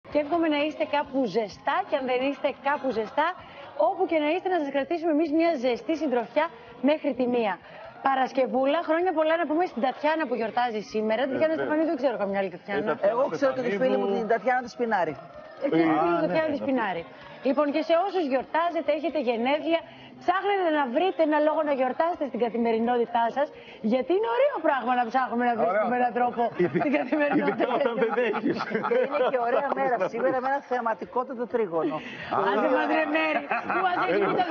Και εύχομαι να είστε κάπου ζεστά και αν δεν είστε κάπου ζεστά, όπου και να είστε να σας κρατήσουμε εμείς μια ζεστή συντροφιά μέχρι τη 1. Παρασκευούλα, χρόνια πολλά να πούμε στην Τατιάνα που γιορτάζει σήμερα. Την Τατιάνα Στεφανίδου δεν ξέρω καμιά άλλη Τατιάνα. Εγώ ξέρω και τη φίλη μου την Τατιάνα τη Σπινάρη. Τη φίλη μου την Τατιάνα τη Σπινάρη. Λοιπόν, και σε όσους γιορτάζετε, έχετε γενέθλια, ψάχνετε να βρείτε ένα λόγο να γιορτάσετε στην καθημερινότητά σας, γιατί είναι ωραίο πράγμα να ψάχνουμε να βρίσκουμε έναν τρόπο στην καθημερινότητά μας. Και είναι και ωραία μέρα σήμερα με ένα θεαματικότατο τρίγωνο. Άντε μαντρεμένη, που μας έχει πει το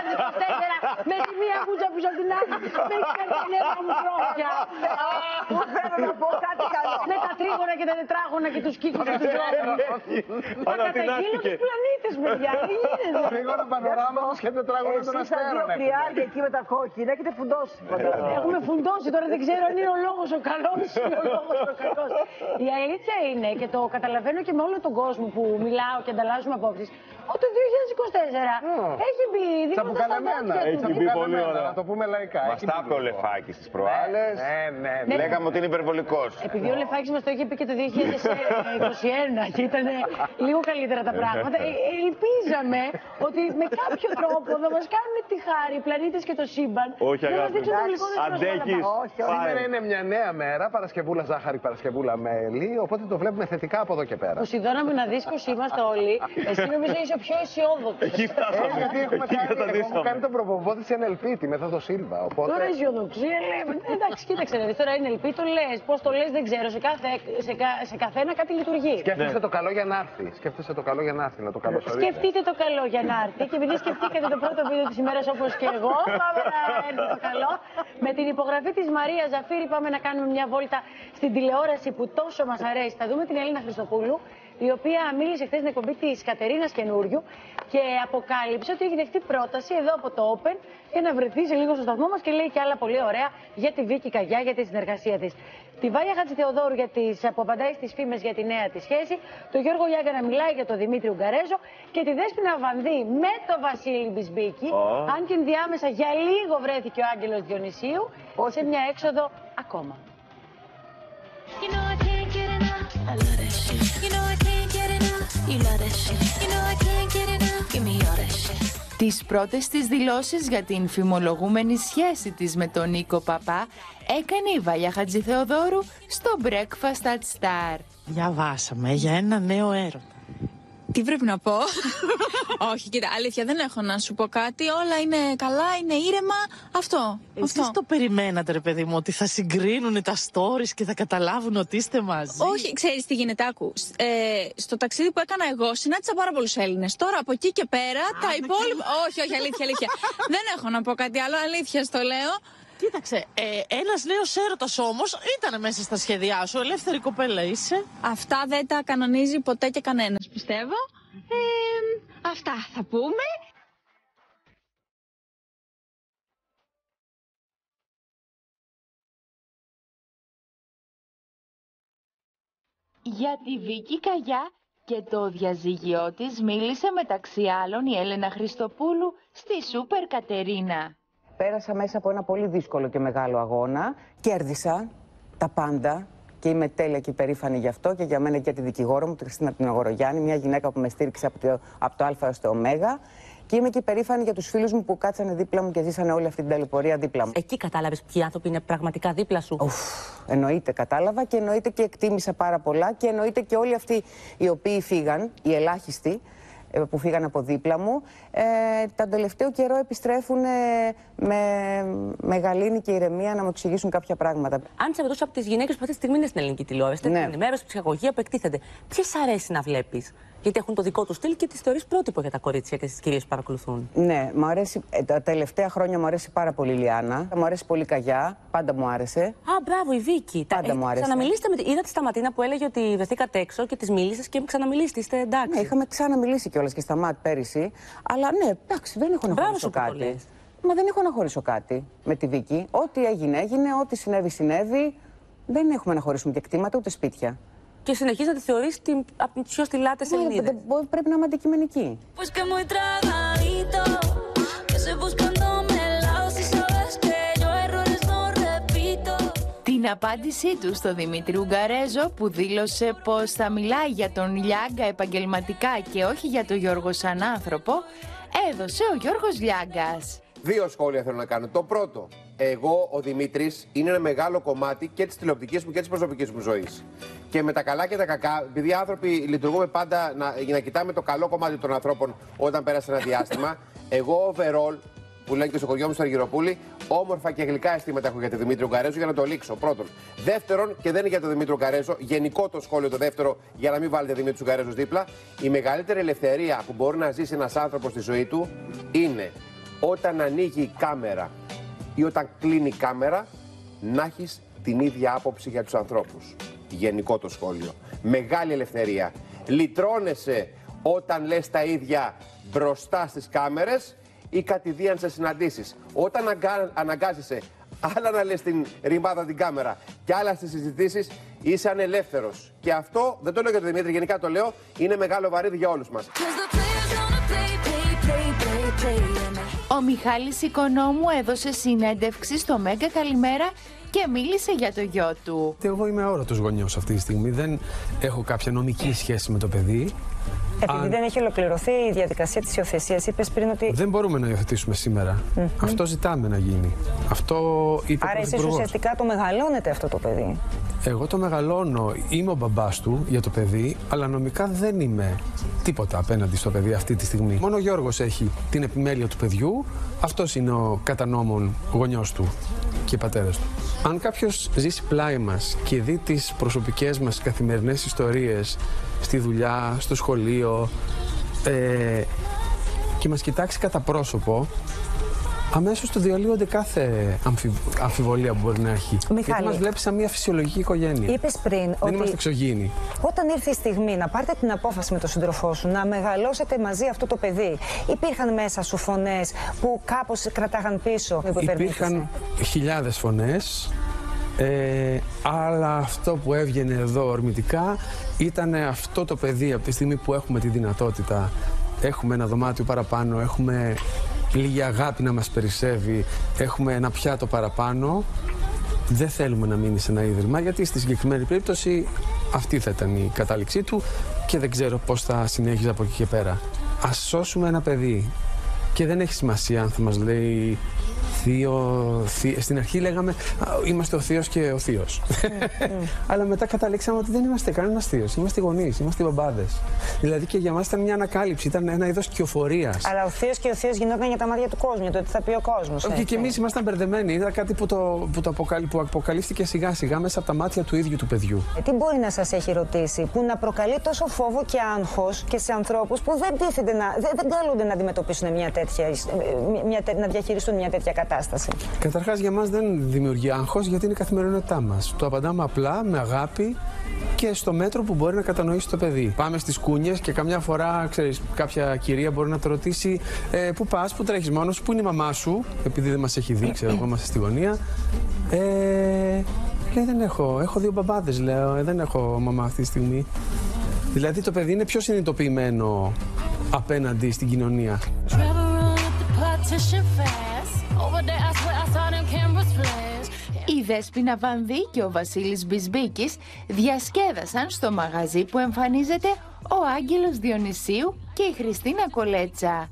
2014 με τη μία μπούτσα που από την άλλη, με έχει φέρει τα νεύρα μου πρόχια. Θέλω να πω κάτι καλό. Με τα τρίγωνα και τα τετράγωνα και τους κύκλους και τους δρόμους. Θα καταγγείλω τους πλανήτες, παιδιά, τι γίνεται. Τρίγωνα πανοράματος και τετράγωνα των εσείς τα δύο φριάρια εκεί με τα κόκκινα έχετε φουντώσει. Έχουμε φουντώσει τώρα, δεν ξέρω αν είναι ο λόγος ο καλός ή ο λόγος ο κακός. Η αλήθεια είναι, και το καταλαβαίνω και με όλο τον κόσμο που μιλάω και ανταλλάζουμε απόψεις, ότι το 2024 έχει μπει δίπλα στα μάτια του. Έχει μπει πολύ ωραία, να το πούμε λαϊκά. Μας τα είπε ο Λεφάκης τις προάλλες. Λέγαμε ότι είναι υπερβολικός. Επειδή ο Λεφάκης μας το είχε πει και το 2021 και ήταν λίγο καλύτερα τα πράγματα, ελπίζαμε ότι με κάποιο τρόπο θα μας κάνουν τη χάρη οι πλανήτες και το σύμπαν. Όχι, αγάπη. Αντέχεις. Σήμερα είναι μια νέα μέρα, Παρασκευούλα ζάχαρη, Παρασκευούλα μέλι, οπότε το βλέπουμε θετικά από εδώ και πέρα. Ποσειδώνα μου να δεις πως είμαστε όλοι. Εσύ νομίζω είσαι ο πιο αισιόδοξος. Εκεί φτάσαμε. Γιατί έχουμε κάνει τον προποβό της NLP, τη μέθοδο Σίλβα. Τώρα αισιοδοξία λέμε. Εντάξει, κοίταξε να δεις, τώρα NLP το λες. Πώς το λες δεν ξέρω. Σε καθένα κάτι λειτουργεί. Σκέφτεσαι το καλό για να έρθει. Σκέφτεσαι το καλό για να έρθει, να το καλωσορίσει. Σκεφτείτε το καλό για να έρθει. Και επειδή σκεφτήκατε το πρώτο βίντεο της ημέρας όπως και εγώ, πάμε να έρθει το καλό. Με την υπογραφή της Μαρία Ζαφύρη πάμε να κάνουμε μια βόλτα στην τηλεόραση που τόσο μας αρέσει. Θα δούμε την Έλληνα Χριστοπούλου, η οποία μίλησε χθες στην εκπομπή της Κατερίνας Καινούριου και αποκάλυψε ότι έχει δεχτεί πρόταση εδώ από το Open για να βρεθεί σε λίγο στο σταθμό μας και λέει και άλλα πολύ ωραία για τη Βίκη Καγιά, για τη συνεργασία της. Τη Βάλια Χατζηθεοδόρου που απαντάει στις φήμες για τη νέα της σχέση, τον Γιώργο Γιάγκα να μιλάει για τον Δημήτρη Ουγγαρέζο και τη Δέσποινα Βανδύ με τον Βασίλη Μπισμπίκη, αν και ενδιάμεσα για λίγο βρέθηκε ο Άγγελος Διονυσίου, σε μια έξοδο ακόμα. Τις πρώτες της δηλώσεις για την φημολογούμενη σχέση της με τον Νίκο Παπά έκανε η Βάλια Χατζηθεοδόρου στο Breakfast at Star. Διαβάσαμε για ένα νέο έρωτα. Τι πρέπει να πω? Όχι, κοίτα, αλήθεια δεν έχω να σου πω κάτι. Όλα είναι καλά, είναι ήρεμα. Αυτό. Εσείς το περιμένατε, ρε παιδί μου, ότι θα συγκρίνουν τα stories και θα καταλάβουν ότι είστε μαζί? Όχι, ξέρεις τι γίνεται, άκου. Στο ταξίδι που έκανα εγώ συνάντησα πάρα πολλούς Έλληνες. Τώρα από εκεί και πέρα τα υπόλοιπα. Όχι, αλήθεια. Δεν έχω να πω κάτι άλλο, αλήθεια στο λέω. Κοίταξε, ένας νέος έρωτας όμως ήταν μέσα στα σχέδιά σου. Ελεύθερη κοπέλα είσαι. Αυτά δεν τα κανονίζει ποτέ και κανένας, πιστεύω. Αυτά θα πούμε. Για τη Βίκη Καγιά και το διαζύγιό της μίλησε μεταξύ άλλων η Έλενα Χριστοπούλου στη Σούπερ Κατερίνα. Πέρασα μέσα από ένα πολύ δύσκολο και μεγάλο αγώνα. Κέρδισα τα πάντα και είμαι τέλεια και υπερήφανη γι' αυτό και για μένα και για τη δικηγόρο μου, τη Χριστίνα την Αγορογιάννη, μια γυναίκα που με στήριξε από το Α έως το Ω. Και είμαι και υπερήφανη για τους φίλους μου που κάτσανε δίπλα μου και ζήσανε όλη αυτή την ταλαιπωρία δίπλα μου. Εκεί κατάλαβες ποιοι άνθρωποι είναι πραγματικά δίπλα σου? Εννοείται κατάλαβα και εννοείται και εκτίμησα πάρα πολλά και εννοείται και όλοι αυτοί οι οποίοι φύγαν, οι ελάχιστοι, που φύγαν από δίπλα μου, τον τελευταίο καιρό επιστρέφουν με μεγαλύνη και ηρεμία να μου εξηγήσουν κάποια πράγματα. Αν σε ρωτούσα από τις γυναίκες που αυτή τη στιγμή είναι στην ελληνική τηλεόραση, την ενημέρωση, ψυχαγωγία που εκτίθενται, ποιες αρέσει να βλέπεις? Γιατί έχουν το δικό του στυλ και τις θεωρείς πρότυπο για τα κορίτσια και τις κυρίες που παρακολουθούν. Ναι, μου αρέσει. Τα τελευταία χρόνια μου αρέσει πάρα πολύ η Λιάννα. Μου αρέσει πολύ η Καγιά. Πάντα μου άρεσε. Α, μπράβο, η Βίκη. Πάντα μου άρεσε. Ξαναμιλήσετε με. Είδα τη Σταματίνα που έλεγε ότι βρεθήκατε έξω και τη μίλησες και ξαναμιλήσετε. Είστε εντάξει? Ναι, είχαμε ξαναμιλήσει κιόλας και στα ΜΑΤ πέρυσι. Αλλά ναι, εντάξει, δεν έχω να χωρίσω κάτι. Μα δεν έχω να χωρίσω κάτι με τη Βίκη. Ό,τι έγινε, έγινε. Ό,τι συνέβη, συνέβη. Δεν έχουμε να χωρίσουμε και κτήματα ούτε σπίτια. Και συνεχίζει να τη θεωρείς από τις πιο στυλάτες Ελληνίδες. Πρέπει να είμαι αντικειμενική. Την Στην απάντησή του στο Δημήτρη Ουγγαρέζο, που δήλωσε πως θα μιλάει για τον Λιάγκα επαγγελματικά και όχι για τον Γιώργο σαν άνθρωπο, έδωσε ο Γιώργος Λιάγκας. Δύο σχόλια θέλω να κάνω. Το πρώτο, εγώ ο Δημήτρης είναι ένα μεγάλο κομμάτι και της τηλεοπτικής μου και της προσωπικής μου ζωής. Και με τα καλά και τα κακά, επειδή οι άνθρωποι λειτουργούμε πάντα για να κοιτάμε το καλό κομμάτι των ανθρώπων όταν πέρασε ένα διάστημα, εγώ overall, που λένε και στο χωριό μου στο Αργυροπούλη, όμορφα και γλυκά αισθήματα έχω για τον Δημήτρη Ουγγαρέζο για να το λήξω. Πρώτον. Δεύτερον, και δεν είναι για τον Δημήτρη Ουγγαρέζο, γενικό το σχόλιο το δεύτερο, για να μην βάλετε Δημήτρη Ουγγαρέζο δίπλα. Η μεγαλύτερη ελευθερία που μπορεί να ζήσει ένας άνθρωπος στη ζωή του είναι όταν ανοίγει η κάμερα ή όταν κλείνει η κάμερα, να έχεις την ίδια άποψη για τους ανθρώπους. Γενικό το σχόλιο. Μεγάλη ελευθερία. Λυτρώνεσαι όταν λες τα ίδια μπροστά στις κάμερες ή κατηδίαν σε συναντήσεις. Όταν αναγκάζεσαι άλλα να λες την ρημάδα την κάμερα και άλλα στις συζητήσεις, είσαι ανελεύθερος. Και αυτό, δεν το λέω για τον Δημήτρη, γενικά το λέω, είναι μεγάλο βαρύδι για όλους μας. Ο Μιχάλης Οικονόμου έδωσε συνέντευξη στο Μέγκα Καλημέρα και μίλησε για το γιο του. Εγώ είμαι αόρατος γονιός αυτή τη στιγμή. Δεν έχω κάποια νομική σχέση με το παιδί. Επειδή δεν έχει ολοκληρωθεί η διαδικασία της υιοθεσίας, είπες πριν ότι. Δεν μπορούμε να υιοθετήσουμε σήμερα. Αυτό ζητάμε να γίνει. Αυτό είπε ο Άρα, εσείς ουσιαστικά το μεγαλώνετε αυτό το παιδί. Εγώ το μεγαλώνω. Είμαι ο μπαμπάς του για το παιδί, αλλά νομικά δεν είμαι τίποτα απέναντι στο παιδί αυτή τη στιγμή. Μόνο ο Γιώργος έχει την επιμέλεια του παιδιού. Αυτός είναι ο κατά νόμον γονιός του και οι πατέρες του. Αν κάποιος ζήσει πλάι μας και δει τις προσωπικές μας καθημερινές ιστορίες στη δουλειά, στο σχολείο και μας κοιτάξει κατά πρόσωπο, αμέσως του διαλύονται κάθε αμφιβολία που μπορεί να έχει. Μιχάλη, γιατί μας βλέπει σαν μια φυσιολογική οικογένεια. Είπες πριν δεν ότι είμαστε εξωγήινοι. Όταν ήρθε η στιγμή να πάρετε την απόφαση με τον σύντροφό σου, να μεγαλώσετε μαζί αυτό το παιδί, υπήρχαν μέσα σου φωνές που κάπως κρατάγαν πίσω? Υπήρχαν χιλιάδες φωνές. Αλλά αυτό που έβγαινε εδώ ορμητικά ήταν αυτό το παιδί. Από τη στιγμή που έχουμε τη δυνατότητα, έχουμε ένα δωμάτιο παραπάνω, έχουμε λίγη αγάπη να μας περισσεύει, έχουμε ένα πιάτο παραπάνω, δεν θέλουμε να μείνει σε ένα ίδρυμα, γιατί στη συγκεκριμένη περίπτωση αυτή θα ήταν η κατάληξή του και δεν ξέρω πώς θα συνέχιζε από εκεί και πέρα. Ας σώσουμε ένα παιδί και δεν έχει σημασία αν θα μας λέει στην αρχή λέγαμε είμαστε ο θείος και ο θείος. Αλλά μετά καταλήξαμε ότι δεν είμαστε κανένας θείος. Είμαστε γονείς, είμαστε μπαμπάδες. Δηλαδή και για μας ήταν μια ανακάλυψη, ήταν ένα είδος κυοφορίας. Αλλά ο θείος και ο θείος γινόταν για τα μάτια του κόσμου, για το τι θα πει ο κόσμος. Και εμείς ήμασταν μπερδεμένοι. Ήταν κάτι που αποκαλύφθηκε σιγά σιγά μέσα από τα μάτια του ίδιου του παιδιού. Τι μπορεί να σας έχει ρωτήσει που να προκαλεί τόσο φόβο και άγχος και σε ανθρώπους που δεν καλούνται να αντιμετωπίσουν να διαχειριστούν μια τέτοια κατάσταση? Καταρχάς για μας δεν δημιουργεί άγχος, γιατί είναι η καθημερινότητά μας. Το απαντάμε απλά, με αγάπη και στο μέτρο που μπορεί να κατανοήσει το παιδί. Πάμε στις κούνιες και καμιά φορά, ξέρεις, κάποια κυρία μπορεί να το ρωτήσει πού πας, πού τρέχεις μόνος, πού είναι η μαμά σου, επειδή δεν μας έχει δει, ξέρω εγώ, είμαστε στη γωνία. Λέει δεν έχω δύο μπαμπάδες, λέω, δεν έχω μαμά αυτή τη στιγμή. Δηλαδή το παιδί είναι πιο συνειδητοποιημένο απέναντι στην κοινωνία. Η Δέσποινα Βανδύ και ο Βασίλης Μπισμπίκης διασκέδασαν στο μαγαζί που εμφανίζεται ο Άγγελος Διονυσίου και η Χριστίνα Κολέτσα.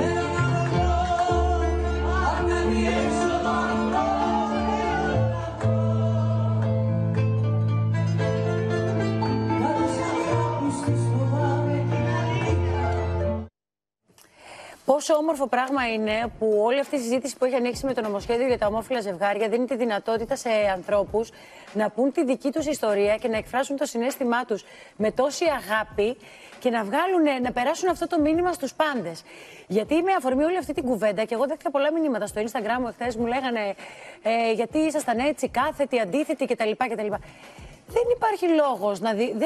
Πόσο όμορφο πράγμα είναι που όλη αυτή η συζήτηση που έχει ανοίξει με το νομοσχέδιο για τα ομόφυλα ζευγάρια δίνει τη δυνατότητα σε ανθρώπους να πούν τη δική τους ιστορία και να εκφράσουν το συναίσθημά τους με τόση αγάπη και να περάσουν αυτό το μήνυμα στους πάντες. Γιατί με αφορμή όλη αυτή την κουβέντα, και εγώ δέχτηκα πολλά μηνύματα στο Instagram μου εχθές, μου λέγανε γιατί ήσασταν έτσι, κάθετοι, αντίθετοι κτλ. δεν υπάρχει λόγος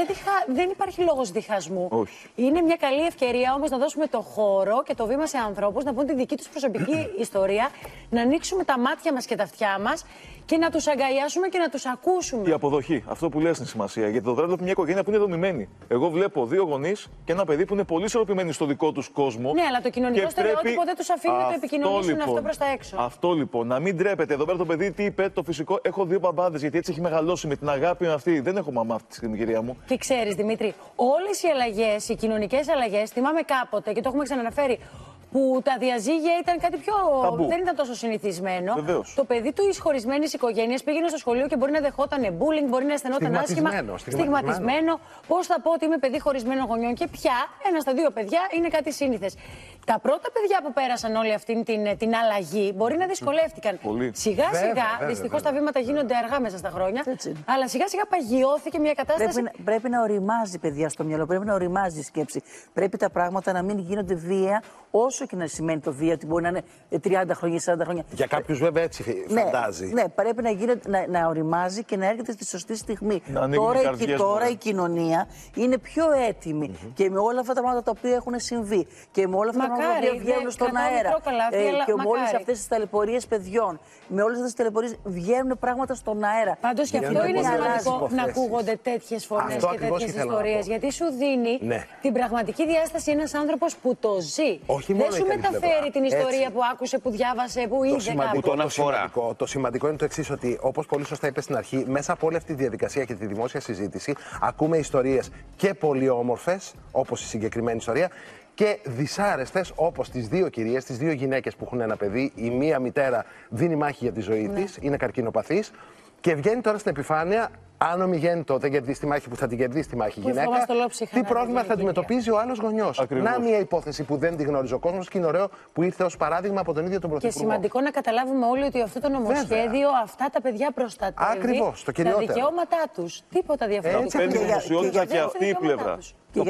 δεν υπάρχει λόγος διχασμού. Όχι. Είναι μια καλή ευκαιρία όμως να δώσουμε το χώρο και το βήμα σε ανθρώπους να πούν τη δική τους προσωπική ιστορία, να ανοίξουμε τα μάτια μας και τα αυτιά μας και να τους αγκαλιάσουμε και να τους ακούσουμε. Η αποδοχή, αυτό που λες είναι σημασία. Γιατί εδώ βλέπω μια οικογένεια που είναι δομημένη. Εγώ βλέπω δύο γονείς και ένα παιδί που είναι πολύ ισορροπημένοι στο δικό τους κόσμο. Ναι, αλλά το κοινωνικό στερεότυπο δεν τους αφήνει να το επικοινωνήσουν αυτό προς τα έξω. Αυτό λοιπόν, να μην τρέπετε. Εδώ πέρα το παιδί τι είπε, το φυσικό. Έχω δύο μπαμπάδες, γιατί έτσι έχει μεγαλώσει με την αγάπη με αυτή. Δεν έχω μαμά αυτή τη στιγμή, κυρία μου. Και ξέρεις, Δημήτρη, όλες οι αλλαγές, οι κοινωνικές αλλαγές, θυμάμαι κάποτε και το έχουμε ξαναναφέρει, που τα διαζύγια ήταν κάτι πιο. Δεν ήταν τόσο συνηθισμένο. Βεβαίως. Το παιδί του εις χωρισμένης οικογένειας πήγαινε στο σχολείο και μπορεί να δεχόταν bullying, μπορεί να αισθανόταν άσχημα. Στιγματισμένο. Πώς θα πω ότι είμαι παιδί χωρισμένων γονιών και πια ένα στα δύο παιδιά είναι κάτι σύνηθες. Τα πρώτα παιδιά που πέρασαν όλη αυτή την αλλαγή μπορεί να δυσκολεύτηκαν. Σιγά-σιγά, δυστυχώς τα βήματα γίνονται αργά μέσα στα χρόνια, αλλά σιγά-σιγά παγιώθηκε μια κατάσταση. Πρέπει να οριμάζει, παιδιά, στο μυαλό. Πρέπει να οριμάζει η σκέψη. Πρέπει τα πράγματα να μην γίνονται βία, όσο και να σημαίνει το βία, ότι μπορεί να είναι 30 χρόνια, 40 χρόνια. Για κάποιους βέβαια έτσι φαντάζει. Ναι, πρέπει να οριμάζει και να έρχεται στη σωστή στιγμή. Τώρα η κοινωνία είναι πιο έτοιμη και με όλα αυτά τα πράγματα τα οποία έχουν συμβεί και με όλα αυτά τα πράγματα που βγαίνουν στον αέρα και με όλες αυτές τις ταλαιπωρίες παιδιών, με όλες αυτές τις ταλαιπωρίες βγαίνουν πράγματα στον αέρα. Πάντως και αυτό είναι σημαντικό να ακούγονται τέτοιες φωνές και τέτοιες ιστορίες, γιατί σου δίνει την πραγματική διάσταση ένας άνθρωπος που το ζει. Δεν σου μεταφέρει την ιστορία που άκουσε, που διάβασε, που είδε κάπου. Το σημαντικό είναι το εξής, ότι όπως πολύ σωστά είπε στην αρχή, μέσα από όλη αυτή τη διαδικασία και τη δημόσια συζήτηση, ακούμε ιστορίες και πολύ όμορφες, όπως η συγκεκριμένη ιστορία, και δυσάρεστες, όπως τις δύο κυρίες, τις δύο γυναίκες που έχουν ένα παιδί. Η μία μητέρα δίνει μάχη για τη ζωή της, είναι καρκινοπαθής και βγαίνει τώρα στην επιφάνεια. Αν ο μηγέννητο δεν κερδίσει τη μάχη που θα την κερδίσει τη μάχη η γυναίκα, τι πρόβλημα θα αντιμετωπίζει ο άλλος γονιός. Να μια υπόθεση που δεν τη γνώριζε ο κόσμος και είναι ωραίο που ήρθε ως παράδειγμα από τον ίδιο τον Πρωθυπουργό. Και σημαντικό να καταλάβουμε όλοι ότι αυτό το νομοσχέδιο αυτά τα παιδιά προστατεύει. Ακριβώς, το κυριότερο. Τα δικαιώματά τους. Τίποτα διαφορετικό. Παίρνει δημοσιότητα και αυτή η πλευρά.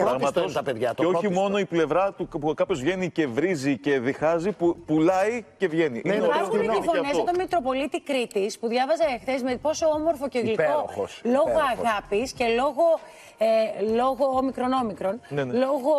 Και όχι μόνο η πλευρά του που κάποιος βγαίνει και βρίζει και διχάζει, που πουλάει και βγαίνει. Υπάρχουν και φωνές από τον Μητροπολίτη Κρήτης που διάβαζα εχθές με πόσο όμορφο και γλυκό, λόγω αγάπης και λόγω όμικρον, λόγω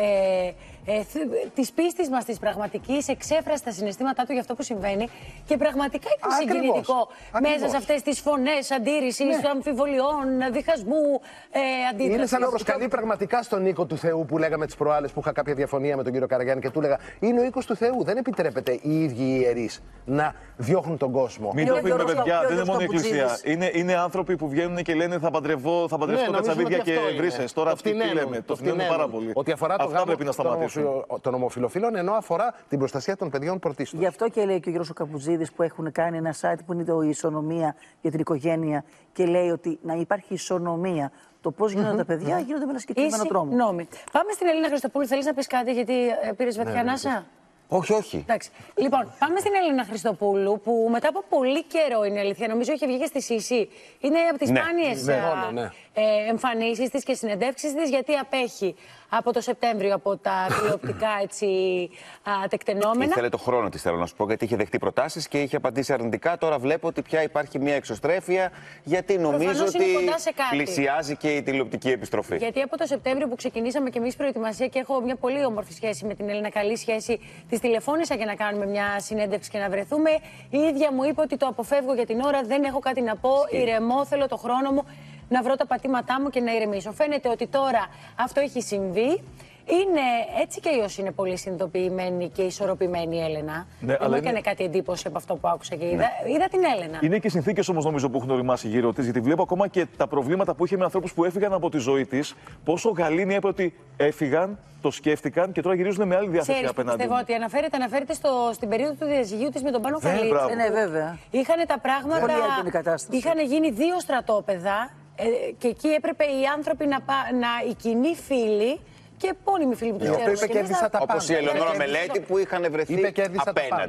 της πίστης μας, της πραγματικής, εξέφρασε τα συναισθήματά του για αυτό που συμβαίνει και πραγματικά ήταν συγκινητικό μέσα σε αυτές τις φωνές αντίρρησης, αμφιβολιών, διχασμού, αντίδρασης. Είναι σαν να προσκαλεί πραγματικά στον οίκο του Θεού που λέγαμε τις προάλλες, που είχα κάποια διαφωνία με τον κύριο Καραγιάννη και του έλεγα: είναι ο οίκος του Θεού. Δεν επιτρέπεται οι ίδιοι οι ιερείς να διώχνουν τον κόσμο. Μην το πείτε, παιδιά, δεν είναι μόνο η Εκκλησία. Είναι άνθρωποι που βγαίνουν και λένε θα παντρευτώ κατσαβίδια και βρύσες. Τώρα αυτοί τι λέμε, το φτηνεύουν πάρα πολύ. Ότι αφορά το γάμο πρέπει να σταματήσουν. Των ομοφυλοφίλων, ενώ αφορά την προστασία των παιδιών πρωτίστως. Γι' αυτό και λέει και ο Γιώργος Καπουτζίδης που έχουν κάνει ένα site που είναι το Ισονομία για την οικογένεια και λέει ότι να υπάρχει ισονομία. Το πώς γίνονται τα παιδιά γίνονται με ένα συγκεκριμένο τρόπο. Πάμε στην Ελίνα Χριστοπούλου. Θέλεις να πεις κάτι, γιατί πήρες βαθιά ανάσα? Όχι. Εντάξει. Λοιπόν, πάμε στην Ελίνα Χριστοπούλου, που μετά από πολύ καιρό, είναι αλήθεια, νομίζω είχε βγει και στη ΣΥΣΥ. Είναι από τις σπάνιες εμφανίσεις της και συνεντεύξεις της, γιατί απέχει από το Σεπτέμβριο από τα τηλεοπτικά τεκτενόμενα. Ήθελε το χρόνο της, θέλω να σου πω, γιατί είχε δεχτεί προτάσεις και είχε απαντήσει αρνητικά. Τώρα βλέπω ότι πια υπάρχει μια εξωστρέφεια, γιατί νομίζω ότι πλησιάζει και η τηλεοπτική επιστροφή. Γιατί από το Σεπτέμβριο που ξεκινήσαμε και εμείς προετοιμασία και έχω μια πολύ όμορφη σχέση με την Ελίνα, καλή σχέση, της τηλεφώνησα για να κάνουμε μια συνέντευξη και να βρεθούμε. Η ίδια μου είπε ότι το αποφεύγω για την ώρα, δεν έχω κάτι να πω, ηρεμώ, θέλω το χρόνο μου να βρω τα πατήματά μου και να ηρεμήσω. Φαίνεται ότι τώρα αυτό έχει συμβεί. Είναι έτσι και αλλιώς είναι πολύ συνειδητοποιημένη και ισορροπημένη η Έλενα. Δεν μου έκανε κάτι εντύπωση από αυτό που άκουσα και είδα. Είδα την Έλενα. Είναι και οι συνθήκες όμως νομίζω που έχουν οριμάσει γύρω της, γιατί βλέπω ακόμα και τα προβλήματα που είχε με ανθρώπους που έφυγαν από τη ζωή της. Πόσο γαλήνια είπε ότι έφυγαν, το σκέφτηκαν και τώρα γυρίζουν με άλλη διάθεση απέναντι. Πιστεύω ότι αναφέρεται στην περίοδο του διαζυγίου της με τον Πάνο Καλίτση. Ναι, βέβαια. Είχαν τα πράγματα. Είχαν γίνει 2 στρατόπεδα και εκεί έπρεπε οι άνθρωποι οι κοινοί φίλοι και επώνυμοι φίλοι που τους ξέρουν. Όπως η Ελεονόρα Μελέτη που είχαν βρεθεί απέναντι.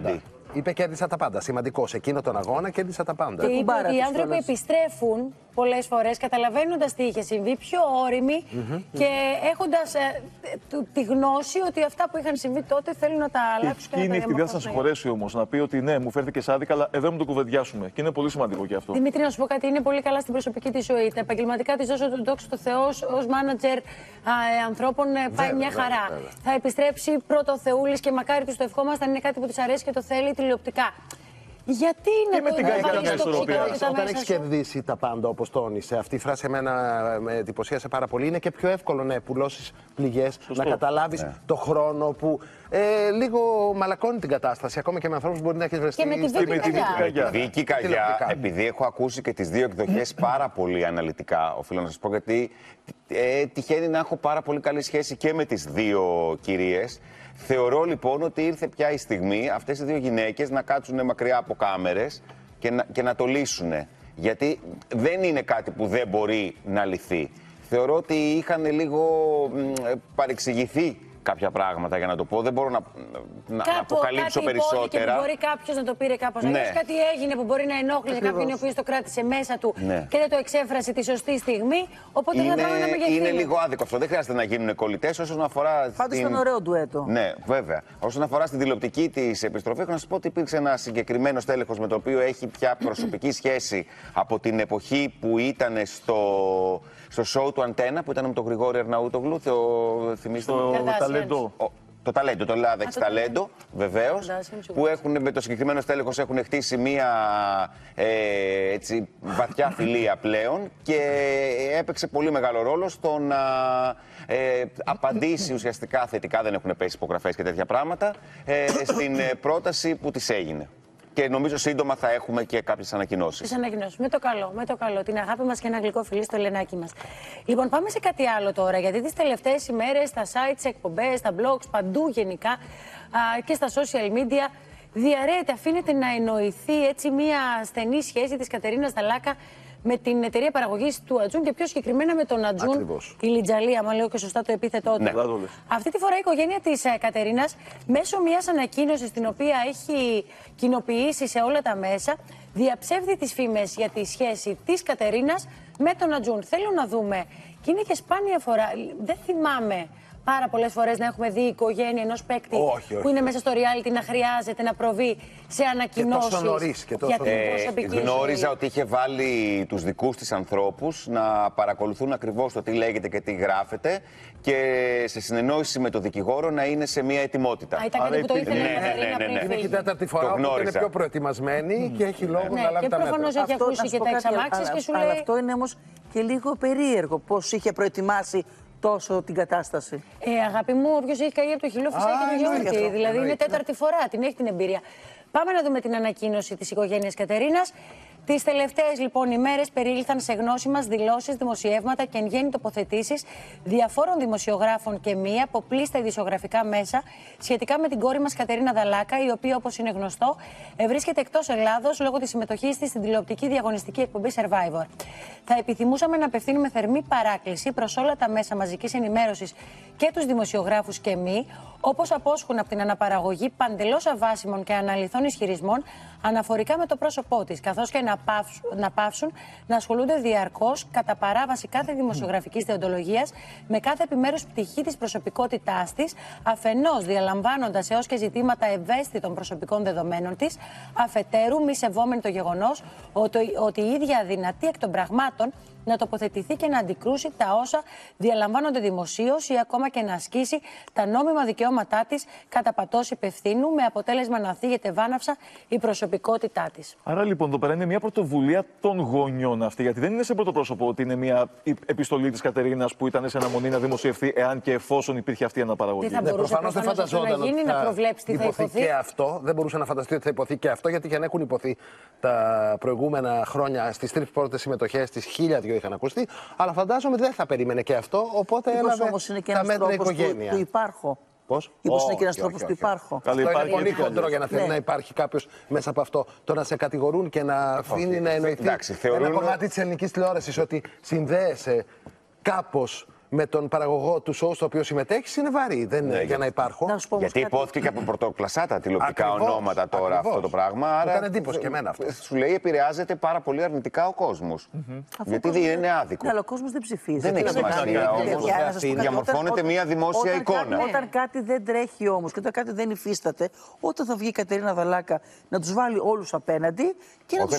Είπε κέρδισα τα πάντα. Σημαντικό. Σε εκείνο τον αγώνα κέρδισα τα πάντα. Και είπε ότι οι άνθρωποι επιστρέφουν πολλές φορές, καταλαβαίνοντας τι είχε συμβεί, πιο όριμοι και έχοντας τη γνώση ότι αυτά που είχαν συμβεί τότε θέλουν να τα αλλάξουν. Και είναι η ευκαιρία να συγχωρέσει όμως, να πει ότι ναι, μου φέρθηκε άδικα, αλλά εδώ μου το κουβεντιάσουμε. Και είναι πολύ σημαντικό και αυτό. Δημήτρη, να σου πω κάτι, είναι πολύ καλά στην προσωπική τη ζωή. Τα επαγγελματικά τη δώσω τον δόξα τω Θεώ ως μάνατζερ ανθρώπων πάει μια χαρά. Θα επιστρέψει πρώτο Θεούλης και μακάρι του το ευχόμαστε, αν είναι κάτι που τη αρέσει και το θέλει τηλεοπτικά. Γιατί να το βάλεις τοξικότητα όταν έχεις κερδίσει τα πάντα, όπως τόνισε, αυτή η φράση εμένα με εντυπωσίασε πάρα πολύ. Είναι και πιο εύκολο να επουλώσεις πληγές, να καταλάβεις το χρόνο που λίγο μαλακώνει την κατάσταση. Ακόμα και με ανθρώπους που μπορεί να έχεις βρεθεί. Και με τη Βίκη Καγιά, επειδή έχω ακούσει και τις δύο εκδοχές πάρα πολύ αναλυτικά, οφείλω να σας πω, γιατί τυχαίνει να έχω πάρα πολύ καλή σχέση και με τις δύο κυρίες. Θεωρώ λοιπόν ότι ήρθε πια η στιγμή αυτές οι δύο γυναίκες να κάτσουν μακριά από κάμερες και να το λύσουν. Γιατί δεν είναι κάτι που δεν μπορεί να λυθεί. Θεωρώ ότι είχαν λίγο παρεξηγηθεί κάποια πράγματα, για να το πω. Δεν μπορώ να αποκαλύψω περισσότερα. Μπορεί κάποιος να το πήρε κάπως αλλιώς. Κάτι έγινε που μπορεί να ενόχλησε κάποιον ο οποίος το κράτησε μέσα του και δεν το εξέφρασε τη σωστή στιγμή. Οπότε θα πρέπει να μεγεθύνει. Είναι λίγο άδικο αυτό. Δεν χρειάζεται να γίνουν κολλητές όσον αφορά. Πάντως ήταν ωραίο ντουέτο. Ναι, βέβαια. Όσον αφορά στην τηλεοπτική της επιστροφή, έχω να σας πω ότι υπήρξε ένα συγκεκριμένο στέλεχος με το οποίο έχει πια προσωπική σχέση από την εποχή που ήταν στο show του Αντένα, που ήταν με τον Γρηγόρη Αρναούτογλου. Θυμίστε το ταλέντο, το Λάδεξ ταλέντο, βεβαίως, που με το συγκεκριμένο στέλεχος έχουν χτίσει μία έτσι, βαθιά φιλία πλέον και έπαιξε πολύ μεγάλο ρόλο στο να απαντήσει ουσιαστικά θετικά, δεν έχουν πέσει υπογραφές και τέτοια πράγματα, στην πρόταση που της έγινε. Και νομίζω σύντομα θα έχουμε και κάποιες ανακοινώσεις. Τις ανακοινώσεις. Με το καλό. Την αγάπη μας και ένα γλυκό φιλί στο Ελενάκι μας. Λοιπόν, πάμε σε κάτι άλλο τώρα. Γιατί τις τελευταίες ημέρες στα sites, σε εκπομπές, στα blogs, παντού γενικά και στα social media διαρρέεται, αφήνεται να εννοηθεί έτσι μια στενή σχέση της Κατερίνας Δαλάκα με την εταιρεία παραγωγής του Ατζούν και πιο συγκεκριμένα με τον Ατζούν, η Λιτζαλία, αν λέω και σωστά το επίθετό του. Ναι. Αυτή τη φορά η οικογένεια της Κατερίνας, μέσω μιας ανακοίνωσης την οποία έχει κοινοποιήσει σε όλα τα μέσα, διαψεύδει τις φήμες για τη σχέση της Κατερίνας με τον Ατζούν. Θέλω να δούμε, και είναι και σπάνια φορά, δεν θυμάμαι πάρα πολλές φορές να έχουμε δει η οικογένεια ενός παίκτη που είναι μέσα στο reality να χρειάζεται να προβεί σε ανακοινώσεις για την προσωπική ζωή. Γνώριζα ότι είχε βάλει τους δικούς της ανθρώπους να παρακολουθούν ακριβώς το τι λέγεται και τι γράφεται και σε συνεννόηση με τον δικηγόρο να είναι σε μια ετοιμότητα. Ήταν κάτι που το ήθελε να είναι η τέταρτη φορά που είναι πιο προετοιμασμένη και έχει λόγο να λάβει τα μέτρα. Και προφανώς έχει ακούσει και τα εξαμάξεις και σου λέει... Αλλά αυτό είναι όμως και λίγο περίεργο πώς είχε προετοιμάσει τόσο την κατάσταση. Αγάπη μου, όποιος έχει καεί από το χειλό φυσάει και το γιόρτι. Δηλαδή είναι τέταρτη φορά, την έχει την εμπειρία. Πάμε να δούμε την ανακοίνωση της οικογένειας Κατερίνας. Τις τελευταίες λοιπόν ημέρες περιήλθαν σε γνώση μας δηλώσεις, δημοσιεύματα και εν γέννη τοποθετήσεις διαφόρων δημοσιογράφων και μία από πλήστα ειδησιογραφικά μέσα σχετικά με την κόρη μας Κατερίνα Δαλάκα, η οποία, όπως είναι γνωστό, βρίσκεται εκτός Ελλάδος λόγω της συμμετοχής της στην τηλεοπτική διαγωνιστική εκπομπή Survivor. Θα επιθυμούσαμε να απευθύνουμε θερμή παράκληση προς όλα τα μέσα μαζικής ενημέρωσης και τους δημοσιογράφους και μη, όπως απόσχουν από την αναπαραγωγή παντελώς αβάσιμων και αναλυθών ισχυρισμών αναφορικά με το πρόσωπό της, καθώς και να πάυσουν να ασχολούνται διαρκώς κατά παράβαση κάθε δημοσιογραφικής δεοντολογίας με κάθε επιμέρους πτυχή της προσωπικότητάς της, αφενός διαλαμβάνοντας έως και ζητήματα ευαίσθητων προσωπικών δεδομένων της, αφετέρου μη σεβόμενη το γεγονός ότι η ίδια αδυνατή εκ των πραγμάτων να τοποθετηθεί και να αντικρούσει τα όσα διαλαμβάνονται δημοσίως ή ακόμα και να ασκήσει τα νόμιμα δικαιώματά της κατά πατός υπευθύνου, με αποτέλεσμα να θίγεται βάναυσα η προσωπικότητά της. Άρα λοιπόν εδώ πέρα είναι μια πρωτοβουλία των γονιών αυτή, γιατί δεν είναι σε πρώτο πρόσωπο ότι είναι μια επιστολή της Κατερίνας που ήταν σε αναμονή να δημοσιευθεί εάν και εφόσον υπήρχε αυτή η αναπαραγωγή. Προφανώς δεν φανταζόταν ότι θα υποθεί και αυτό. Δεν μπορούσε να φανταστεί ότι θα υποθεί και αυτό, γιατί αν έχουν υποθεί τα προηγούμενα χρόνια στις τρεις πρώτες συμμετοχές της 1002 είχαν ακουστεί, αλλά φαντάζομαι δεν θα περίμενε και αυτό, οπότε έλαβε τα μέτρα οικογένεια. Του υπάρχω. Πώς? Μήπως είναι και ένας τρόπος του υπάρχω. Αυτό είναι πολύ χοντρό για να θέλει να υπάρχει κάποιος μέσα από αυτό. Το να σε κατηγορούν και να αφήνει να εννοηθεί ένα κομμάτι της ελληνικής τηλεόρασης ότι συνδέεσαι κάπως με τον παραγωγό του show στο οποίο συμμετέχεις είναι βαρύ. Δεν είναι για να υπάρχουν. Γιατί υπόθηκε και από πρωτοκλασσά τα τηλεοπτικά ονόματα τώρα αυτό το πράγμα. Άρα ήταν εντύπωση και εμένα αυτό. Σου λέει επηρεάζεται πάρα πολύ αρνητικά ο κόσμος. Γιατί είναι άδικο. Αλλά ο κόσμος δεν ψηφίζει. Δεν έχει σημασία όμως. Διαμορφώνεται μια δημόσια εικόνα. Όταν κάτι δεν τρέχει όμως και όταν κάτι δεν υφίσταται, όταν θα βγει η Κατερίνα Δαλάκα να τους βάλει όλους απέναντι και να τους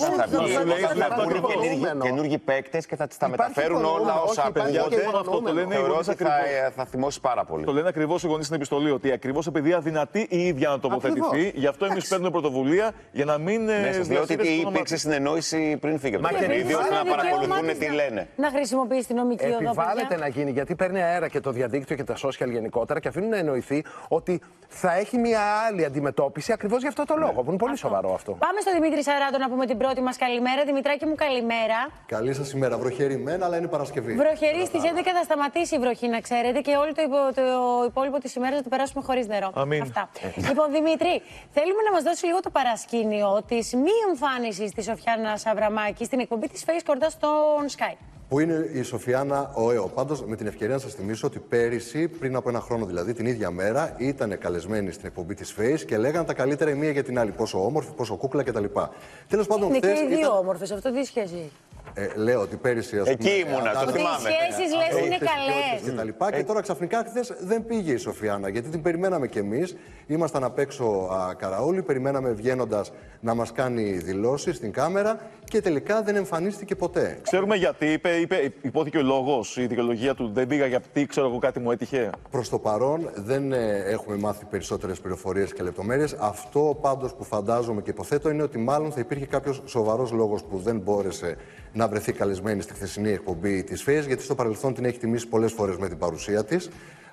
βγουν καινούργιοι παίκτες και θα τα μεταφέρουν όλα όσα ακούγονται. Θεωρώ ότι θα θυμώσει πάρα πολύ. Το λένε ακριβώς οι γονείς στην επιστολή, ότι ακριβώς επειδή αδυνατεί η ίδια να τοποθετηθεί, γι' αυτό εμείς παίρνουμε πρωτοβουλία για να μην. Ναι, σας λέω ότι υπήρξε συνεννόηση πριν φύγει από το παιχνίδι, ώστε να παρακολουθούν τι λένε. Να χρησιμοποιήσει την νομική οδό. Επιβάλλεται να γίνει, γιατί παίρνει αέρα και το διαδίκτυο και τα social γενικότερα και αφήνουν να εννοηθεί ότι θα έχει μια άλλη αντιμετώπιση ακριβώς για αυτό το λόγο. Που είναι πολύ σοβαρό αυτό. Πάμε στον Δημήτρη Σαράντο να πούμε την πρώτη μας καλημέρα. Δημητράκη μου, καλημέρα. Καλή σας ημέρα. Βροχερημένα, αλλά είναι Παρασκευή. Βροχερή στις 11 θα σταματήσει η βροχή, να ξέρετε, και όλο το υπόλοιπο της ημέρας θα το περάσουμε χωρίς νερό. Αμήν. Αυτά. Λοιπόν, Δημήτρη, θέλουμε να μας δώσει λίγο το παρασκήνιο της μη εμφάνισης της Σοφιάννας Αβραμάκη στην εκπομπή της Face κοντά στον Sky. Πού είναι η Σοφιάννα ΟΕΟ. Πάντως, με την ευκαιρία να σας θυμίσω ότι πέρυσι, πριν από ένα χρόνο δηλαδή, την ίδια μέρα, ήταν καλεσμένη στην εκπομπή της Face και λέγανε τα καλύτερα η μία για την άλλη. Πόσο όμορφη, πόσο κούκλα κτλ. Τέλος πάντων, είναι και οι δύο όμορφες, αυτό τι σχέση. Λέω ότι πέρυσι. Εκεί ήμουνα, το θυμάμαι. Οι σχέσεις λες είναι καλές. Και τώρα ξαφνικά χθες δεν πήγε η Σοφιάννα, γιατί την περιμέναμε κι εμείς. Ήμασταν απ' έξω καραούλι, περιμέναμε βγαίνοντας να μας κάνει δηλώσεις στην κάμερα και τελικά δεν εμφανίστηκε ποτέ. Ξέρουμε γιατί, υπόθηκε ο λόγος, η δικαιολογία του. Δεν πήγα γιατί ξέρω εγώ κάτι μου έτυχε. Προς το παρόν δεν έχουμε μάθει περισσότερες πληροφορίες και λεπτομέρειες. Αυτό πάντως που φαντάζομαι και υποθέτω είναι ότι μάλλον θα υπήρχε κάποιος σοβαρός λόγος που δεν μπόρεσε να βρεθεί καλεσμένη στη χθεσινή εκπομπή της Face, γιατί στο παρελθόν την έχει τιμήσει πολλές φορές με την παρουσία της.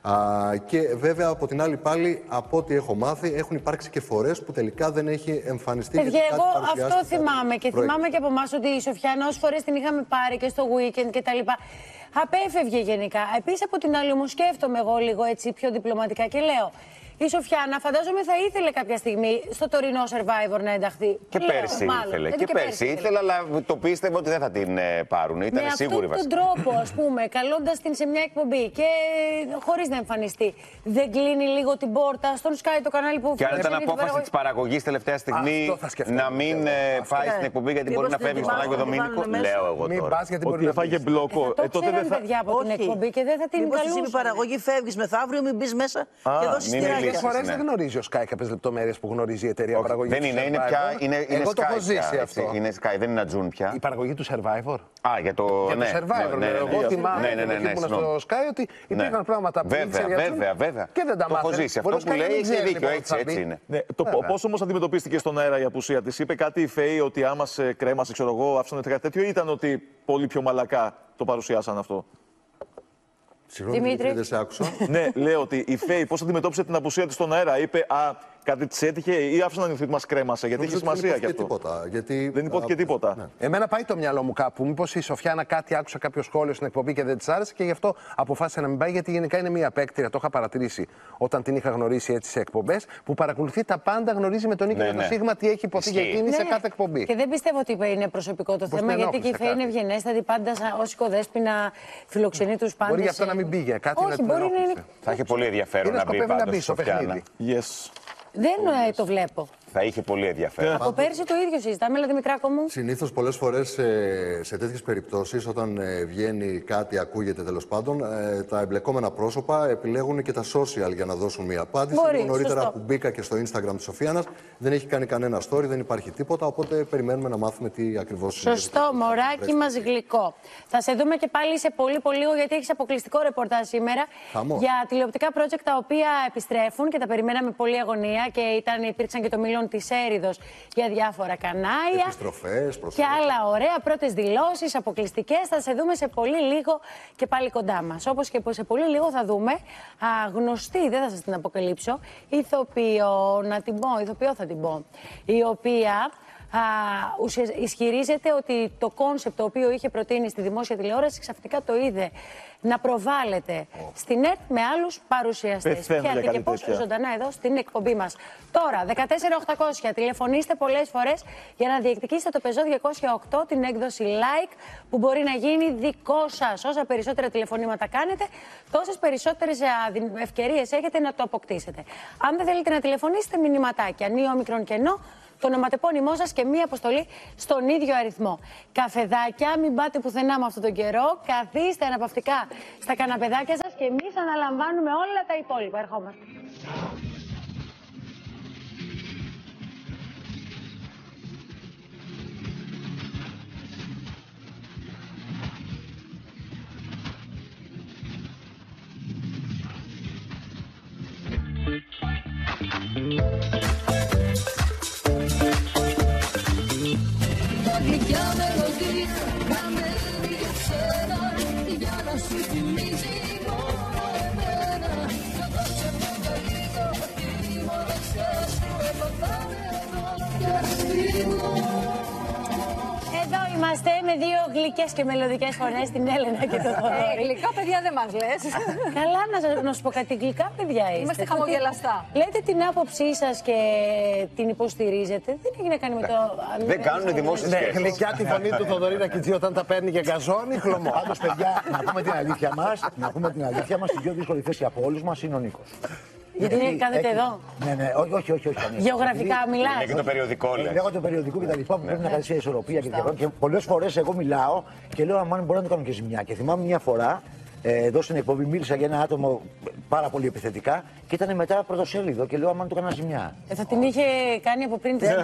Και βέβαια από την άλλη πάλι, από ό,τι έχω μάθει, έχουν υπάρξει και φορές που τελικά δεν έχει εμφανιστεί. Παιδιά, εγώ αυτό θυμάμαι και θυμάμαι και από εμάς ότι η Σοφιάννα όσες φορές την είχαμε πάρει και στο weekend κτλ. Απέφευγε γενικά. Επίσης από την άλλη μου σκέφτομαι εγώ λίγο έτσι πιο διπλωματικά και λέω. Η Σοφιάννα φαντάζομαι θα ήθελε κάποια στιγμή στο τωρινό Survivor να ενταχθεί. Και πέρσι ήθελε. Και πέρσι ήθελε, αλλά το πίστευε ότι δεν θα την πάρουν. Ήταν σίγουρη βασικά. Με αυτόν τον τρόπο, ας πούμε, καλώντας την σε μια εκπομπή και χωρίς να εμφανιστεί, δεν κλείνει λίγο την πόρτα στον Sky, το κανάλι που. Και αν ήταν απόφαση της παραγωγής τελευταία στιγμή να μην πάει στην εκπομπή γιατί μπορεί να φεύγει στον Άγιο Δομήνικο. Λέω εγώ τώρα. Ότι έφαγε μπλόκο. Τότε δεν θα. Παιδιά από την εκπομπή και δεν θα την καλούσαν. Μήπως η παραγωγή φεύγεις μεθαύριο, μην μπεις μέσα και δώσεις τη Πολλές φορές δεν γνωρίζει ο Sky κάποιες λεπτομέρειες που γνωρίζει η εταιρεία παραγωγής. Δεν είναι, είναι πια. Εγώ το έχω ζήσει αυτό. Είναι Sky, δεν είναι Ατζούν πια. Η παραγωγή του Survivor. Για το Survivor. Εγώ θυμάμαι ότι ήμουν στο Sky ότι υπήρχαν πράγματα που βέβαια. Και δεν τα μάθαμε. Το έχω ζήσει. Αυτό που λέει έχει δίκιο. Έτσι είναι. Πώς όμως αντιμετωπίστηκε στον αέρα η απουσία της? Είπε κάτι η ΦΕΗ ότι άμα σε κρέμασε, ξέρω εγώ, άφησαν κάτι τέτοιο, ή ήταν ότι πολύ πιο μαλακά το παρουσιάσαν αυτό? Συγγνώμη, δεν σε άκουσα. Ναι, λέω ότι η ΦΕΗ πώς αντιμετώπισε την απουσία της στον αέρα? Είπε κάτι της έτυχε ή άφησε να νιωθεί ότι μας κρέμασε? Γιατί έχει σημασία και αυτό. Δεν υπόθηκε τίποτα. Ναι. Εμένα πάει το μυαλό μου κάπου. Μήπως η Σοφιάννα κάτι άκουσε κάποιο σχόλιο στην εκπομπή και δεν της άρεσε και γι' αυτό αποφάσισε να μην πάει. Γιατί γενικά είναι μια παίκτρια, το είχα παρατηρήσει όταν την είχα γνωρίσει έτσι σε εκπομπές, που παρακολουθεί τα πάντα, γνωρίζει με τον Νίκο και το Σίγμα τι έχει υποθεί για εκείνη σε κάθε εκπομπή. Και δεν πιστεύω ότι είναι προσωπικό το θέμα, γιατί και η ΦΕΗ είναι ευγενέστατη, πάντα ως οικοδέσποινα φιλοξενεί τους πάντες. Μπορεί γι' αυτό να μην πήγε. Κάτι να την ενόχλησε. Θα είχε πολύ ενδιαφέρον να μπει πάντως στο παιχνίδι. Δεν το βλέπω. Θα είχε πολύ ενδιαφέρον. Από πέρσι το ίδιο συζητάμε, αλλά Δημητράκο μου. Συνήθως πολλές φορές σε τέτοιες περιπτώσεις, όταν βγαίνει κάτι, ακούγεται τέλος πάντων, τα εμπλεκόμενα πρόσωπα επιλέγουν και τα social για να δώσουν μια απάντηση. Λίγο νωρίτερα που μπήκα και στο Instagram της Σοφιάννας, δεν έχει κάνει κανένα story, δεν υπάρχει τίποτα. Οπότε περιμένουμε να μάθουμε τι ακριβώς συμβαίνει. Σωστό, μωράκι μας γλυκό. Θα σε δούμε και πάλι σε πολύ λίγο, γιατί έχεις αποκλειστικό ρεπορτάζ σήμερα για τηλεοπτικά project τα οποία επιστρέφουν και τα περιμέναμε πολύ αγωνία και υπήρξαν και το Μήλον της Έριδος για διάφορα κανάλια. Επιστροφές, και άλλα ωραία. Πρώτες δηλώσεις, αποκλειστικές. Θα σε δούμε σε πολύ λίγο και πάλι κοντά μας. Όπως και σε πολύ λίγο θα δούμε γνωστή, δεν θα σας την αποκαλύψω, ηθοποιό, να την πω, ηθοποιό θα την πω, η οποία ισχυρίζεται ότι το κόνσεπτ το οποίο είχε προτείνει στη δημόσια τηλεόραση ξαφνικά το είδε να προβάλλεται στην ΕΡΤ με άλλους παρουσιαστές. Πιάθηκε και πώς ζωντανά εδώ στην εκπομπή μας. Τώρα, 14800, τηλεφωνήστε πολλές φορές για να διεκδικήσετε το Peugeot 208, την έκδοση Like, που μπορεί να γίνει δικό σας. Όσα περισσότερα τηλεφωνήματα κάνετε, τόσες περισσότερες ευκαιρίες έχετε να το αποκτήσετε. Αν δεν θέλετε να τηλεφωνήσετε, μηνυματάκια, νέο κενό, το ονοματεπώνυμό σας και μία αποστολή στον ίδιο αριθμό. Καφεδάκια, μην πάτε πουθενά με αυτόν τον καιρό. Καθίστε αναπαυτικά στα καναπεδάκια σας και εμείς αναλαμβάνουμε όλα τα υπόλοιπα. Ερχόμαστε. Γλυκιά μελωδία να μένει για σένα, για να σου θυμίζει μόνο εμένα. Να δώσω το καλύτερο, τη μοναξιά σου έπαθαμε εδώ και αστυνό. Εδώ είμαστε με δύο γλυκές και μελωδικές φωνές, την Έλενα και τον Θοδωρή. Γλυκά παιδιά δεν μας λες. Καλά, να σου πω κάτι, γλυκά παιδιά είστε. Είμαστε χαμογελαστά. Λέτε την άποψή σας και την υποστηρίζετε. Δεν έχει να κάνει με το... Δεν κάνουν δημόσιες σχέσεις. Γλυκιά τη φωνή του Θοδωρή Ρακιτζή όταν τα παίρνει και γκαζώνει, χλωμό. Πάντως παιδιά, να πούμε την αλήθεια μας, την πιο δύσκολη θέση από όλους μας είναι ο Νίκος. Γιατί κάθεται εδώ. Ναι, όχι. Γεωγραφικά μιλάς. Λέγεται το περιοδικό, λες. Λέγω το περιοδικό και τα λοιπά που πρέπει να κρατήσει ισορροπία και πολλές φορές εγώ μιλάω και λέω αν μπορεί να το κάνω και ζημιά. Και θυμάμαι μια φορά εδώ στην εκπομπή μίλησα για ένα άτομο πάρα πολύ επιθετικά και ήταν μετά πρωτοσέλιδο και λέω άμα του έκανα ζημιά. Θα την είχε κάνει από πριν. Δεν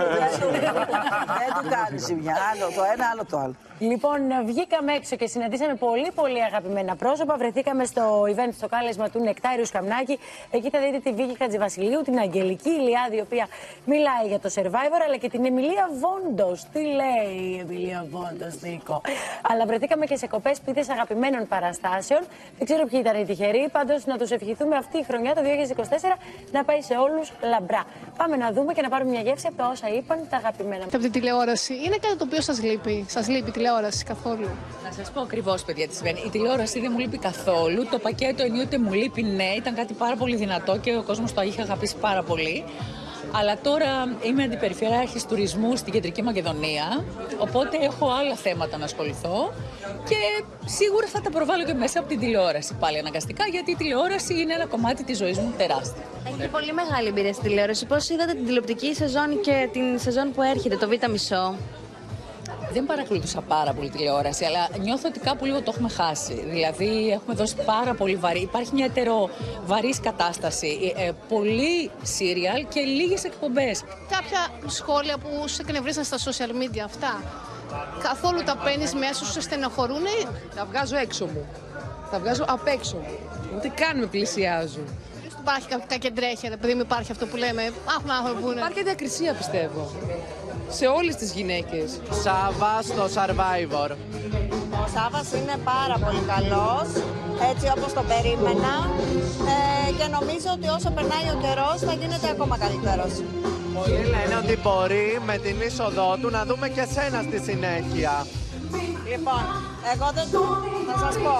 του κάνει ζημιά. Άλλο το ένα, άλλο το άλλο. Λοιπόν, βγήκαμε έξω και συναντήσαμε πολύ αγαπημένα πρόσωπα. Βρεθήκαμε στο event, στο κάλεσμα του Νεκτάριου Σκαμνάκη. Εκεί θα δείτε τη Βίκη Χατζηβασιλείου, την Αγγελική Ηλιάδη, η οποία μιλάει για το Survivor, αλλά και την Εμιλία Βόντος. Τι λέει η Εμιλία Βόντος, Νίκο. Αλλά βρεθήκαμε και σε κοπές πίτες αγαπημένων παραστάσεων. Δεν ξέρω ποιοι ήταν οι τυχεροί. Πάντως, να τους ευχηθούμε αυτή η χρονιά, το 2024, να πάει σε όλους λαμπρά. Πάμε να δούμε και να πάρουμε μια γεύση από τα όσα είπαν τα αγαπημένα. Από την τηλεόραση, είναι κάτι το οποίο σας λείπει. Σας λείπει η τηλεόραση καθόλου? Να σας πω ακριβώς, παιδιά, τι συμβαίνει. Η τηλεόραση δεν μου λείπει καθόλου. Το πακέτο ενίοτε μου λείπει, ναι, ήταν κάτι πάρα πολύ δυνατό και ο κόσμος το είχε αγαπήσει πάρα πολύ. Αλλά τώρα είμαι αντιπεριφερειάρχης τουρισμού στην Κεντρική Μακεδονία, οπότε έχω άλλα θέματα να ασχοληθώ και σίγουρα θα τα προβάλλω και μέσα από την τηλεόραση πάλι αναγκαστικά, γιατί η τηλεόραση είναι ένα κομμάτι της ζωής μου τεράστιο. Έχετε πολύ μεγάλη εμπειρία στη τηλεόραση. Πώς είδατε την τηλεοπτική σεζόν και την σεζόν που έρχεται, το Β' Μισό? Δεν παρακολουθούσα πάρα πολύ τηλεόραση, αλλά νιώθω ότι κάπου λίγο το έχουμε χάσει. Δηλαδή, έχουμε δώσει πάρα πολύ βαρύ. Υπάρχει μια ετεροβαρής κατάσταση. Πολύ σύριαλ και λίγες εκπομπές. Κάποια σχόλια που σε εκνευρίζαν στα social media αυτά, καθόλου τα παίρνεις μέσα σου, σε στενοχωρούνε? Τα βγάζω έξω μου. Τα βγάζω απ' έξω μου. Ούτε καν με πλησιάζουν. Υπάρχει κακεντρέχεια, επειδή υπάρχει αυτό που λέμε. Έχουμε άνθρωποι που είναι. Υπάρχει διακρισία, πιστεύω. Σε όλες τις γυναίκες. Σάβα στο Survivor. Ο Σάβας είναι πάρα πολύ καλός, έτσι όπως το περίμενα, και νομίζω ότι όσο περνάει ο καιρός θα γίνεται ακόμα καλύτερος. Πολλοί λένε ότι μπορεί με την είσοδό του να δούμε και σένα στη συνέχεια. Λοιπόν, εγώ θα σας πω,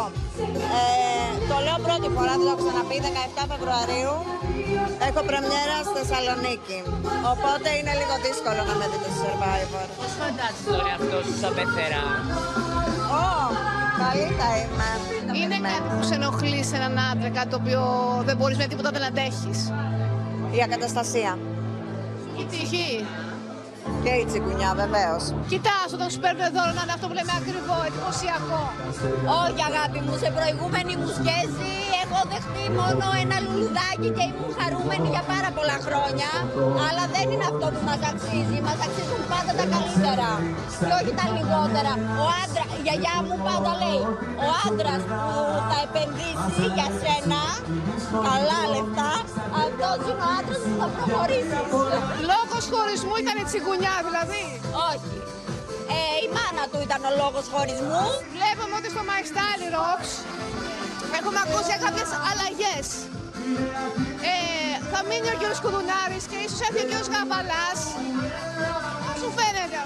το λέω πρώτη φορά, δεν το έχω ξαναπεί, 17 Φεβρουαρίου έχω πρεμιέρα στη Θεσσαλονίκη, οπότε είναι λίγο δύσκολο να με δείτε στο Survivor. Πώς φαντάζεσαι τώρα αυτό σου σαν πεθερά? Καλή θα είμαι. Είναι κάτι που σε ενοχλεί σε έναν άντρα, κάτι το οποίο δεν μπορείς με τίποτα δεν αντέχεις? Η ακαταστασία. Η τύχη. Και η τσιγκουνιά, βεβαίως. Κοιτάς, όταν σου παίρνουν δώρο να είναι αυτό που λέμε ακριβό, εντυπωσιακό. Όχι, αγάπη μου, σε προηγούμενη μου σχέση έχω δεχτεί μόνο ένα λουλουδάκι και ήμουν χαρούμενη για πάρα πολλά χρόνια. Αλλά δεν είναι αυτό που μας αξίζει. Μας αξίζουν πάντα τα καλύτερα. Και όχι τα λιγότερα. Η γιαγιά μου πάντα λέει: ο άντρας που θα επενδύσει για σένα καλά λεφτά, αυτός είναι ο άντρας που θα προχωρήσει. Λόγος χωρισμού ήταν η τσιγκουνιά, δηλαδή? Όχι. Η μάνα του ήταν ο λόγος χωρισμού. Βλέπουμε ότι στο My Style Rocks έχουμε ακούσει κάποιες αλλαγές. Θα μείνει ο κύριος Κουδουνάρης και ίσως έρθει ο κύριος Γαβαλάς. Πώς σου φαίνεται?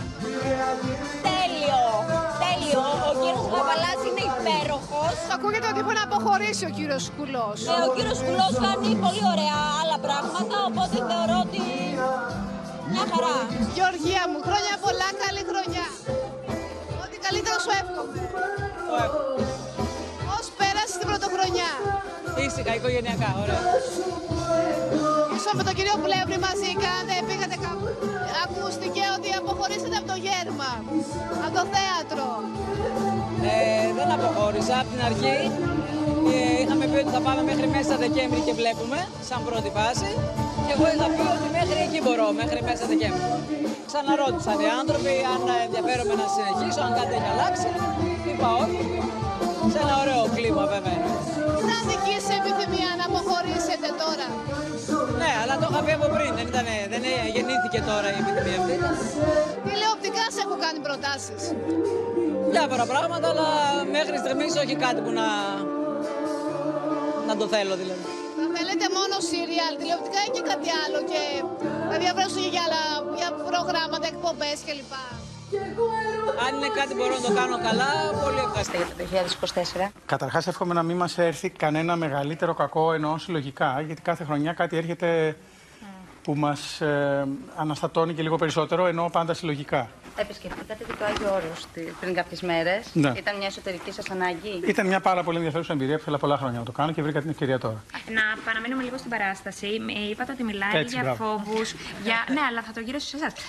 Σκουλός. Ακούγεται ότι είπε να αποχωρήσει ο κύριος Σκουλός. Ο κύριος Σκουλός κάνει πολύ ωραία άλλα πράγματα, οπότε θεωρώ ότι μια χαρά. Γεωργία μου, χρόνια πολλά, καλή χρονιά. Ό,τι καλύτερο σου εύχομαι. Πώς πέρασε την πρωτοχρονιά? Ήσυχα, οικογενειακά, ωραία. Ίσως με τον κύριο Πλεύρη μαζί πήγατε κάπου. Ακούστηκε ότι αποχωρήσατε από το γέρμα, από το θέατρο. Δεν αποχώρησα από την αρχή. Είχαμε πει ότι θα πάμε μέχρι μέσα Δεκέμβρη και βλέπουμε, σαν πρώτη φάση. Και εγώ είχα πει ότι μέχρι εκεί μπορώ, μέχρι μέσα Δεκέμβρη. Ξαναρώτησαν οι άνθρωποι αν ενδιαφέρομαι να συνεχίσω, αν κάτι έχει αλλάξει. Είπα όχι. Σε ένα ωραίο κλίμα βέβαια. Ήταν δική σε επιθυμία να αποχωρήσετε τώρα? Ναι, αλλά το είχα πει από πριν. Δεν γεννήθηκε τώρα η επιθυμία αυτή. Τηλεοπτικά σε έχω κάνει προτάσεις. Διάφορα πράγματα, αλλά μέχρι στιγμής όχι κάτι που να το θέλω δηλαδή. Θα θέλετε μόνο σύριαλ, τηλεοπτικά ή και κάτι άλλο και να διαβρώσουν για προγράμματα, εκπομπές κλπ. Αν είναι κάτι μπορώ να το κάνω καλά, πολύ ευχαριστώ για το 2024. Καταρχάς εύχομαι να μην μας έρθει κανένα μεγαλύτερο κακό, εννοώ συλλογικά, γιατί κάθε χρονιά κάτι έρχεται που μας αναστατώνει και λίγο περισσότερο, εννοώ πάντα συλλογικά. Επισκεφτήκατε και το Άγιο Όρος πριν κάποιες μέρες. Ναι. Ήταν μια εσωτερική σας ανάγκη? Ήταν μια πάρα πολύ ενδιαφέρουσα εμπειρία που ήθελα πολλά χρόνια να το κάνω και βρήκα την ευκαιρία τώρα. Να παραμείνουμε λίγο στην παράσταση. Είπατε ότι μιλάει για φόβους. Ναι, αλλά θα το γύρω σε εσάς.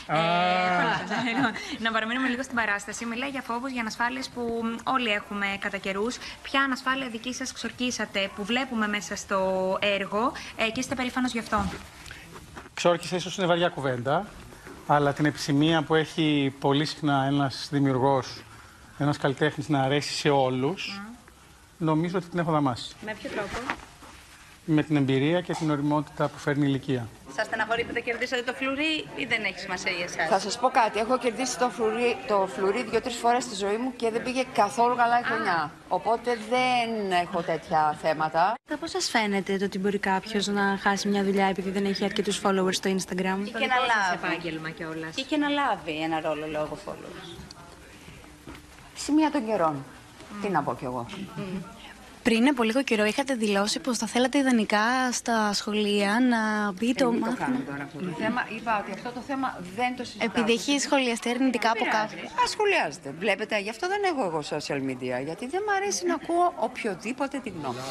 Να παραμείνουμε λίγο στην παράσταση. Μιλάει για φόβους, για ανασφάλειες που όλοι έχουμε κατά καιρούς. Ποια ανασφάλεια δική σας ξορκίσατε που βλέπουμε μέσα στο έργο και είστε περήφανος γι' αυτό? Ξόρκισα ίσως είναι βαριά κουβέντα, αλλά την επισημία που έχει πολύ συχνά ένας δημιουργός, ένας καλλιτέχνης να αρέσει σε όλους, νομίζω ότι την έχω δαμάσει. Με ποιο τρόπο? με την εμπειρία και την ωριμότητα που φέρνει η ηλικία. Σας στεναχωρεί που δεν κερδίσατε το φλουρί ή δεν έχει σημασία για εσάς? Θα σας πω κάτι. Έχω κερδίσει το φλουρί 2-3 φορές στη ζωή μου και δεν πήγε καθόλου καλά η χρονιά. Οπότε δεν έχω τέτοια θέματα. Πώς σας φαίνεται το ότι μπορεί κάποιος να χάσει μια δουλειά επειδή δεν έχει αρκετούς followers στο Instagram? Και να λάβει επάγγελμα κιόλας. Και να λάβει ένα ρόλο λόγω followers. Σημεία των καιρών. Τι να πω κι εγώ. Πριν από λίγο καιρό είχατε δηλώσει πως θα θέλατε ιδανικά στα σχολεία να μπει το μάθημα. Δεν το κάνω τώρα αυτό το θέμα. Είπα ότι αυτό το θέμα δεν το συζητάω. Επειδή έχει σχολιαστεί αρνητικά από κάποιον. Σχολιάζεται. Βλέπετε, γι' αυτό δεν έχω εγώ social media. Γιατί δεν μου αρέσει να ακούω οποιοδήποτε τη γνώμη.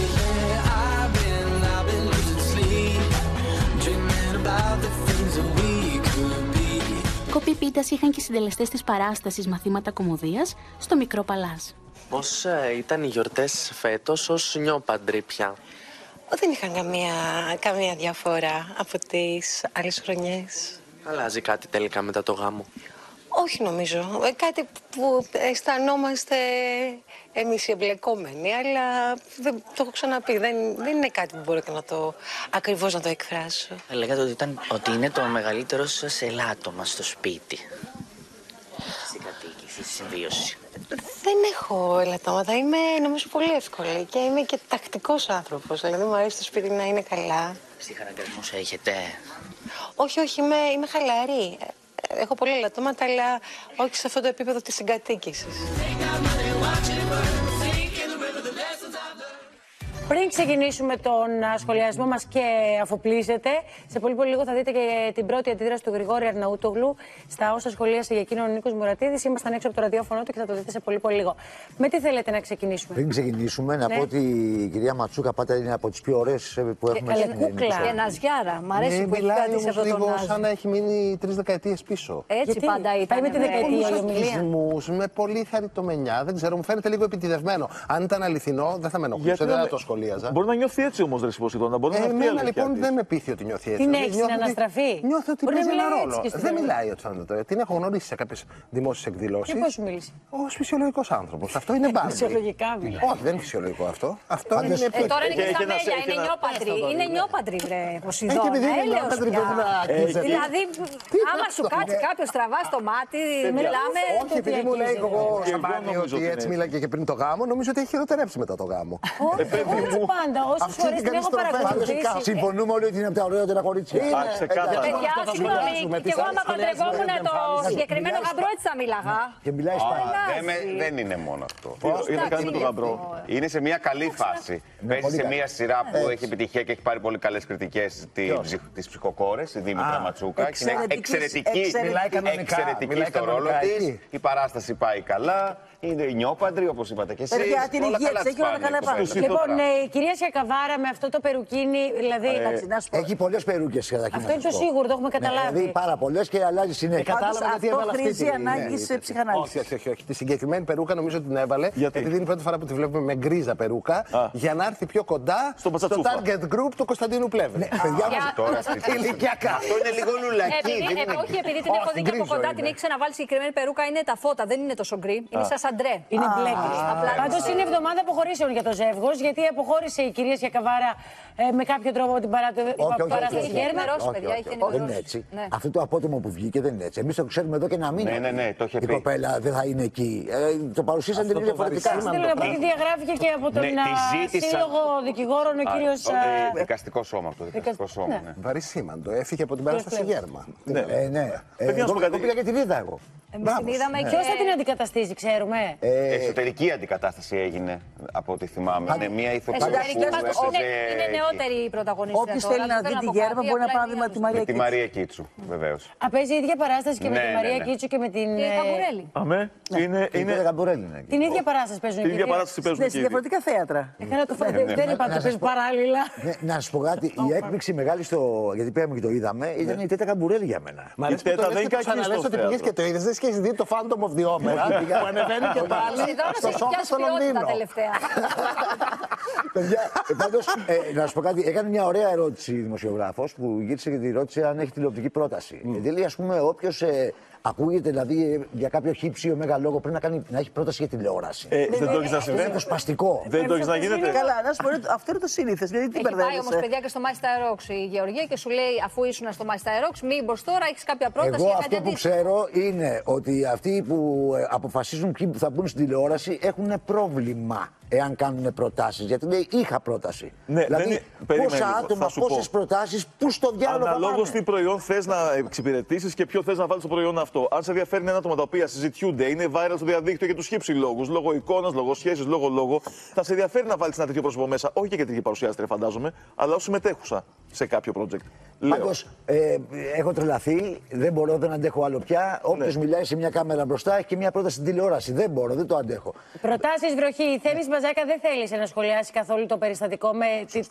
Κόπη πίτας είχαν και οι συντελεστές της παράστασης μαθήματα κωμωδίας στο Μικρό Παλάζ. Πώς ήταν οι γιορτές φέτος ως νιόπαντροι πια? Δεν είχαν καμία διαφορά από τις άλλες χρονιές. Αλλάζει κάτι τελικά μετά το γάμο? Όχι νομίζω. Κάτι που αισθανόμαστε εμείς οι εμπλεκόμενοι, αλλά το έχω ξαναπεί. Δεν είναι κάτι που μπορώ και ακριβώς να το εκφράσω. Λέγατε ότι είναι το μεγαλύτερο σας ελάττωμα στο σπίτι. Στην κατοίκηση, στη συμβίωση. Δεν έχω ελαττώματα. Είμαι νομίζω πολύ εύκολη και είμαι και τακτικός άνθρωπος. Δηλαδή μου αρέσει το σπίτι να είναι καλά. Συγχαρητισμούς έχετε? Όχι, είμαι χαλαρή. Έχω πολλά ελαττώματα, αλλά όχι σε αυτό το επίπεδο της συγκατοίκησης. Πριν ξεκινήσουμε τον σχολιασμό μας και αφοπλίζετε, σε πολύ λίγο θα δείτε και την πρώτη αντίδραση του Γρηγόρη Αρναούτογλου στα όσα σχολίασε για εκείνον ο Νίκος Μουρατίδης. Ήμασταν έξω από το ραδιόφωνο του και θα το δείτε σε πολύ λίγο. Με τι θέλετε να ξεκινήσουμε? Πριν ξεκινήσουμε, να πω ότι η κυρία Ματσούκα πάντα είναι από τις πιο ωραίες που έχουμε στην κούκλα. Και Ναζιάρα. Μ' αρέσει που έχει κρατήσει αυτό το Νάζι. Σαν να έχει μείνει 3 δεκαετίες πίσω. Έτσι πάντα ήταν. Πάει με τη δεκαετία η ομιλία. Με πολύ χαριτομενιά. Δεν ξέρω, μου φαίνεται λίγο επιτηδευμένο. Αν ήταν αληθινό, δεν θα με ενοχλούσε, δεν θα το σχολίαζα. Μπορεί να νιώθει έτσι όμως, Δεσπόσιτο. Εμένα λοιπόν δεν με πείθει ότι νιώθει έτσι. Την έχει στην αναστραφή. Νιώθω ότι παίζει ένα ρόλο. Δεν μιλάει ότι φαίνεται. Την έχω γνωρίσει σε κάποιες δημόσιες εκδηλώσεις. Και πώς σου μίλησε? Ως φυσιολογικός άνθρωπος. Αυτό είναι μπάρμπι. Φυσιολογικά μιλάει. Όχι, δεν είναι φυσιολογικό αυτό. Αυτό είναι. Τώρα είναι και στα μέλια, είναι νιόπαντροι. Είναι νιόπαντροι, βρε Ποσειδώνα. Δηλαδή, άμα σου κάτσει κάποιο στραβά στο μάτι, μιλάμε. Όχι, επειδή μου λέει εγώ Σαμπάνι ότι έτσι μίλαγε και πριν το γάμο, νομίζω ότι έχει χειροτερέψει μετά το γάμο. Έτσι πάντα. Όσες φορές την έχω παρακολουθήσει. Συμφωνούμε όλοι ότι είναι από τα ωραιότερα κορίτσια. Παιδιά, συγγνώμη, και εγώ άμα παντρευόμουν το συγκεκριμένο γαμπρό έτσι θα μίλαγα. Και μιλάει σπάνια. Δεν είναι μόνο αυτό. Είναι κάνει με τον γαμπρό. Είναι σε μια καλή φάση. Παίζει σε μια σειρά που έχει επιτυχία και έχει πάρει πολύ καλές κριτικές, τις Ψυχοκόρες, η Δήμητρα Ματσούκα. Είναι εξαιρετική στο ρόλο της. Η παράσταση πάει καλά. Είναι νιόπαντροι, όπως είπατε και εσείς. Παιδιά, την υγεία της έχει όλα καλά πάνω. Λοιπόν, η κυρία Σιακαβάρα με αυτό το περουκίνι, δηλαδή. Έχει πολλές περούκες καταρχήν. Αυτό είναι το σίγουρο, το έχουμε καταλάβει. Δηλαδή πάρα πολλές και αλλάζει συνέχεια. Κατάλαβα γιατί έβαλε αυτή. Αυτό χρήζει ανάγκη σε ψυχανάλυση. Όχι. Τη συγκεκριμένη περούκα νομίζω την έβαλε. Γιατί είναι η πρώτη φορά που τη βλέπουμε με γκρίζα περούκα. Για να έρθει πιο κοντά στο target group του Κωνσταντίνου Πλεύρη. Παιδιά μου, ηλικιακά. Αυτό είναι λίγο λουλακί. Όχι, επειδή την έχω δει και από κοντά, την έχει ξαναβάλει συγκεκριμένη περούκα, είναι τα φώτα, δεν είναι τόσο γκρι. Είναι σαν σαντρέ. Είναι μπλε. Πάντως είναι εβδομάδα αποχωρήσεων για το ζεύγος, γιατί αποχώρησε η κυρία Σιακαβάρα με κάποιο τρόπο από την παράσταση Γέρμα. Δεν είναι έτσι. Αυτό το απότομο που βγήκε δεν είναι έτσι. Εμείς το ξέρουμε εδώ και ένα μήνα. Ναι, το είχε πει. Η κοπέλα δεν θα είναι εκεί. Το παρουσίασαν τελείως διαφορετικά. Θέλω να πω ότι διαγράφηκε και από τον Σύλλογο Δικηγόρων ο κύριος. Δικαστικό σώμα αυτό. Βαρύσιμαντο. Έφυγε από την παράσταση Γέρμα. Ναι. Εγώ πήγα και την είδα εγώ. Ποιος θα την αντικαταστήσει, ξέρουμε. Εσωτερική αντικατάσταση έγινε από ό,τι θυμάμαι. Είναι μια ηθοποιός που είναι νεότερη η πρωταγωνίστρια. Όποιος θέλει να δει τη Γέρμα μπορεί να πάει με τη Μαρία Κίτσου. Με τη Μαρία Κίτσου, βεβαίως. Παίζει η ίδια παράσταση και με τη Μαρία Κίτσου και με την Καμπουρέλη. Αμέ, είναι Καμπουρέλη. Την ίδια παράσταση παίζουν. Την ίδια παράσταση παίζουν. Σε διαφορετικά θέατρα. Δεν είπα ότι παίζουν παράλληλα. Να σου πω κάτι, η έκπληξη μεγάλη στο. Γιατί πήγαμε και το είδαμε, ήταν η Τέτα Καμπουρέλη για μένα. Η Τέτα δεν είναι κακή. Ότι πήγες και το είδες, δεν έχεις δει το Phantom of the Opera που ανεβαίνει και πάλι στο σώμα στο Λονδίνο. Παιδιά, πάντως, να σου πω κάτι, έκανε μια ωραία ερώτηση η δημοσιογράφος που γύρισε και τη ρώτησε αν έχει τηλεοπτική πρόταση. Δηλαδή, ας πούμε, όποιος ακούγεται δηλαδή, για κάποιο χύψιο μεγαλόγο πρέπει να έχει πρόταση για τηλεόραση. Δεν το έχεις να συμβαίνει. Είναι το σπαστικό. Δεν το έχεις να γίνεται. Καλά, να σου πω, αυτό είναι το σύνηθες. Έχει πάει όμως παιδιά και στο Master Rocks η Γεωργία και σου λέει αφού ήσουν στο Master Rocks, μήπως τώρα έχεις κάποια πρόταση. Εγώ αυτό που ξέρω είναι ότι αυτοί που αποφασίζουν ποιοι θα μπουν στην τηλεόραση έχουν πρόβλημα εάν κάνουν προτάσεις. Γιατί λέει είχα πρόταση. Ναι, δηλαδή πόσα άτομα, πόσες προτάσεις, πού στο διάλογο. Αναλόγως τι προϊόν θες να εξυπηρετήσεις και ποιο θες να βάλεις στο προϊόν αυτό. Αν σε ενδιαφέρει ένα άτομα τα οποία συζητιούνται, είναι viral στο διαδίκτυο για τους χύψη λόγους, λόγω εικόνας, λόγω σχέσης, λόγω, θα σε ενδιαφέρει να βάλεις ένα τέτοιο πρόσωπο μέσα. Όχι και τέτοια παρουσιάστρια, φαντάζομαι, αλλά ως συμμετέχουσα σε κάποιο project. Πάντως, έχω τρελαθεί, δεν αντέχω άλλο πια. Όποιος μιλάει σε μια κάμερα μπροστά έχει και μια πρόταση στην τηλεόραση. Δεν μπορώ, δεν το αντέχω. Προτάσεις βροχή. Η Θέμης Μπαζάκα δεν θέλησε να σχολιάσει καθόλου το περιστατικό με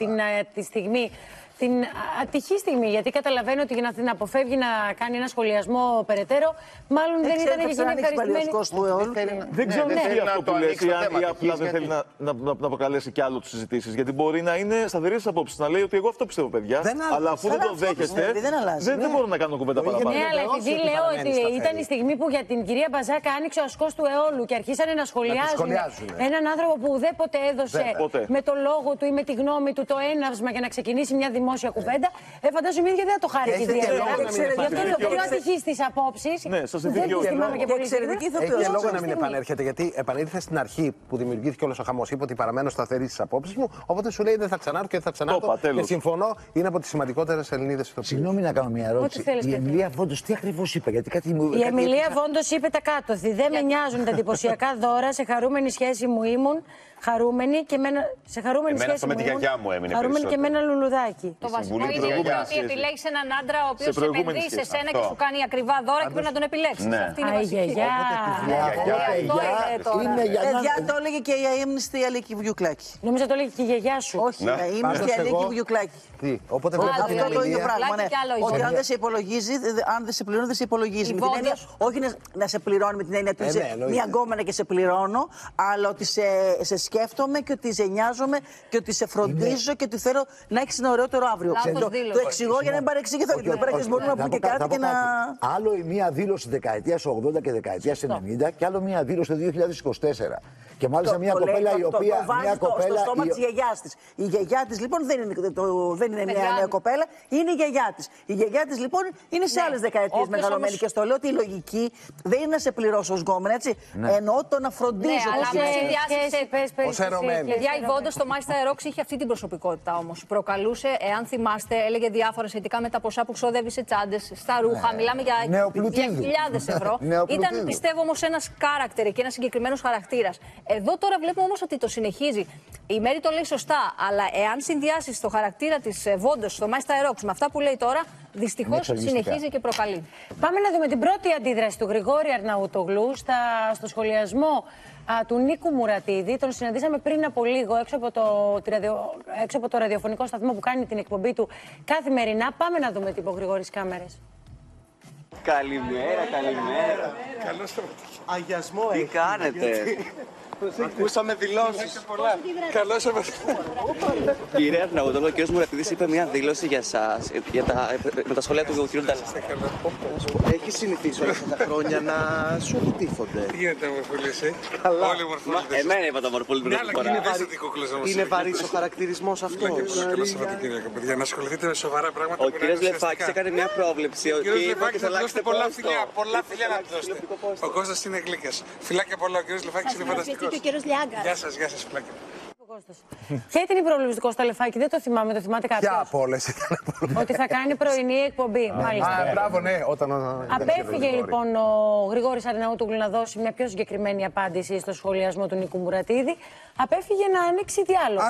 τη στιγμή. Την ατυχή στιγμή, γιατί καταλαβαίνω ότι για να την αποφεύγει να κάνει ένα σχολιασμό περαιτέρω, μάλλον δεν ήταν και εκείνη ευχαριστημένη. Δεν ξέρω τι αυτό που λες, ή απλά δεν θέλει να προκαλέσει κι άλλο τις συζητήσεις. Γιατί μπορεί να είναι σταθερή στις απόψεις, να λέει ότι εγώ αυτό πιστεύω, παιδιά. Αλλά αφού δεν το δέχεστε, δεν μπορώ να κάνω κουβέντα παραπάνω. Ναι, αλλά επειδή λέω ότι ήταν η στιγμή που για την κυρία Μπαζάκα άνοιξε ο ασκός του αιώλου και αρχίσανε να σχολιάζουν έναν άνθρωπο που ουδέποτε έδωσε με το λόγο του ή με τη γνώμη του το έναυσμα για να ξεκινήσει μια δημόσια κουβέντα, φαντάζομαι η ίδια δεν θα το χάρη τη διαδικασία. Γι' αυτό είναι πιο ατυχή στις απόψεις. Ναι, σας θυμάμαι και πολύ. Έχει λόγο να μην επανέρχεται, γιατί επανήλθε στην αρχή που δημιουργήθηκε όλος ο χαμός. Είπε ότι παραμένω σταθερή στις απόψεις μου, οπότε σου λέει δεν θα ξανάρθω και δεν θα ξανάρθω. Και συμφωνώ, είναι από τις σημαντικότερες Ελληνίδες ηθοποιούς. Συγγνώμη να κάνω μια ερώτηση. Η Εμιλία Βόντος τι ακριβώς είπε, γιατί κάτι μου. Η Εμιλία Βόντος είπε τα κάτωθη. Δεν με νοιάζουν τα εντυπωσιακά δώρα, σε χαρούμενη σχέση μου ήμουν. Χαρούμενη και σε χαρούμενη σχέση με τη γιαγιά μου έμεινε. Χαρούμενη και με ένα λουλουδάκι. Το βασικό είναι ότι επιλέγεις έναν άντρα ο οποίος επενδύει σε σένα και σου κάνει ακριβά δώρα και πρέπει να τον επιλέξεις. Αυτή είναι η βασική. Παιδιά, το έλεγε και η Αείμνηστη Αλίκη Βουγιουκλάκη. Νόμιζα το έλεγε και η γιαγιά σου. Όχι, η Αείμνηστη Αλίκη Βουγιουκλάκη. Αυτό το ίδιο πράγμα. Ότι αν δεν σε υπολογίζει, αν δεν σε πληρώνει, δεν σε υπολογίζει. Όχι να σε πληρώνει με την έννοια ότι είσαι μια γκόμενα και σε πληρώνω, αλλά ότι σε σκέφτομαι και ότι σε νοιάζομαι και ότι σε φροντίζω και ότι θέλω να έχεις ένα ωραιότερο αύριο. Το εξηγώ για να μην παρεξηγηθώ. Γιατί εδώ πέρα μπορούμε να πούμε και κάτι και να. Άλλο μία δήλωση δεκαετίας 80 και δεκαετίας 90 και άλλο μία δήλωση το 2024. Και μάλιστα μια κοπέλα η οποία. Το βάζει στο στόμα της γιαγιάς της. Η γιαγιά της λοιπόν δεν είναι μια νέα κοπέλα, είναι η γιαγιά της. Η γιαγιά της λοιπόν είναι σε άλλες δεκαετίες μεγαλωμένη. Και στο λέω ότι η λογική δεν είναι να σε πληρώσω ως γκόμενα, έτσι. Εννοώ το να φροντίζω. Αλλά παιδιά, η Βόντο στο Μάλιστα Ρόξ είχε αυτή την προσωπικότητα όμως. Προκαλούσε, εάν θυμάστε, έλεγε διάφορα σχετικά με τα ποσά που ξόδευε σε τσάντες, στα ρούχα. Μιλάμε για χιλιάδες ευρώ. Ήταν, πιστεύω, όμως ένας character και ένας συγκεκριμένος χαρακτήρας. Εδώ τώρα βλέπουμε όμως ότι το συνεχίζει. Η Μέρη το λέει σωστά, αλλά εάν συνδυάσεις το χαρακτήρα της Βόντο στο Μάλιστα Ρόξ με αυτά που λέει τώρα, δυστυχώς συνεχίζει και προκαλεί. Πάμε να δούμε την πρώτη αντίδραση του Γρηγόρη Αρναούτογλου στο σχολιασμό του Νίκου Μουρατίδη. Τον συναντήσαμε πριν από λίγο έξω από το ραδιοφωνικό σταθμό που κάνει την εκπομπή του καθημερινά. Πάμε να δούμε τι είπε ο Γρηγόρης κάμερες. Καλημέρα, καλημέρα. Καλώς το αγιασμό. Τι κάνετε? Ακούσαμε δηλώσεις. Καλώς ήρθατε. Κύριε Αρναούτογλου, ο κ. Μουρατίδης είπε μια δήλωση για εσάς, με τα σχόλια του κ. Νταλά. Έχει συνηθίσει όλα αυτά τα χρόνια να σου επιτίθονται. Τι γίνεται, Μορφούλη, εσύ? Όλοι μορφούλητες. Εμένα είπα τα μορφούλητα. Είναι βαρύς ο χαρακτηρισμός αυτός. Καλώς ήρθατε, κύριε παιδιά, να ασχοληθείτε με σοβαρά πράγματα. Ο κ. Λεφάκης έκανε μια πρόβλεψη. Ο κ. Λεφάκης θα δώσετε πολλά φιλιά. Πολλά φιλιά να του δώσετε. Ο Κώστας είναι γλύκας. Φιλάκια πολλά, ο κ. Λεφάκης είναι φανταστικός. Και ο κύριος Λιάγκας. Γεια σας, φιλάκια. Ποια ήταν η πρόβλεψη του Κώστα Λεφάκη, δεν το θυμάμαι, το θυμάται κάποιος? Ποια από όλες ήταν? Ότι θα κάνει πρωινή εκπομπή. Μάλιστα. Μπράβο, ναι, Απέφυγε λοιπόν ο Γρηγόρης Αρναούτογλου να δώσει μια πιο συγκεκριμένη απάντηση στο σχολιασμό του Νίκου Μουρατίδη. Απέφυγε να ανοίξει διάλογο.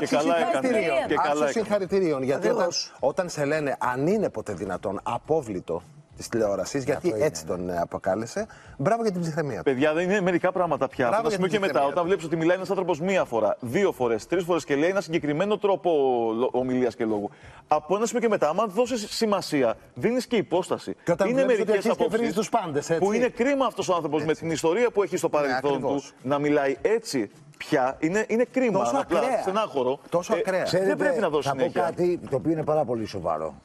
Άξιο συγχαρητηρίων. Γιατί όταν σε λένε αν είναι ποτέ δυνατόν απόβλητο τη τηλεόραση, γιατί έτσι τον αποκάλεσε. Μπράβο για την ψυχραιμία. Παιδιά, δεν είναι μερικά πράγματα πια. Από το σημείο και μετά, όταν βλέπει ότι μιλάει ένας άνθρωπος μία φορά, 2 φορές, 3 φορές και λέει ένα συγκεκριμένο τρόπο ομιλίας και λόγου. Από ένα σημείο και μετά, άμα δώσει σημασία, δίνει και υπόσταση. Και όταν είναι μερικές απόψεις τους πάντες, έτσι. Που είναι κρίμα αυτός ο άνθρωπος με την ιστορία που έχει στο παρελθόν του να μιλάει έτσι. Πια είναι κρίμα. Τόσο απλά στενάχωρο. Τόσο ακραία. Δεν πρέπει να δώσει συνέχεια. Θα πω κάτι το οποίο είναι πάρα πολύ σοβαρό.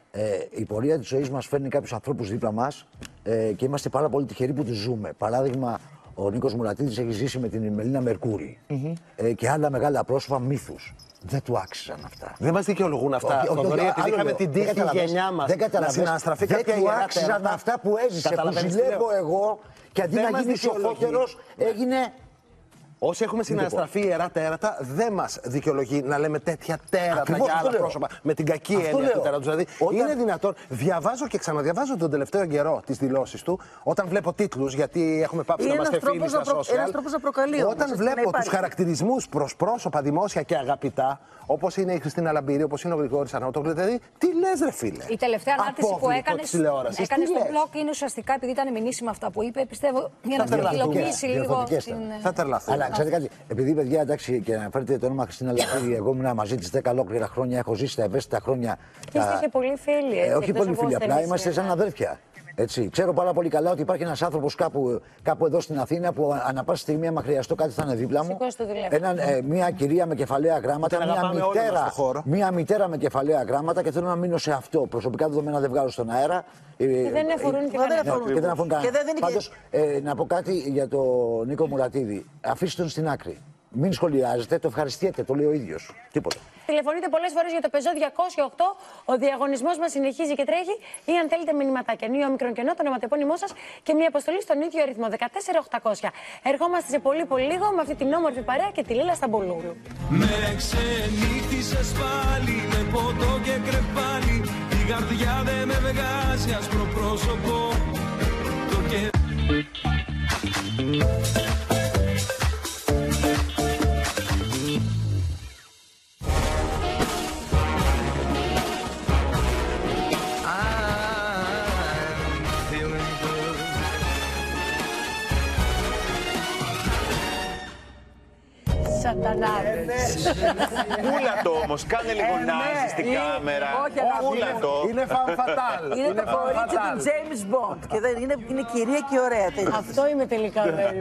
Η πορεία της ζωής μας φέρνει κάποιους ανθρώπους δίπλα μας και είμαστε πάρα πολύ τυχεροί που τους ζούμε. Παράδειγμα, ο Νίκος Μουρατίδης έχει ζήσει με την Μελίνα Μερκούρη και άλλα μεγάλα πρόσωπα μύθους. Δεν του άξιζαν αυτά. Δεν μας δικαιολογούν αυτά. Επειδή είχαμε την τύχη η γενιά μας. Δεν του άξιζαν αυτά που έζησε, που ζηλεύω εγώ και αντί να γίνει σοφότερος έγινε. Όσοι έχουμε συναναστραφεί ιερά τέρατα, δεν μας δικαιολογεί να λέμε τέτοια τέρατα για άλλα πρόσωπα. Με την κακή έννοια του τέρατος. Δηλαδή, είναι δυνατόν. Διαβάζω και ξαναδιαβάζω τον τελευταίο καιρό τις δηλώσεις του, όταν βλέπω τίτλους, γιατί έχουμε πάψει να είμαστε φίλοι στα social. Ένας τρόπος να προκαλεί. Όταν βλέπω τους χαρακτηρισμούς προς πρόσωπα δημόσια και αγαπητά, όπως είναι η Χριστίνα Λαμπύρη, όπως είναι ο Γρηγόρης Αρναούτογλου, δηλαδή, τι λες, ρε φίλε? Η τελευταία ανάρτηση που έκανε στο blog είναι ουσιαστικά, επειδή ήταν μηνύσιμα αυτά που είπε, πιστεύω, για να υλοποιήσει λίγο. Θα τρελαθούν. Ξέρετε κάτι, επειδή παιδιά, εντάξει, και αναφέρετε το όνομα Χριστίνα Λαμπύρη, εγώ ήμουν μαζί της 10 ολόκληρα χρόνια, έχω ζήσει τα ευαίσθητα χρόνια. Και είστε και πολύ φίλοι. Όχι πολύ φίλοι, απλά είμαστε σαν αδέρφια. Έτσι. Ξέρω πάρα πολύ καλά ότι υπάρχει ένας άνθρωπος κάπου εδώ στην Αθήνα που ανά πάσα στιγμή, άμα χρειαστώ κάτι, θα είναι δίπλα μου. Μια κυρία με κεφαλαία γράμματα, μια μητέρα με κεφαλαία γράμματα και θέλω να μείνω σε αυτό. Προσωπικά δεδομένα δεν βγάζω στον αέρα. Και δεν αφορούν και κανένα. Πάντως, να πω κάτι για τον Νίκο Μουρατίδη. Αφήστε τον στην άκρη. Μην σχολιάζετε, το ευχαριστείτε, το λέει ο ίδιος. Τίποτα. Τηλεφωνείτε πολλές φορές για το Peugeot 208. Ο διαγωνισμός μας συνεχίζει και τρέχει. Ή αν θέλετε μηνυματάκια, νέο μικρόν κενό, το ονοματεπώνυμό σας και μια αποστολή στον ίδιο αριθμό 14800. Ερχόμαστε σε πολύ λίγο με αυτή την όμορφη παρέα και τη Λίλα Σταμπολούρου. Με ξενύχτησες πάλι με ποτό και κρεπάλι. Η καρδιά δεν με βγάζει άσπρο πρόσωπο. Σατανάδες. Ούλα το όμως, κάνε λίγο νάζι στην κάμερα. Ούλα το. Είναι femme fatale. Είναι το κορίτσι του James Bond. Και δεν είναι κυρία και ωραία. Αυτό είμαι τελικά, Μέρη.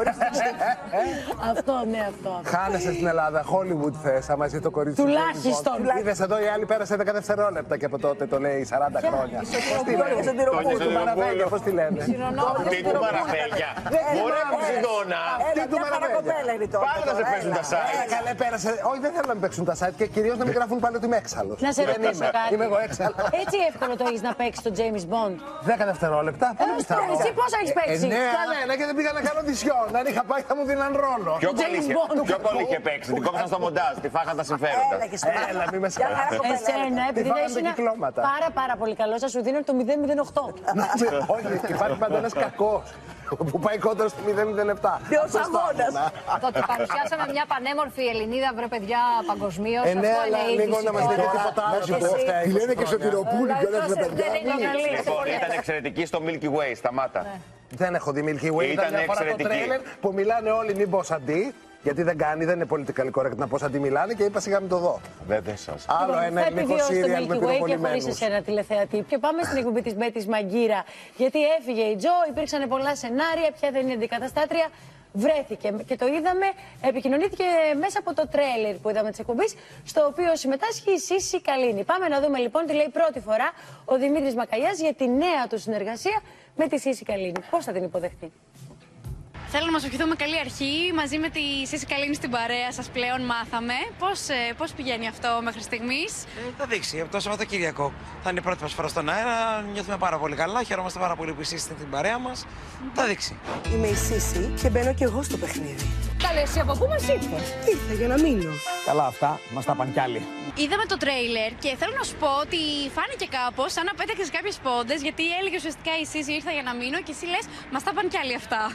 Αυτό, ναι, αυτό. Χάνεσαι στην Ελλάδα. Hollywood θες, άμα είσαι το κορίτσι του τουλάχιστον. Είδες εδώ η άλλη πέρασε 10 δευτερόλεπτα και από τότε το λέει 40 χρόνια. Πώς τη λένε, του Μαραβέγια, πώς τη λένε. Αυτή του Μαραβέγια. Μωρέ μου Ζητώνα. Αυτή του Μαραβέγια. Πάλι να σε παίζουν τα site. Καλέ πέρασε. Όχι, δεν θέλω να με παίξουν τα site και κυρίως να μην γράφουν πάλι ότι είμαι έξαλλος. Να σε ρωτήσω κάτι. Είμαι εγώ έξαλλος. Έτσι εύκολο το έχεις να παίξεις το James Bond. 10 δευτερόλεπτα. Εσύ πόσα έχεις παίξει. Κανένα και δεν πήγα να κάνω δυσιόν. Αν είχα πάει θα μου δίναν ρόλο. Πιο πολύ είχε παίξει. Την κόψαν στο μοντάζ. Τη φάγαν τα συμφέροντα. Έλα, μη με σκέφτεσαι. Εσένα, επειδή ήσουν πάρα πολύ καλό, θα σου δίνω το 008. Όχι, υπάρχει πάντα ένας κακός που πάει κόντρα στο 007. Ποιος αγώνας. Το ότι παρουσιάσαμε μια πανέμορφη Ελληνίδα, βρε παιδιά, παγκοσμίως. Ναι, αλλά λίγο να μας δείτε τίποτα άλλο. Τη λένε και στο Τυροπούλι και όλα τα παιδιά. Λοιπόν, ήταν εξαιρετική στο Milky Way, σταμάτα. Δεν έχω δει Milky Way, ήταν μια φορά το τρέλερ που μιλάνε όλοι μην πω αντί. Γιατί δεν κάνει, δεν είναι πολιτικά correct να πω σαν τι μιλάνε και είπα σιγά μην το δω. Δεν σας. Άλλο ένα ελληνικό σύριαλ με πυροβολημένους. Και χωρίς εσένα τηλεθεατή. Και πάμε στην εκπομπή της Μπέτης Μαγκύρα. Γιατί έφυγε η Τζο, υπήρξαν πολλά σενάρια, ποια δεν είναι αντικαταστάτρια. Βρέθηκε και το είδαμε, επικοινωνήθηκε μέσα από το τρέλερ που είδαμε της εκπομπής, στο οποίο συμμετάσχει η Σύση Καλίνη. Πάμε να δούμε λοιπόν τι λέει πρώτη φορά ο Δημήτρης Μακαλιάς για τη νέα του συνεργασία με τη Σύση Καλίνη. Πώς θα την υποδεχτεί. Θέλω να μας ευχηθούμε καλή αρχή. Μαζί με τη Σύση Καλίνη στην παρέα σας πλέον μάθαμε. Πώς πηγαίνει αυτό μέχρι στιγμής? Θα δείξει. Από το Σαββατοκύριακο θα είναι η πρώτη μας φορά στον αέρα. Νιώθουμε πάρα πολύ καλά. Χαιρόμαστε πάρα πολύ που η Σύση είναι στην παρέα μας. Θα δείξει. Είμαι η Σύση και μπαίνω κι εγώ στο παιχνίδι. Καλέ, εσύ από πού μας ήρθες? Ήρθα για να μείνω. Καλά, αυτά μας τα πάνε κι άλλοι. Είδαμε το τρέιλερ και θέλω να σου πω ότι φάνηκε κάπως σαν να πέταξες κάποιες πόντες, γιατί έλεγε ουσιαστικά η Σύση ήρθα για να μείνω και εσύ λες μας τα πάνε κι άλλοι αυτά.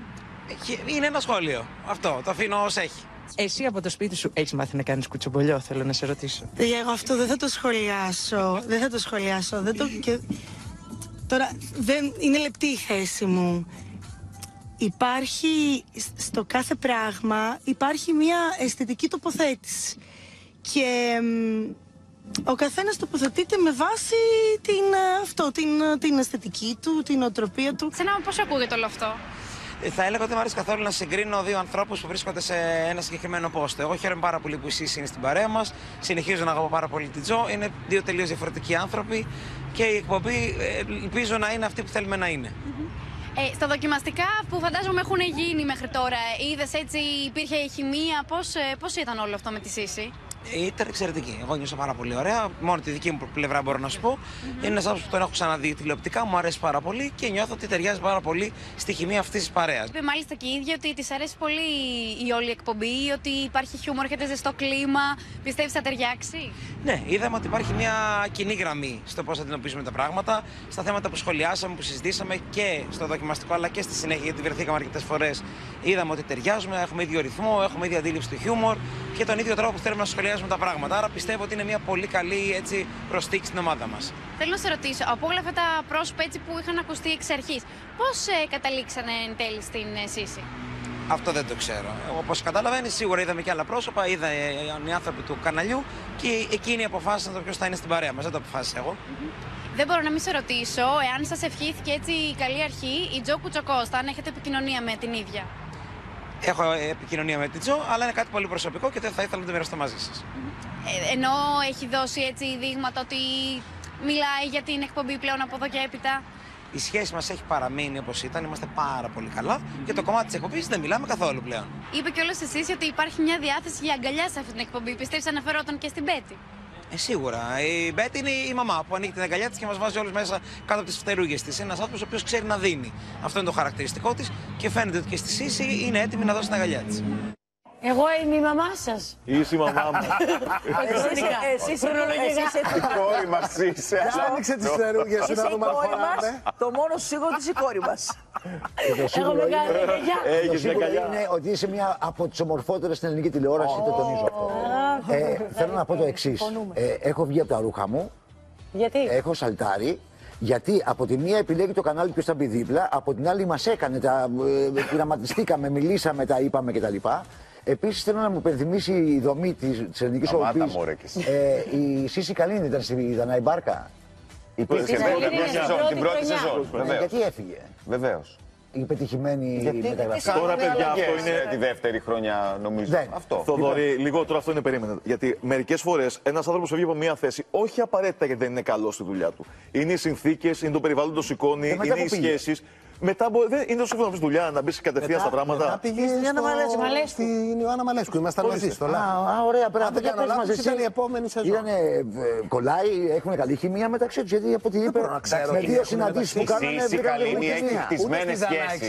Είναι ένα σχόλιο. Αυτό. Το αφήνω ως έχει. Εσύ από το σπίτι σου έχεις μάθει να κάνεις κουτσομπολιό, θέλω να σε ρωτήσω. Εγώ αυτό δεν θα το σχολιάσω. Δεν θα το σχολιάσω. Τώρα δεν είναι λεπτή η θέση μου. Υπάρχει στο κάθε πράγμα υπάρχει μια αισθητική τοποθέτηση. Και ο καθένας τοποθετείται με βάση την αισθητική του, την οτροπία του. Σένα πώς ακούγεται όλο αυτό? Θα έλεγα ότι δεν μου αρέσει καθόλου να συγκρίνω δύο ανθρώπους που βρίσκονται σε ένα συγκεκριμένο πόστο. Εγώ χαίρομαι πάρα πολύ που η Σύση είναι στην παρέα μας. Συνεχίζω να αγαπώ πάρα πολύ την Τζο. Είναι δύο τελείως διαφορετικοί άνθρωποι και η εκπομπή ελπίζω να είναι αυτή που θέλουμε να είναι. Στα δοκιμαστικά που φαντάζομαι έχουν γίνει μέχρι τώρα, είδες έτσι, υπήρχε χημεία, πώς ήταν όλο αυτό με τη Σύση? Ήταν εξαιρετική. Εγώ νιώσα πάρα πολύ ωραία. Μόνο τη δική μου πλευρά μπορώ να σου πω. Είναι ένας άνθρωπος που τον έχω ξαναδεί τηλεοπτικά, μου αρέσει πάρα πολύ και νιώθω ότι ταιριάζει πάρα πολύ στη χημεία αυτής της παρέας. Είπε μάλιστα και η ίδια ότι της αρέσει πολύ η όλη εκπομπή, ότι υπάρχει χιούμορ, έχετε ζεστό κλίμα. Πιστεύεις θα ταιριάξει? Ναι, είδαμε ότι υπάρχει μια κοινή γραμμή στο πώς αντιμετωπίζουμε τα πράγματα, στα θέματα που σχολιάσαμε, που συζητήσαμε και στο δοκιμαστικό αλλά και στη συνέχεια, γιατί βρεθήκαμε αρκετές φορές. Είδαμε ότι ταιριάζουμε, έχουμε ίδιο ρυθμό, έχουμε ίδια αντίληψη του χιούμορ και τον ίδιο τρόπο που θέλουμε να σχολιάσουμε τα πράγματα. Άρα πιστεύω ότι είναι μια πολύ καλή προσθήκη στην ομάδα μας. Θέλω να σε ρωτήσω, από όλα αυτά τα πρόσωπα έτσι που είχαν ακουστεί εξ αρχής, πώς καταλήξανε εν τέλει στην Σύση? Αυτό δεν το ξέρω. Όπως καταλαβαίνεις, σίγουρα είδαμε και άλλα πρόσωπα, είδα οι άνθρωποι του καναλιού και εκείνοι αποφάσισαν το ποιος θα είναι στην παρέα μας. Δεν το αποφάσισα εγώ. Δεν μπορώ να μην σε ρωτήσω, εάν σας ευχήθηκε έτσι η καλή αρχή, η Τζο Κουτσοκώστα, αν έχετε επικοινωνία με την ίδια. Έχω επικοινωνία με την Τζο, αλλά είναι κάτι πολύ προσωπικό και δεν θα ήθελα να το μοιραστώ μαζί σας. Ενώ έχει δώσει έτσι δείγματα ότι μιλάει για την εκπομπή πλέον από εδώ και έπειτα. Η σχέση μας έχει παραμείνει όπως ήταν, είμαστε πάρα πολύ καλά και το κομμάτι της εκπομπής δεν μιλάμε καθόλου πλέον. Είπε κιόλας εσείς ότι υπάρχει μια διάθεση για αγκαλιά σε αυτή την εκπομπή. Πιστεύεις αναφερόταν και στην Μπέτη? Σίγουρα. Η Μπέτη είναι η μαμά που ανοίγει την αγκαλιά της και μας βάζει όλους μέσα κάτω από τις φτερούγες της. Είναι ένας άνθρωπος ο οποίος ξέρει να δίνει. Αυτό είναι το χαρακτηριστικό της και φαίνεται ότι και στη Σύση είναι έτοιμη να δώσει την αγκαλιά της. Εγώ είμαι η μαμά σας. Είσαι η μαμά μου. Εσείς η κόρη μας είσαι. Άνοιξε τις φτερούγες σου να δούμε αν χωράμε. Το μόνο σίγουρο της η κόρη μας. Έχω μεγάλη αγκαλιά. Έχεις μια αγκαλιά. Είναι ότι είσαι μια από τις ομορφότερες στην ελληνική τηλεόραση, το τονίζω αυτό. Θέλω να πω το εξής. Έχω βγει από τα ρούχα μου. Γιατί? Έχω σαλτάρει. Γιατί από τη μία επιλέγει το κανάλι ποιος θα μπει δίπλα, από την άλλη μας έκανε, πειραματιστήκαμε, μιλήσαμε, τα είπαμε κτλ. Επίσης θέλω να μου υπενθυμίσει η δομή της ελληνικής οδηγίας. Η Σύση Καλίνη ήταν στη Δανάη Μπάρκα. Υπήρχε την πρώτη σεζόν. Γιατί έφυγε. Βεβαίως. Η πετυχημένη μεταγραφή. Τώρα, παιδιά, αυτό είναι τη δεύτερη χρονιά, νομίζω. Αυτό. Θοδωρή, λιγότερο αυτό είναι περίμενε. Γιατί μερικές φορές ένας άνθρωπος φεύγει από μια θέση, όχι απαραίτητα γιατί δεν είναι καλό στη δουλειά του. Είναι οι συνθήκες, είναι το περιβάλλον το σηκώνει, είναι οι σχέσεις. Μετά είναι το σύμφωνο δουλειά να μπει κατευθείαν στα πράγματα. Πήγε στην Ιωάννα Μαλέσκου. Ήμασταν μαζί στο Λάβο. Ωραία, πρέπει να κάνω λάθος. Ήταν η επόμενη σεζόν. Κολλάει, έχουν καλή χημεία μεταξύ του. Γιατί από ό,τι είπε, με δύο συναντήσεις που κάνανε. Η Καλίνη έχει χτισμένες σχέσεις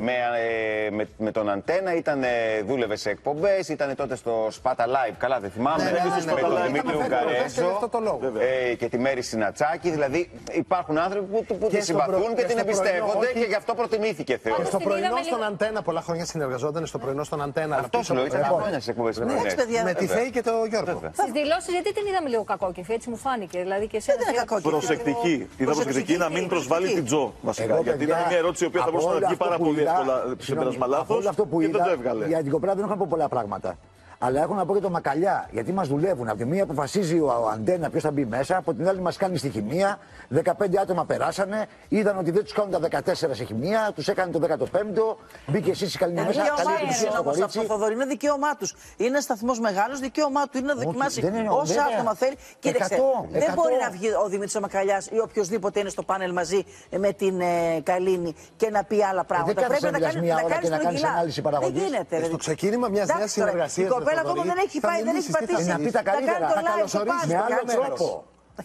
με τον Αντένα. Δούλευε σε εκπομπές, ήταν τότε στο Σπάτα Live. Καλά, δεν θυμάμαι. Με τον Δημήτρη Ουγγαρέζο και τη Μέρη Συνατσάκη. Δηλαδή υπάρχουν άνθρωποι που τη συμπαθούν και την εμπιστεύονται. Γι' αυτό προτιμήθηκε, θεωρώ. Στο πρωινό στον Αντένα, πολλά χρόνια συνεργαζόταν στο πρωινό στον Αντένα. Αυτό λέω, ήταν χρόνια σε εκπομπές. Με τη Θέη και τον Γιώργο. Στις δηλώσεις, γιατί την είδαμε λίγο κακόκυφη, έτσι μου φάνηκε. Δηλαδή και εσένα. Προσεκτική. Είδα προσεκτική να μην προσβάλλει την Τζο, βασικά. Γιατί ήταν μια ερώτηση η οποία θα μπορούσε να βγει πάρα πολύ εύκολα συμπέρασμα λάθος και δεν το έβγαλε. Για την κοπρά δεν έχω να πω πολλά πράγματα. Αλλά έχω να πω και το μακαλιά, γιατί μας δουλεύουν. Από τη μία αποφασίζει ο Αντένα ποιος θα μπει μέσα, από την άλλη μας κάνει στη χημεία. 15 άτομα περάσανε, είδαν ότι δεν τους κάνουν τα 14 σε χημεία, τους έκανε το 15ο. Μπήκε εσείς η Καλίνη μέσα. Αυτό, Θοδωρή, είναι δικαίωμά τους. Είναι σταθμός μεγάλος, δικαίωμά του είναι να δοκιμάσει όσα άτομα θέλει. Κοίταξε, δεν μπορεί να βγει ο Δημήτρης Μακαλιάς ή οποιοδήποτε είναι στο πάνελ μαζί με την Καλίνη και να πει άλλα πράγματα. Πρέπει να κάνει ανάλυση παραγωγής. Στο ξεκίνημα μιας νέας συνεργασίας. Αλλά ακόμα δεν έχει πάει, δεν έχει πατήσει. Να πει τα καλύτερα. Θα καλωσορίσει με άλλο τρόπο.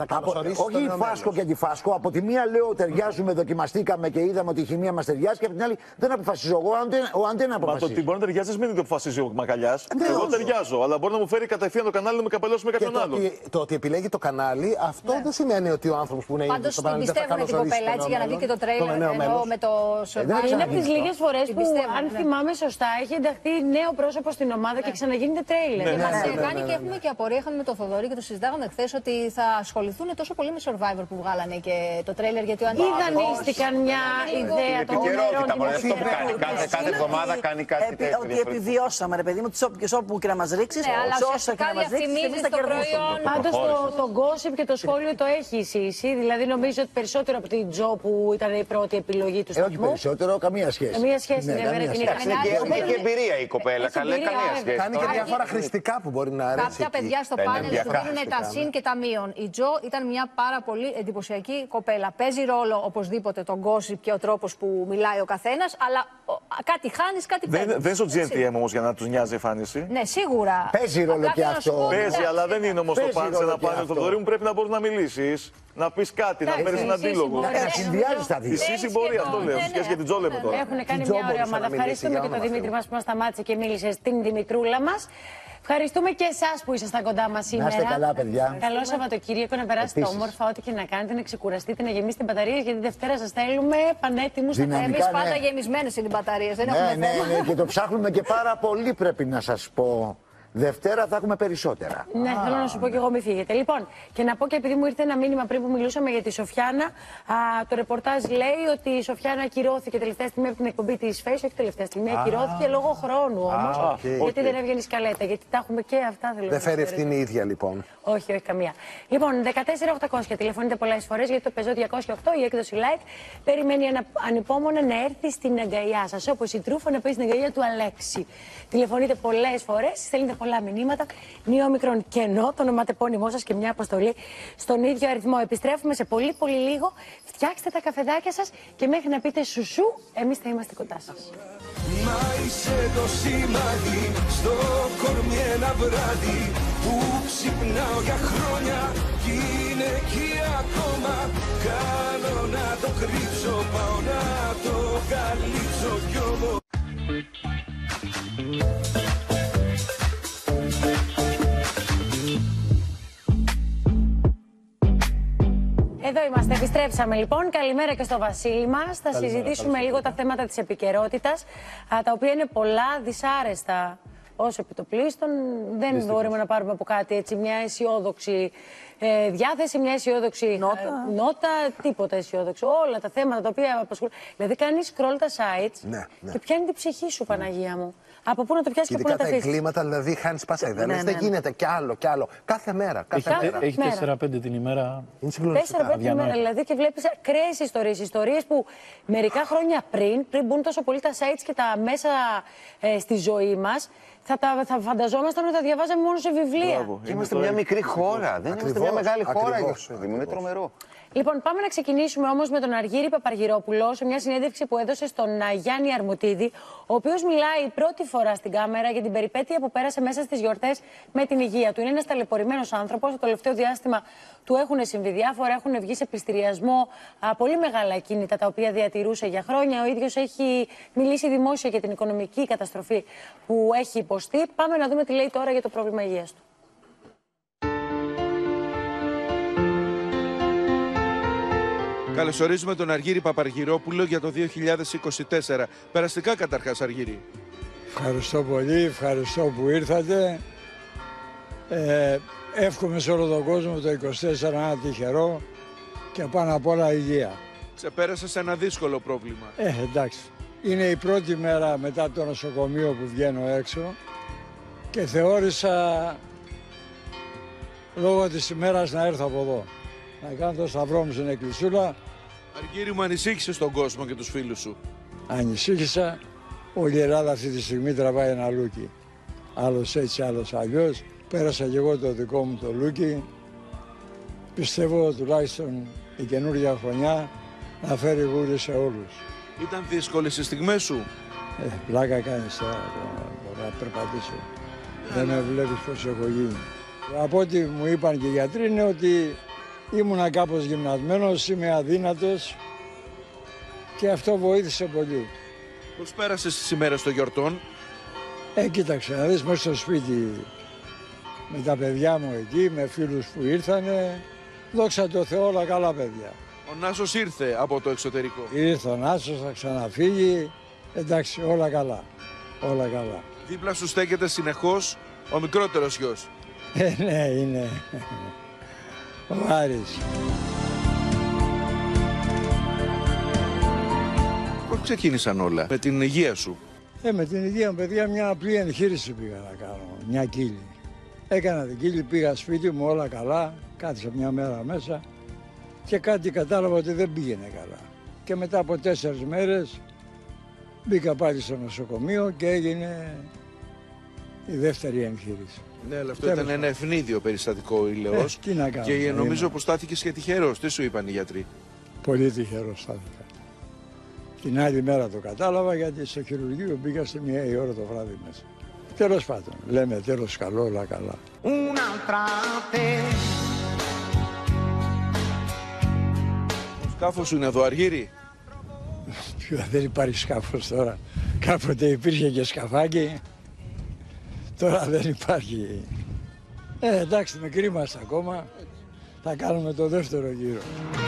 Όχι η Φάσκο και αντιφάσκο. Από τη μία λέω ταιριάζουμε, δοκιμαστήκαμε και είδαμε ότι η χημεία μας ταιριάζει. Και από την άλλη δεν αποφασίζω εγώ, ο Αντένα αποφασίζει. Μα το ότι μπορεί να ταιριάζει δεν σημαίνει ότι αποφασίζει ο Μακαλιάς. Εγώ ταιριάζω, αλλά μπορεί να μου φέρει κατευθείαν το κανάλι να με καπελώσει με κάποιον άλλον. Το ότι επιλέγει το κανάλι, αυτό δεν σημαίνει ότι ο άνθρωπος που είναι ήδη στο κανάλι δεν θα καλωσορίσει. Πάντως την πιστεύουν την κοπέλα έτσι για να δει και το τρέιλερ εδώ με το σορτάκι. Είναι από τις λίγες φορές που, αν θυμάμαι σωστά, έχει ενταχθεί νέο πρόσωπο στην ομάδα και ξαναγίνεται τρέιλερ. Μας κάνει και έχουμε και απορία. Είχαμε με τον Θοδωρή και το συζητάγαμε χθες ότι θα ασχοληθούν τόσο πολύ με Survivor που βγάλανε και το τρέιλερ. Γιατί ο Αντένα. Ή δανείστηκαν μια ιδέα των ημερών. Κάθε εβδομάδα κάνει κάτι τέτοιο. Ότι επιβιώσαμε, ρε παιδί μου, τις όπου και να μας ρίξεις, όσα και να μας ρίξεις, εμείς θα κερδίσουμε. Πάντως το gossip και το σχόλιο το έχει η Σύση. Δηλαδή νομίζω ότι περισσότερο από την Τζο που ήταν η πρώτη επιλογή του σταθμού. Όχι περισσότερο, καμία σχέση. Καμία σχέση, ναι, βέβαια. Έχει εμπειρία η κοπέλα. Καμία σχέση. Κάνει και διάφορα χρηστικά που μπορεί να αρέσει. Κάποια παιδιά στο πάνελ σου δίνουν τα συν και τα μείον. Η Τζο ήταν μια πάρα πολύ εντυπωσιακή κοπέλα. Παίζει ρόλο οπωσδήποτε τον gossip και ο τρόπος που μιλάει ο καθένας, αλλά κάτι χάνεις, κάτι παίρνεις. Δεν στο GNTM όμως για να τους νοιάζει η εμφάνιση. Ναι, σίγουρα. Παίζει ρόλο και αυτό. Παίζει, αλλά δεν είναι όμως το πάνελ. Σε ένα πάνελ, Θοδωρή μου, πρέπει να μπορείς να μιλήσεις, να πεις κάτι, να φέρεις έναν αντίλογο. Να συνδυάζεις τα δύο. Η Σύση μπορεί, αυτό λέω. Σχέση και την Τζο λέμε τώρα. Έχουν κάνει μια ωραία ομάδα. Ευχαριστούμε και τον Δημήτρη μας που μας σταμάτησε και μίλησε στην Δημητρούλα μας. Ευχαριστούμε και εσάς που ήσασταν κοντά μας σήμερα. Να είστε καλά, παιδιά. Καλό Σαββατοκύριακο, να περάσετε όμορφα, ό,τι και να κάνετε, να ξεκουραστείτε, να γεμίσετε μπαταρίες. Γιατί Δευτέρα σας θέλουμε πανέτοιμους. Εμείς πάντα γεμισμένες είναι οι μπαταρίες. Δεν έχουμε θέμα. Ναι, και το ψάχνουμε και πάρα πολύ, πρέπει να σας πω. Δευτέρα θα έχουμε περισσότερα. Ναι, θέλω να σου πω και εγώ, μη φύγετε. Λοιπόν, και να πω και επειδή μου ήρθε ένα μήνυμα πριν που μιλούσαμε για τη Σοφιάνα, το ρεπορτάζ λέει ότι η Σοφιάνα ακυρώθηκε τελευταία στιγμή από την εκπομπή τη Face. Όχι τελευταία στιγμή, ακυρώθηκε λόγω χρόνου όμως. Γιατί δεν έβγαινε η σκαλέτα. Γιατί τα έχουμε και αυτά. Δεν φέρει ευθύνη η ίδια λοιπόν. Όχι, όχι καμία. Λοιπόν, 14800 τηλεφωνείτε πολλές φορές γιατί το πεζό 208, η έκδοση Like περιμένει ανυπόμονα να έρθει στην αγκαλιά σας. Όπως η Τρούφα να πει στην αγκαλιά του Αλέξη. Τηλεφωνείτε πολλές φορές, στέλνετε πολλά μηνύματα. Νιόμικρον κενό, το ονοματεπώνυμό σας και μια αποστολή στον ίδιο αριθμό. Επιστρέφουμε σε πολύ πολύ λίγο. Φτιάξτε τα καφεδάκια σας και μέχρι να πείτε σουσού, εμείς θα είμαστε κοντά σας. Μα είσαι το σημάδι στο κορμί ένα βράδυ που ξυπνάω για χρόνια κι είναι εκεί ακόμα. Κάνω να το κρύψω, πάω να το καλύψω κι όμως. Εδώ είμαστε, επιστρέψαμε λοιπόν. Καλημέρα και στο Βασίλη μας. Θα συζητήσουμε λίγο τα θέματα της επικαιρότητας, τα οποία είναι πολλά, δυσάρεστα ως επιτοπλίστων. Δεν μπορούμε να πάρουμε από κάτι έτσι μια αισιόδοξη διάθεση, μια αισιόδοξη νότα, τίποτα αισιόδοξο. Όλα τα θέματα τα οποία απασχολούν. Δηλαδή, κάνεις scroll τα sites και πιάνει την ψυχή σου, Παναγία μου. Από πού να το πιάσει και πού να τα αφήσει. Τα εγκλήματα, δηλαδή, χάνεις πάσα ιδέα. Δεν γίνεται κι άλλο κι άλλο. Κάθε μέρα. Έχει 4-5 την ημέρα. 4-5 την ημέρα, δηλαδή, και βλέπεις ακραίες ιστορίες. Ιστορίες που μερικά χρόνια πριν μπουν τόσο πολύ τα sites και τα μέσα στη ζωή μας, θα φανταζόμασταν ότι θα διαβάζαμε μόνο σε βιβλία. Είμαστε μια μικρή χώρα. Δεν είμαστε μια μεγάλη χώρα. Είναι τρομερό. Λοιπόν, πάμε να ξεκινήσουμε όμως με τον Αργύρη Παπαργυρόπουλο σε μια συνέντευξη που έδωσε στον Γιάννη Αρμουτίδη, ο οποίος μιλάει πρώτη φορά στην κάμερα για την περιπέτεια που πέρασε μέσα στις γιορτές με την υγεία του. Είναι ένας ταλαιπωρημένος άνθρωπος. Το τελευταίο διάστημα του έχουν συμβεί διάφορα, έχουν βγει σε πληστηριασμό πολύ μεγάλα ακίνητα τα οποία διατηρούσε για χρόνια. Ο ίδιος έχει μιλήσει δημόσια για την οικονομική καταστροφή που έχει υποστεί. Πάμε να δούμε τι λέει τώρα για το πρόβλημα υγείας του. Καλωσορίζουμε τον Αργύρη Παπαργυρόπουλο για το 2024. Περαστικά καταρχάς, Αργύρη. Ευχαριστώ πολύ, ευχαριστώ που ήρθατε. Εύχομαι σε όλο τον κόσμο το 2024 να είναι τυχερό και πάνω απ' όλα υγεία. Ξεπέρασες ένα δύσκολο πρόβλημα. Εντάξει. Είναι η πρώτη μέρα μετά το νοσοκομείο που βγαίνω έξω και θεώρησα λόγω της ημέρας να έρθω από εδώ. Να κάνω το σταυρό μου στην εκκλησούλα. Αργύρη μου, ανησύχησες τον κόσμο και τους φίλους σου. Ανησύχησα. Όλη η Ελλάδα αυτή τη στιγμή τραβάει ένα λούκι. Άλλος έτσι, άλλος αλλιώς. Πέρασα και εγώ το δικό μου το λούκι. Πιστεύω τουλάχιστον η καινούργια χρονιά να φέρει γούρι σε όλους. Ήταν δύσκολες οι στιγμές σου. Πλάκα κάνεις τώρα να περπατήσω. Δεν με βλέπεις πως έχω γίνει. Από ό,τι μου είπαν και οι γιατροί είναι ότι ήμουνα κάπως γυμνασμένος, είμαι αδύνατος και αυτό βοήθησε πολύ. Πώς πέρασες τις ημέρες των γιορτών? Κοίταξε να δεις μέσα στο σπίτι με τα παιδιά μου εκεί, με φίλους που ήρθανε. Δόξα τω Θεώ, όλα καλά παιδιά. Ο Νάσος ήρθε από το εξωτερικό. Ήρθε ο Νάσος, θα ξαναφύγει. Εντάξει, όλα καλά. Όλα καλά. Δίπλα σου στέκεται συνεχώς ο μικρότερος γιος. Ναι, είναι. Ο Άρης. Πώς ξεκίνησαν όλα? Με την υγεία σου? Με την υγεία μου, παιδιά, μια απλή εγχείρηση πήγα να κάνω. Μια κύλη. Έκανα την κύλη, πήγα σπίτι μου, όλα καλά. Κάθισα μια μέρα μέσα και κάτι κατάλαβα ότι δεν πήγαινε καλά. Και μετά από 4 μέρες μπήκα πάλι στο νοσοκομείο και έγινε η δεύτερη εγχείρηση. Ναι, αλλά αυτό ήταν ένα ευνίδιο περιστατικό, ηλαιός. Τι να κάνω. Και νομίζω πως στάθηκες και τυχερός. Τι σου είπαν οι γιατροί? Πολύ τυχερός στάθηκα. Την άλλη μέρα το κατάλαβα γιατί στο χειρουργείο μπήκα στη 1 η ώρα το βράδυ μέσα. Τέλος πάντων, λέμε τέλος καλό, όλα καλά. Το σκάφος σου είναι εδώ, Αργύρη? Δεν υπάρχει σκάφος τώρα. Κάποτε υπήρχε και σκαφάκι. Τώρα δεν υπάρχει. Εντάξει, μικροί είμαστε ακόμα. Θα κάνουμε το δεύτερο γύρο.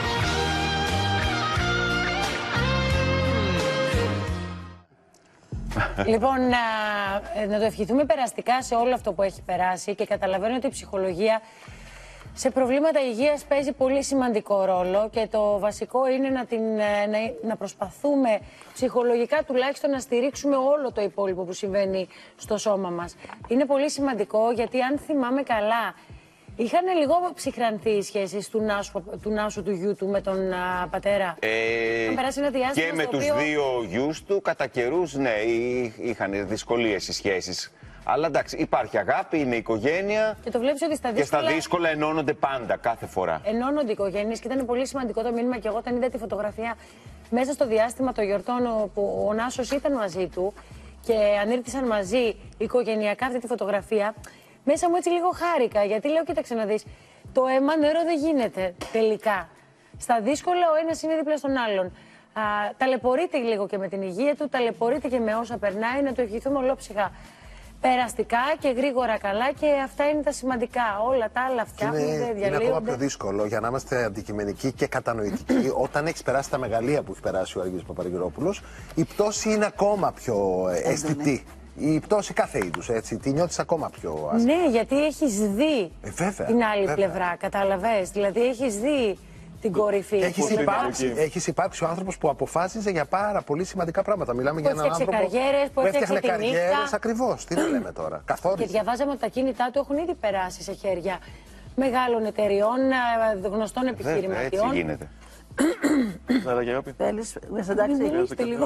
Λοιπόν, να το ευχηθούμε περαστικά σε όλο αυτό που έχει περάσει και καταλαβαίνω ότι η ψυχολογία σε προβλήματα υγείας παίζει πολύ σημαντικό ρόλο και το βασικό είναι να προσπαθούμε ψυχολογικά τουλάχιστον να στηρίξουμε όλο το υπόλοιπο που συμβαίνει στο σώμα μας. Είναι πολύ σημαντικό γιατί αν θυμάμαι καλά, είχαν λίγο ψυχρανθεί οι σχέσεις του Νάσου του γιού του με τον πατέρα. Περάσει ένα διάστημα και με τους 2 γιους του κατά καιρούς, ναι, είχαν δυσκολίες οι σχέσεις. Αλλά εντάξει, υπάρχει αγάπη, είναι οικογένεια. Και το βλέπεις ότι στα δύσκολα ενώνονται πάντα, κάθε φορά. Ενώνονται οι οικογένειες και ήταν πολύ σημαντικό το μήνυμα. Και εγώ όταν είδα τη φωτογραφία μέσα στο διάστημα των γιορτών που ο Νάσος ήταν μαζί του και ανήρτησαν μαζί οικογενειακά αυτή τη φωτογραφία, μέσα μου έτσι λίγο χάρηκα. Γιατί λέω, κοίταξε να δεις, το αίμα νερό δεν γίνεται τελικά. Στα δύσκολα ο ένας είναι δίπλα στον άλλον. Ταλαιπωρείται λίγο και με την υγεία του, ταλαιπωρείται και με όσα περνάει, να το ευχηθούμε ολόψυχα περαστικά και γρήγορα καλά και αυτά είναι τα σημαντικά. Όλα τα άλλα φτιάχνονται, διαλύονται. Είναι ακόμα πιο δύσκολο για να είμαστε αντικειμενικοί και κατανοητικοί. Όταν έχει περάσει τα μεγαλεία που έχει περάσει ο Αργύρης Παπαργυρόπουλος, η πτώση είναι ακόμα πιο αισθητή. η πτώση κάθε είδους, έτσι, τη νιώθεις ακόμα πιο άσχημα. Ναι, γιατί έχεις δει την άλλη πλευρά, καταλαβες. Δηλαδή έχεις δει την κορυφή. Έχεις υπάρξει ο άνθρωπος που αποφάσιζε για πάρα πολύ σημαντικά πράγματα. Μιλάμε για έναν άνθρωπο που έφτιαξε καριέρες, ακριβώς. Τι να λέμε τώρα. Καθόρισε. Και διαβάζαμε ότι τα κίνητά του έχουν ήδη περάσει σε χέρια μεγάλων εταιριών, γνωστών επιχειρηματιών. Έτσι γίνεται. Θέλεις, μέσα εντάξει, μιλήστε λίγο.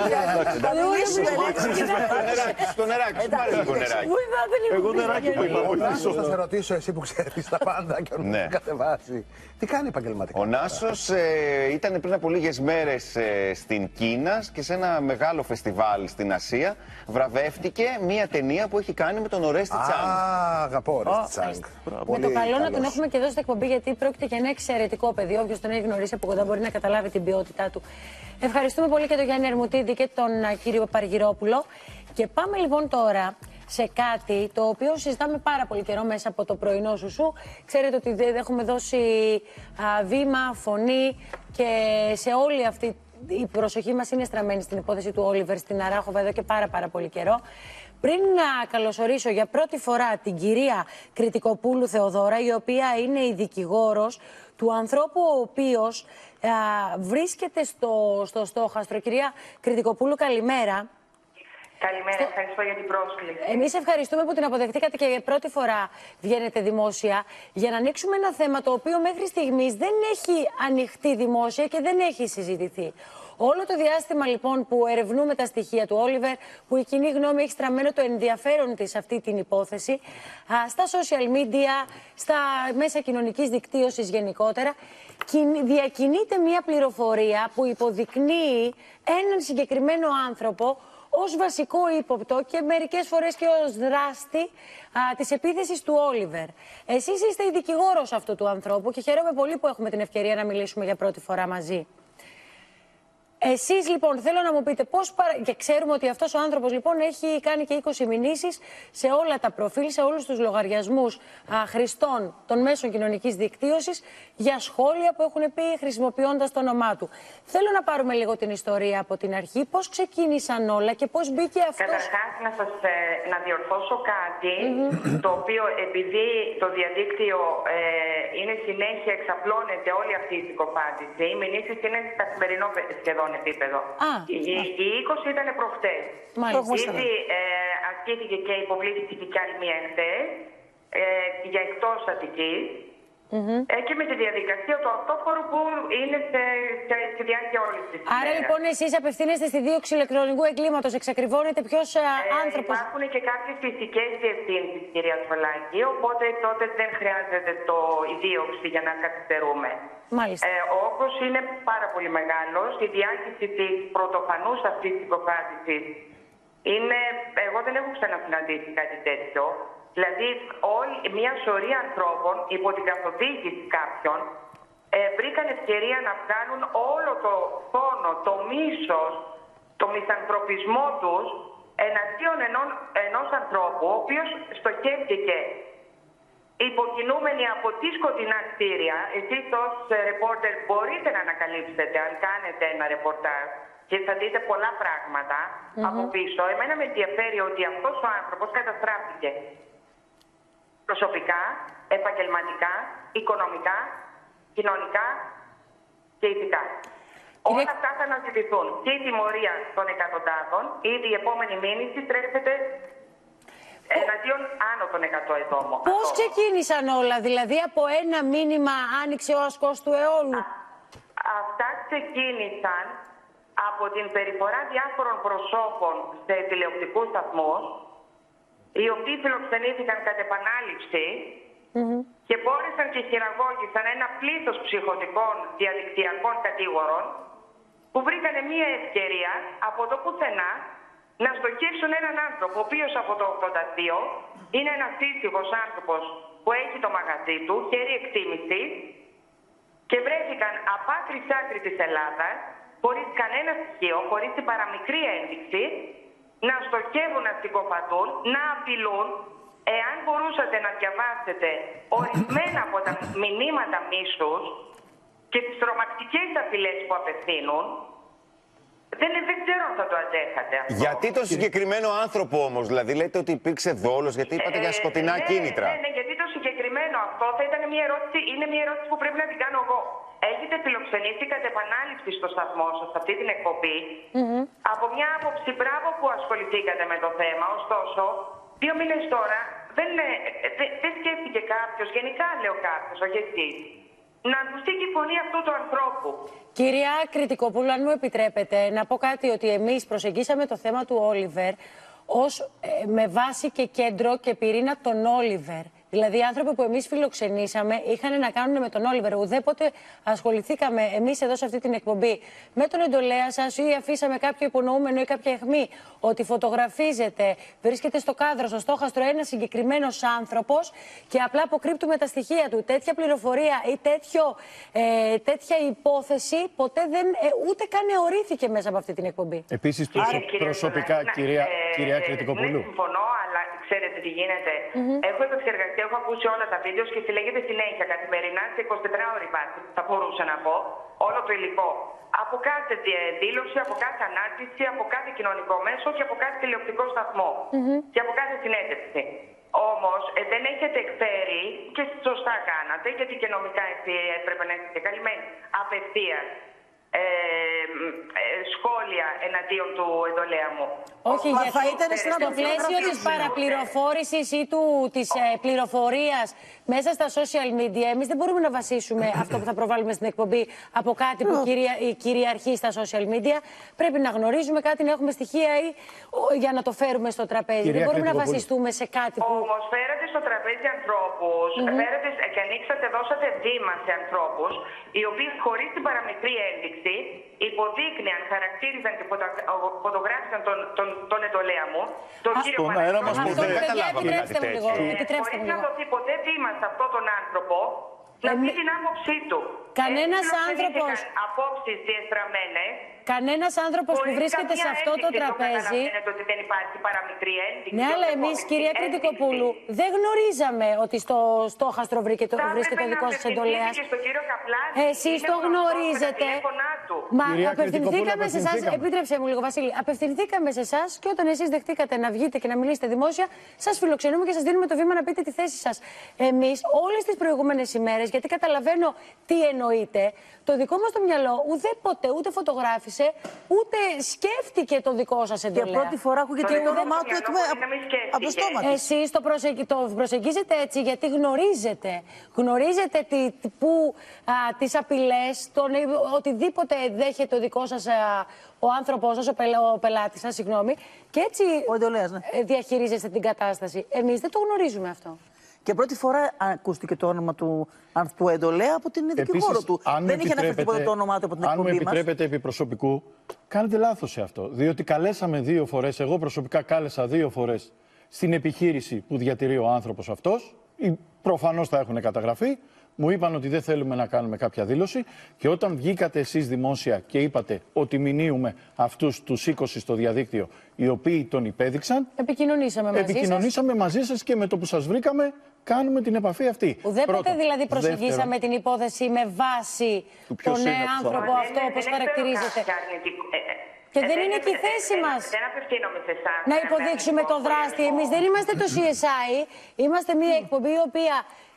Στο νεράκι, σου πάρε λίγο νεράκι. Εγώ νεράκι που είπα. Θα σε ρωτήσω εσύ που ξέρεις τα πάντα και όλο που κατεβάσει. Τι κάνει επαγγελματικά? Ο Νάσος ήταν πριν από λίγες μέρες στην Κίνα και σε ένα μεγάλο φεστιβάλ στην Ασία βραβεύτηκε μία ταινία που έχει κάνει με τον Ορέστη Τσάνγκ. Αγαπώ Ορέστη Τσάνγκ. Με το καλό να τον έχουμε και εδώ στην εκπομπή, γιατί πρόκειται για ένα εξαιρετικό παιδί. Όποιος τον έχει γνωρίσει από κοντά μπορεί να καταλάβει την ποιότητά του. Ευχαριστούμε πολύ και τον Γιάννη Ερμουτίδη και τον κύριο Παργυρόπουλο. Και πάμε λοιπόν τώρα σε κάτι το οποίο συζητάμε πάρα πολύ καιρό μέσα από το πρωινό Σουσού. Ξέρετε ότι έχουμε δώσει βήμα, φωνή και σε όλη αυτή η προσοχή μας είναι στραμμένη στην υπόθεση του Όλιβερ στην Αράχοβα εδώ και πάρα πολύ καιρό. Πριν να καλωσορίσω για πρώτη φορά την κυρία Κρητικοπούλου Θεοδώρα, η οποία είναι η δικηγόρος του ανθρώπου ο οποίος βρίσκεται στο στόχαστρο. Κυρία Κρητικοπούλου, καλημέρα. Καλημέρα, ευχαριστώ για την πρόσκληση. Εμείς ευχαριστούμε που την αποδεχτήκατε και για πρώτη φορά βγαίνετε δημόσια για να ανοίξουμε ένα θέμα το οποίο μέχρι στιγμής δεν έχει ανοιχτεί δημόσια και δεν έχει συζητηθεί. Όλο το διάστημα λοιπόν που ερευνούμε τα στοιχεία του Όλιβερ, που η κοινή γνώμη έχει στραμμένο το ενδιαφέρον της σε αυτή την υπόθεση, στα social media, στα μέσα κοινωνικής δικτύωσης γενικότερα, διακινείται μια πληροφορία που υποδεικνύει έναν συγκεκριμένο άνθρωπο ως βασικό ύποπτο και μερικές φορές και ως δράστη της επίθεσης του Όλιβερ. Εσείς είστε η δικηγόρος αυτού του ανθρώπου και χαίρομαι πολύ που έχουμε την ευκαιρία να μιλήσουμε για πρώτη φορά μαζί. Εσείς λοιπόν θέλω να μου πείτε πώς και ξέρουμε ότι αυτός ο άνθρωπος λοιπόν έχει κάνει και 20 μηνύσεις σε όλα τα προφίλ, σε όλους τους λογαριασμούς χρηστών των μέσων κοινωνικής δικτύωσης για σχόλια που έχουν πει χρησιμοποιώντας το όνομά του. Θέλω να πάρουμε λίγο την ιστορία από την αρχή, πώς ξεκίνησαν όλα και πώς μπήκε αυτός. Καταρχάς να διορθώσω κάτι, το οποίο επειδή το διαδίκτυο είναι συνέχεια, εξαπλώνεται όλη αυτή η συκοφάντηση, οι μηνύσεις είναι καθημερινό σχεδόν επίπεδο. Η 20 ήταν προχτές. Ήδη ασκήθηκε και υποβλήθηκε και άλλη μία χθες για εκτός Αττικής και με τη διαδικασία του αυτόφορου που είναι στη διάρκεια όλης της ημέρας. Άρα λοιπόν εσείς απευθύνεστε στη δίωξη ηλεκτρονικού εγκλήματος, εξακριβώνετε ποιος άνθρωπος. Υπάρχουν και κάποιες φυσικές διευθύνσεις, κυρία Σολάκη, οπότε τότε δεν χρειάζεται η δίωξη για να καθυστερούμε. Ο όγκος είναι πάρα πολύ μεγάλος. Η διάχυση της πρωτοφανούς αυτής της συκοφάντησης είναι, εγώ δεν έχω ξανασυναντήσει κάτι τέτοιο. Δηλαδή, μια σωρία ανθρώπων υπό την καθοδήγηση κάποιων βρήκαν ευκαιρία να βγάλουν όλο το πόνο, το μίσος, το μισανθρωπισμό τους εναντίον ενός ανθρώπου, ο οποίος στοχεύτηκε υποκινούμενοι από τη σκοτεινά κτίρια. Εσείς ως ρεπόρτερ μπορείτε να ανακαλύψετε αν κάνετε ένα ρεπορτάζ και θα δείτε πολλά πράγματα από πίσω. Εμένα με ενδιαφέρει ότι αυτός ο άνθρωπος καταστράφηκε προσωπικά, επαγγελματικά, οικονομικά, κοινωνικά και ηθικά. Όλα αυτά θα αναζητηθούν. Και η τιμωρία των εκατοντάδων, ήδη η επόμενη μήνυση τρέχεται εναντίον άνω των 100 ετώμων. Πώς ξεκίνησαν όλα, δηλαδή από ένα μήνυμα άνοιξε ο ασκός του αιώλου? Αυτά ξεκίνησαν από την περιφορά διάφορων προσώπων σε τηλεοπτικούς σταθμούς, οι οποίοι φιλοξενήθηκαν κατ' επανάληψη και μπόρεσαν και χειραγώγησαν ένα πλήθος ψυχωτικών διαδικτυακών κατήγορων που βρήκανε μία ευκαιρία από το πουθενά να στοχεύσουν έναν άνθρωπο, ο οποίος από το 82 είναι ένας σύζυγος άνθρωπος που έχει το μαγαζί του, χέρι εκτίμησης, και βρέθηκαν απ' άκρη σ' άκρη της Ελλάδας, χωρίς κανένα στοιχείο, χωρίς την παραμικρή ένδειξη, να στοχεύουν, να συκοφαντούν, να απειλούν. Εάν μπορούσατε να διαβάσετε ορισμένα από τα μηνύματα μίσους και τις τρομακτικές απειλές που απευθύνουν, Δεν ξέρω αν θα το αντέχατε αυτό. Γιατί τον συγκεκριμένο άνθρωπο όμως, δηλαδή λέτε ότι υπήρξε δόλος, γιατί είπατε για σκοτεινά κίνητρα. Ναι, γιατί το συγκεκριμένο αυτό θα ήταν μια ερώτηση, είναι μια ερώτηση που πρέπει να την κάνω εγώ. Έχετε φιλοξενήσει κατ' επανάληψη στο σταθμό σας αυτή την εκπομπή. Από μια άποψη, μπράβο που ασχοληθήκατε με το θέμα, ωστόσο, 2 μήνες τώρα δεν σκέφτηκε κάποιος, γενικά λέω κάποιος, όχι εσείς, να ακουστεί και η φωνή αυτού του ανθρώπου. Κυρία Κρητικοπούλου, αν μου επιτρέπετε να πω κάτι, ότι εμείς προσεγγίσαμε το θέμα του Όλιβερ ως με βάση και κέντρο και πυρήνα τον Όλιβερ. Δηλαδή, οι άνθρωποι που εμείς φιλοξενήσαμε είχαν να κάνουν με τον Όλιβερ. Ουδέποτε ασχοληθήκαμε εμείς εδώ σε αυτή την εκπομπή με τον εντολέα σας ή αφήσαμε κάποιο υπονοούμενο ή κάποια αιχμή ότι φωτογραφίζεται, βρίσκεται στο κάδρο, στο στόχαστρο ένας συγκεκριμένος άνθρωπος και απλά αποκρύπτουμε τα στοιχεία του. Τέτοια πληροφορία ή τέτοια υπόθεση ποτέ δεν ούτε καν αιωρήθηκε μέσα από αυτή την εκπομπή. Επίσης, προσωπικά, κυρία Κρητικοπούλου. Ναι, συμφωνώ, αλλά ξέρετε τι γίνεται. Έχω επεξεργαστεί, έχω ακούσει όλα τα βίντεο και συλλέγεται συνέχεια καθημερινά σε 24ωρη βάση. Θα μπορούσα να πω όλο το υλικό. Από κάθε δήλωση, από κάθε ανάρτηση, από κάθε κοινωνικό μέσο και από κάθε τηλεοπτικό σταθμό. Και από κάθε συνέντευξη. Όμως δεν έχετε εκφέρει, και σωστά κάνατε, γιατί και νομικά έπρεπε να είστε καλυμμένοι, απευθείας σχόλια εναντίον του εντολέα μου. Όχι, γιατί θα ήταν στο πλαίσιο της παραπληροφόρησης ή της πληροφορίας μέσα στα social media, εμείς δεν μπορούμε να βασίσουμε αυτό που θα προβάλλουμε στην εκπομπή από κάτι που κυριαρχεί στα social media. Πρέπει να γνωρίζουμε κάτι, να έχουμε στοιχεία ή για να το φέρουμε στο τραπέζι. Δεν μπορούμε να βασιστούμε σε κάτι που... Όμως φέρατε στο τραπέζι ανθρώπους, φέρατε και ανοίξατε, δώσατε βήμα σε ανθρώπους, οι οποίοι χωρίς την παραμικρή ένδειξη υποδείκνυαν, χαρακτήριζαν και φωτογράφησαν τον εντολέα μου, τον κύριο Παναγιώτη. Χωρίς να δοθεί ποτέ βήμα σε αυτόν τον άνθρωπο, να πει την άποψή του. Κανένας άνθρωπος... Απόψεις διεστραμμένες. Κανένας άνθρωπος που βρίσκεται σε αυτό το τραπέζι... ότι δεν υπάρχει παραμικρή ένδειξη. Ναι, αλλά εμείς, κυρία Κρητικοπούλου, δεν γνωρίζαμε ότι στο στόχαστρο βρίσκεται ο δικός σας εντολέας. Εσείς το γνωρίζετε. Μα απευθυνθήκαμε σε εσάς, επίτρεψέ μου λίγο, Βασίλη, απευθυνθήκαμε σε εσάς και όταν εσείς δεχτήκατε να βγείτε και να μιλήσετε δημόσια, σας φιλοξενούμε και σας δίνουμε το βήμα να πείτε τη θέση σας. Εμείς όλες τις προηγούμενες ημέρες, γιατί καταλαβαίνω τι εννοείται, το δικό μας το μυαλό ουδέποτε ούτε φωτογράφησε, ούτε σκέφτηκε το δικό σας εντολέα. Για πρώτη φορά ακούγεται το όνομά του από στόμα της. Εσείς το προσεγγίζετε έτσι γιατί γνωρίζετε τις απειλές, οτιδήποτε δέχεται ο δικός σας ο άνθρωπος σας, ο πελάτης σας, συγγνώμη, και έτσι διαχειρίζεστε την κατάσταση. Εμείς δεν το γνωρίζουμε αυτό. Και πρώτη φορά ακούστηκε το όνομα του εντολέα από την δικηγόρο του. Δεν είχε αναφερθεί ποτέ το όνομά του από την εκπομπή μας. Αν μου επιτρέπετε επί προσωπικού, κάνετε λάθος σε αυτό. Διότι καλέσαμε 2 φορές, εγώ προσωπικά κάλεσα 2 φορές στην επιχείρηση που διατηρεί ο άνθρωπος αυτός. Προφανώς θα έχουν καταγραφεί. Μου είπαν ότι δεν θέλουμε να κάνουμε κάποια δήλωση και όταν βγήκατε εσείς δημόσια και είπατε ότι μηνύουμε αυτούς τους 20 στο διαδίκτυο οι οποίοι τον υπέδειξαν, επικοινωνήσαμε μαζί σας και με το που σας βρήκαμε κάνουμε την επαφή αυτή. Ουδέποτε δηλαδή προσεγγίσαμε την υπόθεση με βάση τον άνθρωπο αυτό όπως χαρακτηρίζεται. Και δεν είναι και η θέση μας να υποδείξουμε το δράστη. Εμείς δεν είμαστε το CSI. Είμαστε μια εκπομπή η οποία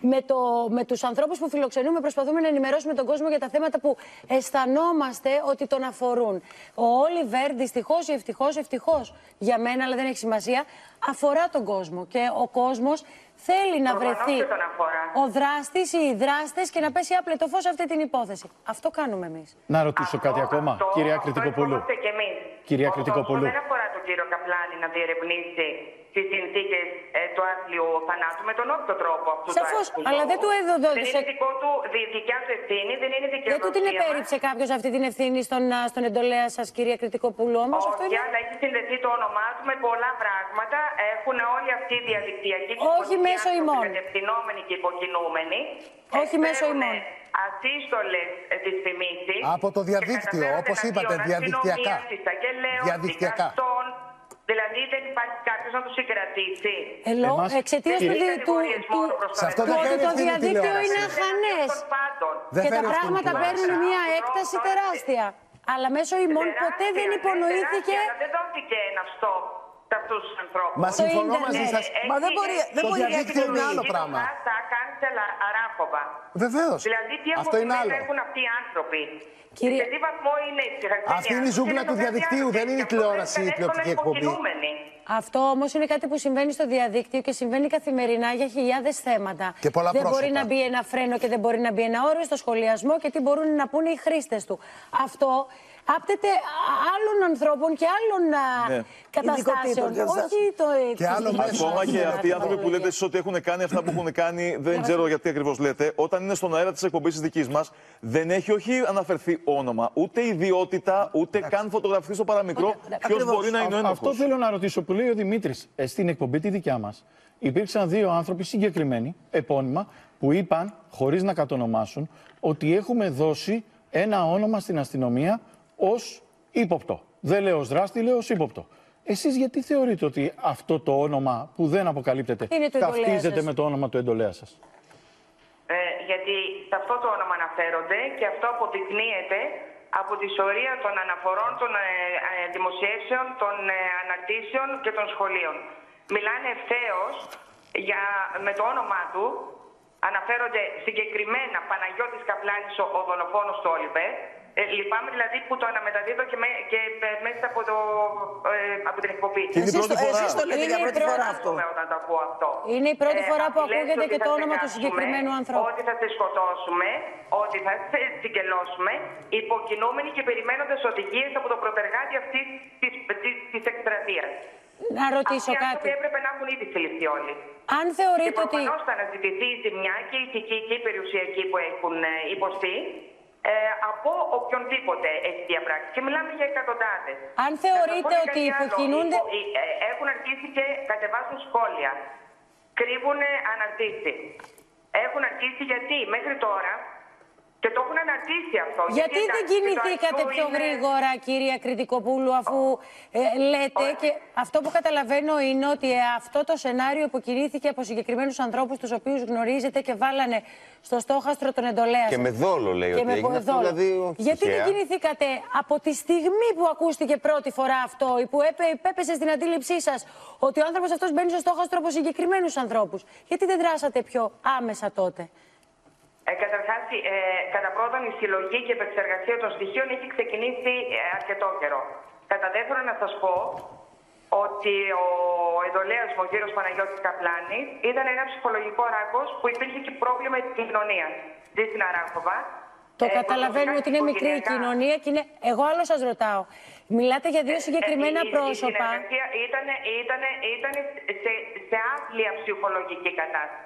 με τους ανθρώπους που φιλοξενούμε προσπαθούμε να ενημερώσουμε τον κόσμο για τα θέματα που αισθανόμαστε ότι τον αφορούν. Ο Όλιβερ, δυστυχώς ή ευτυχώς για μένα, αλλά δεν έχει σημασία, αφορά τον κόσμο. Και ο κόσμος θέλει να βρεθεί ο δράστης ή οι δράστες και να πέσει άπλετο φως σε αυτή την υπόθεση. Αυτό κάνουμε εμείς. Να ρωτήσω κάτι ακόμα, κυρία Κρητικοπούλου. Κυρία Κρητικοπούλου. Δεν αφορά τον κύριο Καπλάνη να διερευνήσει τις συνθήκες του άθλιου θανάτου με τον όποιο τρόπο αυτού του σαφώς, αλλά δεν του έδωσε. Δεν είναι δικό του, δικιά του ευθύνη, δεν είναι δικαιοδοσία. Δεν του την επέριψε κάποιος αυτή την ευθύνη στον εντολέα σας, κυρία Κρητικοπούλου, όμως? Όχι, είναι... αλλά έχει συνδεθεί το όνομά του με πολλά πράγματα. Έχουν όλοι αυτοί οι διαδικτυακοί όχι μέσω ημών. Ευθυνόμενοι και υποκινούμενοι. Όχι μέσω ημών. Ασύστολες διαφημίσεις. Από το διαδίκτυο, όπως είπατε, διαδικτυακά. Διαδικτυακά. Δηλαδή δεν υπάρχει κάποιος να τους συγκρατήσει. Εξαιτίας του ότι το διαδίκτυο είναι αχανές. Και τα πράγματα παίρνουν μια έκταση τεράστια. αλλά μέσω ημών ποτέ δεν υπονοήθηκε. Δεν δόθηκε ένα stop σε αυτούς τους ανθρώπους. Μα συμφωνώ μαζί σας. Μα δεν μπορεί. Το διαδίκτυο είναι άλλο πράγμα. Θα κάνει αράχοβα. Βεβαίως. Δηλαδή, τι αποθυμένοι έχουν αυτοί οι άνθρωποι. Σε τι βαθμό είναι η ψυχασθένεια. Αυτή είναι η ζούγκλα του διαδικτύου, δεν είναι η τηλεόραση, η τηλεοπτική εκπομπή. Αυτό όμως είναι κάτι που συμβαίνει στο διαδίκτυο και συμβαίνει καθημερινά για χιλιάδες θέματα. Και πολλά δεν πρόσωπα. μπορεί να μπει ένα φρένο και δεν μπορεί να μπει ένα όριο στο σχολιασμό και τι μπορούν να πούνε οι χρήστες του. Αυτό άπτεται άλλων ανθρώπων και άλλων καταστάσεων. Όχι το και άλλο ακόμα και αυτοί οι άνθρωποι που λέτε εσείς ότι έχουν κάνει αυτά που έχουν κάνει, δεν ξέρω γιατί ακριβώς λέτε. Όταν είναι στον αέρα της εκπομπής της δικής μας, δεν έχει όχι αναφερθεί όνομα, ούτε ιδιότητα, ούτε καν φωτογραφηθεί στο παραμικρό ποιος μπορεί να είναι ο ένοχος. Αυτό θέλω να ρωτήσω που λέει ο Δημήτρης. Στην εκπομπή τη δικιά μας υπήρξαν δύο άνθρωποι συγκεκριμένοι, επώνυμα, που είπαν, χωρίς να κατονομάσουν, ότι έχουμε δώσει ένα όνομα στην αστυνομία ως ύποπτο. Δεν λέω ως δράστη, λέω ως ύποπτο. Εσείς γιατί θεωρείτε ότι αυτό το όνομα που δεν αποκαλύπτεται ταυτίζεται με το όνομα του εντολέα σας? Γιατί σε αυτό το όνομα αναφέρονται και αυτό αποδεικνύεται από τη σωρία των αναφορών, των δημοσιεύσεων, των αναρτήσεων και των σχολείων. Μιλάνε ευθέως με το όνομά του, αναφέρονται συγκεκριμένα Παναγιώτης Καπλάνης, ο δολοφόνος του Όλιβερ. Λυπάμαι δηλαδή που το αναμεταδίδω και μέσα από την εκπομπή. Εσείς το λέτε για πρώτη φορά αυτό. Όταν το ακούω αυτό. Είναι η πρώτη φορά που ακούγεται και το όνομα του συγκεκριμένου ανθρώπου. Ότι θα σε σκοτώσουμε, ότι θα σε συγκελώσουμε, υποκινούμενοι και περιμένοντας οδηγίες από τον πρωτεργάτη αυτής της εκστρατείας. Να ρωτήσω κάτι. Αυτοί έπρεπε να έχουν ήδη συλληφθεί όλοι. Αν θεωρείτε ότι. Προφανώς θα αναζητηθεί η ζημιά και η ηθική και η περιουσιακή που έχουν υποστεί. Από οποιονδήποτε έχει διαπράξει. Και μιλάμε για εκατοντάδες. Αν θεωρείτε ότι υποκινούνται. Έχουν αρχίσει και κατεβάζουν σχόλια. Κρύβουν αναρτήσεις. Έχουν αρχίσει γιατί μέχρι τώρα. Και το έχουν αναρτήσει αυτό. Γιατί δεν κινηθήκατε πιο γρήγορα, κυρία Κρητικοπούλου, αφού λέτε και αυτό που καταλαβαίνω είναι ότι αυτό το σενάριο που κινήθηκε από συγκεκριμένους ανθρώπους τους οποίους γνωρίζετε και βάλανε στο στόχαστρο τον εντολέα σας. Και με δόλο λέει ότι έγινε αυτό, δηλαδή. Γιατί δεν κινηθήκατε από τη στιγμή που ακούστηκε πρώτη φορά αυτό ή που έπεσε στην αντίληψή σας ότι ο άνθρωπος αυτός μπαίνει στο στόχαστρο από συγκεκριμένους ανθρώπους? Γιατί δεν δράσατε πιο άμεσα τότε? Καταρχάς, κατά πρώτον, η συλλογή και επεξεργασία των στοιχείων έχει ξεκινήσει αρκετό καιρό. Κατά δεύτερον, να σας πω ότι ο εντολέας μου, ο κύριος Παναγιώτης Καπλάνης, ήταν ένα ψυχολογικό ράκος που υπήρχε και πρόβλημα επικοινωνίας. Ζει στην Αράχοβα. Το καταλαβαίνουμε ότι είναι μικρή η κοινωνία και είναι. Εγώ άλλο σας ρωτάω. Μιλάτε για δύο συγκεκριμένα πρόσωπα. Η συνεργασία ήταν σε άθλια ψυχολογική κατάσταση.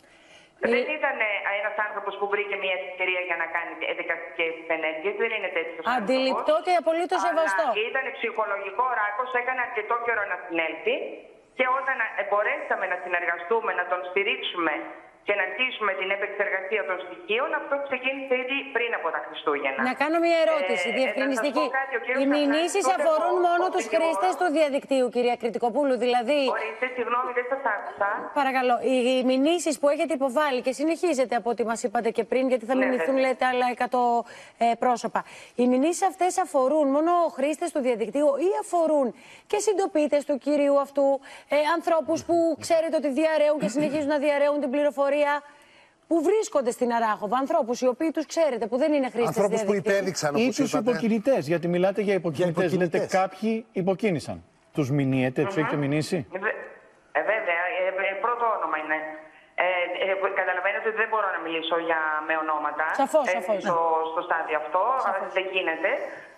Δεν ήταν ένας άνθρωπος που βρήκε μια ευκαιρία για να κάνει δικαστικές ενέργειες. Δεν είναι τέτοιος άνθρωπος. Αντιληπτό και απολύτως σεβαστό. Ήταν ψυχολογικό ράκος, έκανε αρκετό καιρό να συνέλθει και όταν μπορέσαμε να συνεργαστούμε, να τον στηρίξουμε και να αρχίσουμε την επεξεργασία των στοιχείων, αυτό ξεκίνησε ήδη πριν από τα Χριστούγεννα. Να κάνω μια ερώτηση διευκρινιστική. Οι μηνύσεις αφορούν μόνο τους χρήστες του διαδικτύου, κυρία Κρητικοπούλου, δηλαδή. Ορίστε, συγγνώμη, δεν σας άκουσα. Παρακαλώ. Οι μηνύσεις που έχετε υποβάλει και συνεχίζετε από ό,τι μας είπατε και πριν, γιατί θα μηνυθούν, λέτε, άλλα 100 πρόσωπα. Οι μηνύσεις αυτές αφορούν μόνο χρήστες του διαδικτύου ή αφορούν και συντοπίτες του κυρίου αυτού, ανθρώπους που ξέρετε ότι διαρρέουν και συνεχίζουν να διαρρέουν την πληροφορία, που βρίσκονται στην Αράχοβα, ανθρώπους οι οποίοι τους ξέρετε, που δεν είναι χρήστες ανθρώπους που υπέδειξαν, όπως είπατε. Ή τους υποκινητές, γιατί μιλάτε για υποκινητές. Λέτε κάποιοι υποκίνησαν. Τους μηνύετε, τους έχετε μηνύσει? Βέβαια, πρώτο όνομα είναι. Καταλαβαίνετε ότι δεν μπορώ να μιλήσω με ονόματα. Σαφώς. Στο στάδιο αυτό, δεν γίνεται.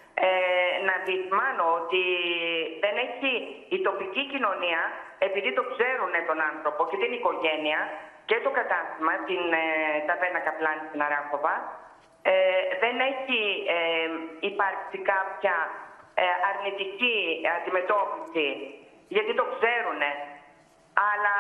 Να επισημάνω ότι δεν έχει η τοπική κοινωνία, επειδή το ξέρουν τον άνθρωπο και την οικογένεια και το κατάστημα, την ταβέρνα Καπλάνη στην Αράχοβα, δεν έχει υπάρξει κάποια αρνητική αντιμετώπιση, γιατί το ξέρουν. Αλλά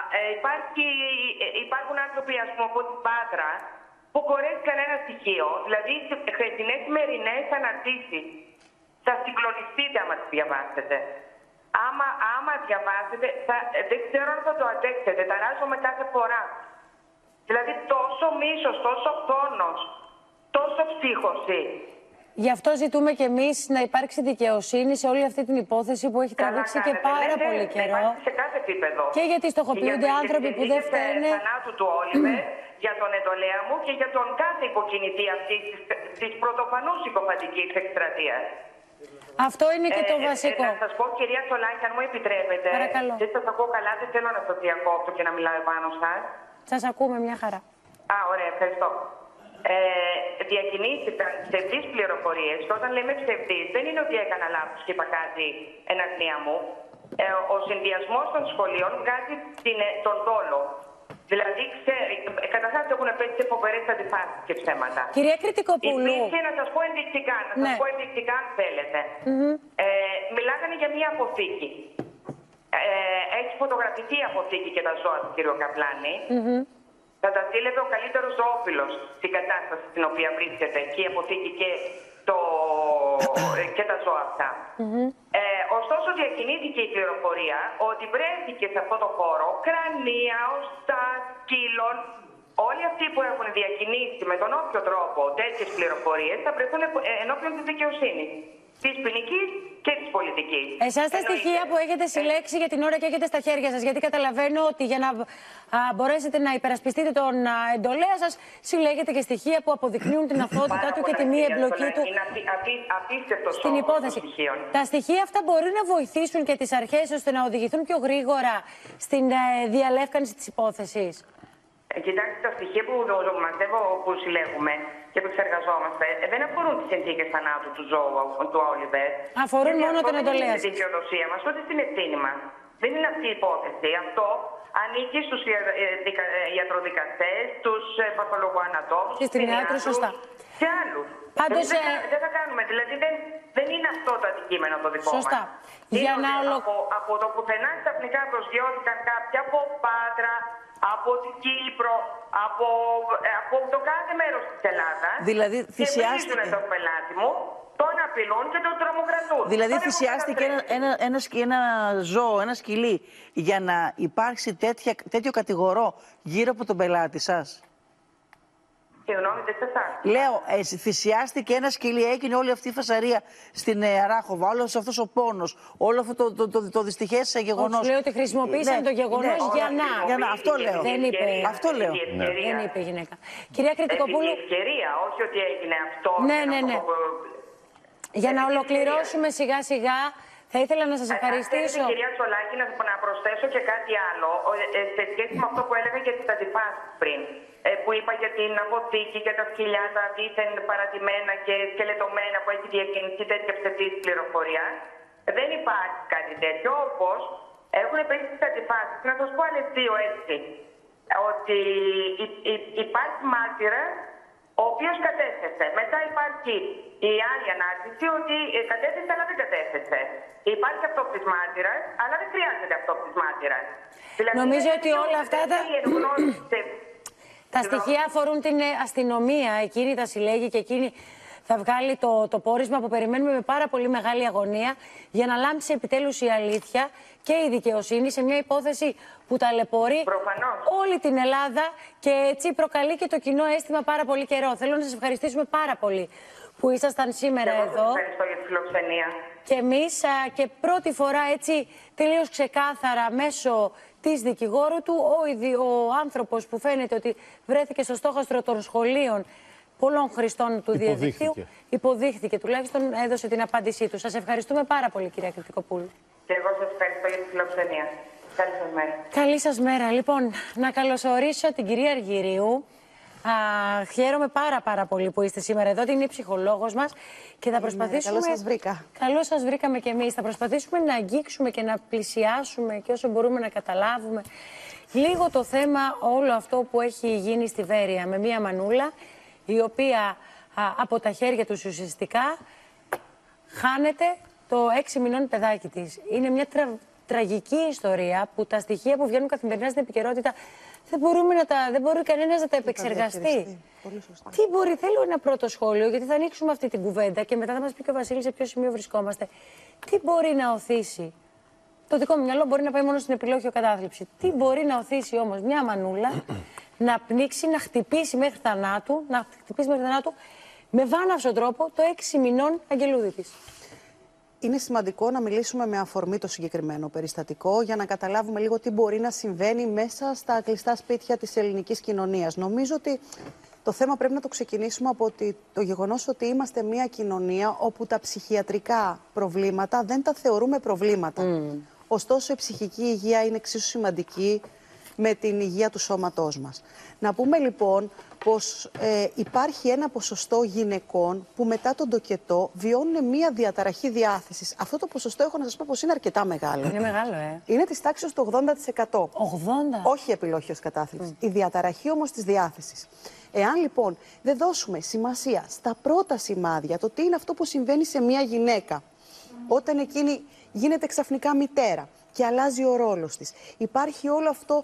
υπάρχουν άνθρωποι, ας πούμε, από την Πάτρα, που χωρίζει κανένα στοιχείο. Δηλαδή, χθεσινές σημερινές αναρτήσεις. Θα συγκλονιστείτε άμα τις διαβάσετε. Άμα διαβάσετε, δεν ξέρω αν θα το αντέξετε. Ταράζομαι κάθε φορά. Δηλαδή, τόσο μίσος, τόσο πόνος, τόσο ψύχωση. Γι' αυτό ζητούμε κι εμείς να υπάρξει δικαιοσύνη σε όλη αυτή την υπόθεση που έχει τραβήξει και πάρα πολύ καιρό. Σε κάθε επίπεδο. Και γιατί στοχοποιούνται άνθρωποι που δεν φταίνε. Για θανάτου του Όλιβερ, για τον εντολέα μου και για τον κάθε υποκινητή αυτή τη πρωτοφανούς συκοφαντικής εκστρατείας. Αυτό είναι και το βασικό. Να σας πω, κυρία Τσολάκη, αν μου επιτρέπετε. Παρακαλώ. Δεν σας ακούω καλά, δεν θέλω να σας διακόπτω και να μιλάω επάνω σας. Σας ακούμε, μια χαρά. Α, ωραία, ευχαριστώ. Διακινήθηκαν ψευδείς πληροφορίες. Και όταν λέμε ψευδείς, δεν είναι ότι έκανα λάθος και είπα κάτι εν αγνία μου. Ο συνδυασμός των σχολείων βγάζει τον δόλο. Δηλαδή, καταρχάς έχουν πέσει σε φοβερές αντιφάσεις και ψέματα. Κυρία Κρητικοπούλου. Υπήρχε, να σας πω ενδεικτικά, αν θέλετε. Μιλάγανε για μια αποθήκη. Έχει φωτογραφηθεί η αποθήκη και τα ζώα του κ. Καπλάνη. Θα τα στείλετε ο καλύτερος ζωόφιλος στην κατάσταση στην οποία βρίσκεται και η αποθήκη και τα ζώα αυτά. Ωστόσο, διακινήθηκε η πληροφορία ότι βρέθηκε σε αυτό το χώρο κρανία, οστά, σκύλων. Όλοι αυτοί που έχουν διακινήσει με τον όποιο τρόπο τέτοιες πληροφορίες θα βρεθούν ενώπιον της δικαιοσύνης. Της ποινικής και της πολιτικής. Εσάς τα στοιχεία που έχετε συλλέξει για την ώρα και έχετε στα χέρια σας, γιατί καταλαβαίνω ότι για να μπορέσετε να υπερασπιστείτε τον εντολέα σας, συλλέγετε και στοιχεία που αποδεικνύουν την αθωότητά του και τη μη εμπλοκή του στην υπόθεση. Τα στοιχεία αυτά μπορεί να βοηθήσουν και τις αρχές ώστε να οδηγηθούν πιο γρήγορα στην διαλεύκανση της υπόθεσης. Κοιτάξτε, τα στοιχεία που συλλέγουμε και που εξεργαζόμαστε δεν αφορούν τις συνθήκες θανάτου του ζώου του Όλιβερ. Αφορούν μόνο τον εντολέα σας. Στην δικαιοδοσία μας, ούτε στην ευθύνη μας. Δεν είναι αυτή η υπόθεση. Αυτό ανήκει στους ιατροδικαστές, στους παθολογοανατόμους, στην κτηνίατρους, σωστά. Και άλλους. Πάντως, δεν θα κάνουμε. Δηλαδή δεν είναι αυτό το αντικείμενο το δικό μας. Σωστά. Για να από το πουθενά ξαφνικά προσγειώθηκαν κάποιοι από Πάτρα, από την Κύπρο, από το κάθε μέρος της Ελλάδας. Δηλαδή θυσιάστηκε. Και τον πελάτη μου, τον απειλούν και τον τρομοκρατούν. Δηλαδή θυσιάστηκε ένα ζώο, ένα σκυλί, για να υπάρξει τέτοιο κατηγορό γύρω από τον πελάτη σας. Συγγνώμη, δεν σας άκουσα. Λέω, θυσιάστηκε ένα σκυλί, έγινε όλη αυτή η φασαρία στην Ράχοβα, όλος αυτός ο πόνος, όλο αυτό το δυστυχές γεγονός. Όχι, λέω ότι χρησιμοποίησαν το γεγονός για να. Αυτό λέω. Δεν είπε. Αυτό λέω. Δεν είπε η γυναίκα. Κυρία Κρητικοπούλου. Η ευκαιρία, όχι ότι έγινε αυτό. Ναι. Για να ολοκληρώσουμε σιγά σιγά, θα ήθελα να σας ευχαριστήσω. Κυρία Τσολάκη, να προσθέσω και κάτι άλλο σε σχέση με αυτό που έλεγα για τις αντιφάσεις πριν. Που είπα για την αποθήκη και τα σκυλιά, τα δίθεν παρατημένα και σκελετωμένα που έχει διακινηθεί τέτοια ψευδής πληροφορία. Δεν υπάρχει κάτι τέτοιο, όπως έχουν πέσει τις αντιφάσεις. Να σας πω άλλες δύο έτσι. Ότι υπάρχει μάρτυρας ο οποίος κατέθεσε. Μετά υπάρχει η άλλη ανάρτηση ότι κατέθεσε αλλά δεν κατέθεσε. Υπάρχει αυτόπτης μάρτυρας, αλλά δεν χρειάζεται αυτόπτης μάρτυρας. Δηλαδή, νομίζω ότι όλα αυτά τα στοιχεία αφορούν την αστυνομία. Εκείνη τα συλλέγει και εκείνη θα βγάλει το πόρισμα που περιμένουμε με πάρα πολύ μεγάλη αγωνία για να λάμψει επιτέλους η αλήθεια και η δικαιοσύνη σε μια υπόθεση που ταλαιπωρεί όλη την Ελλάδα και έτσι προκαλεί και το κοινό αίσθημα πάρα πολύ καιρό. Θέλω να σας ευχαριστήσουμε πάρα πολύ που ήσασταν σήμερα εδώ. Ευχαριστώ για τη φιλοξενία. Και εμείς και πρώτη φορά έτσι τελείως ξεκάθαρα μέσω της δικηγόρου του ο άνθρωπος που φαίνεται ότι βρέθηκε στο στόχαστρο των σχολείων πολλών χρηστών του διαδικτύου υποδείχθηκε, τουλάχιστον έδωσε την απάντησή του. Σας ευχαριστούμε πάρα πολύ, κυρία Κρητικοπούλου. Και εγώ σας ευχαριστώ για τη φιλοξενία. Καλή σας μέρα. Καλή σας μέρα. Λοιπόν, να καλωσορίσω την κυρία Αργυρίου. Χαίρομαι πάρα πολύ που είστε σήμερα εδώ. Είναι η ψυχολόγος μας και θα προσπαθήσουμε... Καλώς σας βρήκα. Καλώς σας βρήκαμε κι εμείς. Θα προσπαθήσουμε να αγγίξουμε και να πλησιάσουμε και όσο μπορούμε να καταλάβουμε λίγο το θέμα όλο αυτό που έχει γίνει στη Βέρεια με μία μανούλα η οποία από τα χέρια του ουσιαστικά χάνεται το 6 μηνών παιδάκι της. Είναι μια τραγική ιστορία που τα στοιχεία που βγαίνουν καθημερινά στην επικαιρότητα δεν μπορεί κανένας να τα επεξεργαστεί. Τι μπορεί, θέλω ένα πρώτο σχόλιο, γιατί θα ανοίξουμε αυτή την κουβέντα και μετά θα μας πει και ο Βασίλης σε ποιο σημείο βρισκόμαστε. Τι μπορεί να οθήσει, το δικό μου μυαλό μπορεί να πάει μόνο στην επιλόγιο κατάθλιψη. Τι μπορεί να οθήσει όμως μια μανούλα να πνίξει, να χτυπήσει μέχρι θανάτου, με βάναυσο τρόπο το 6 μηνών Αγγελούδη της. Είναι σημαντικό να μιλήσουμε με αφορμή το συγκεκριμένο περιστατικό για να καταλάβουμε λίγο τι μπορεί να συμβαίνει μέσα στα κλειστά σπίτια της ελληνικής κοινωνίας. Νομίζω ότι το θέμα πρέπει να το ξεκινήσουμε από το γεγονός ότι είμαστε μια κοινωνία όπου τα ψυχιατρικά προβλήματα δεν τα θεωρούμε προβλήματα. Ωστόσο, η ψυχική υγεία είναι εξίσου σημαντική με την υγεία του σώματός μας. Να πούμε λοιπόν πως υπάρχει ένα ποσοστό γυναικών που μετά τον τοκετό βιώνουν μία διαταραχή διάθεσης. Αυτό το ποσοστό έχω να σας πω πως είναι αρκετά μεγάλο. Είναι μεγάλο, Είναι της τάξης του 80%. 80%? Όχι επιλόχιος κατάθλιψης. Η διαταραχή όμως της διάθεσης. Εάν λοιπόν δεν δώσουμε σημασία στα πρώτα σημάδια, το τι είναι αυτό που συμβαίνει σε μία γυναίκα, όταν εκείνη γίνεται ξαφνικά μητέρα και αλλάζει ο ρόλος της. Υπάρχει όλο αυτό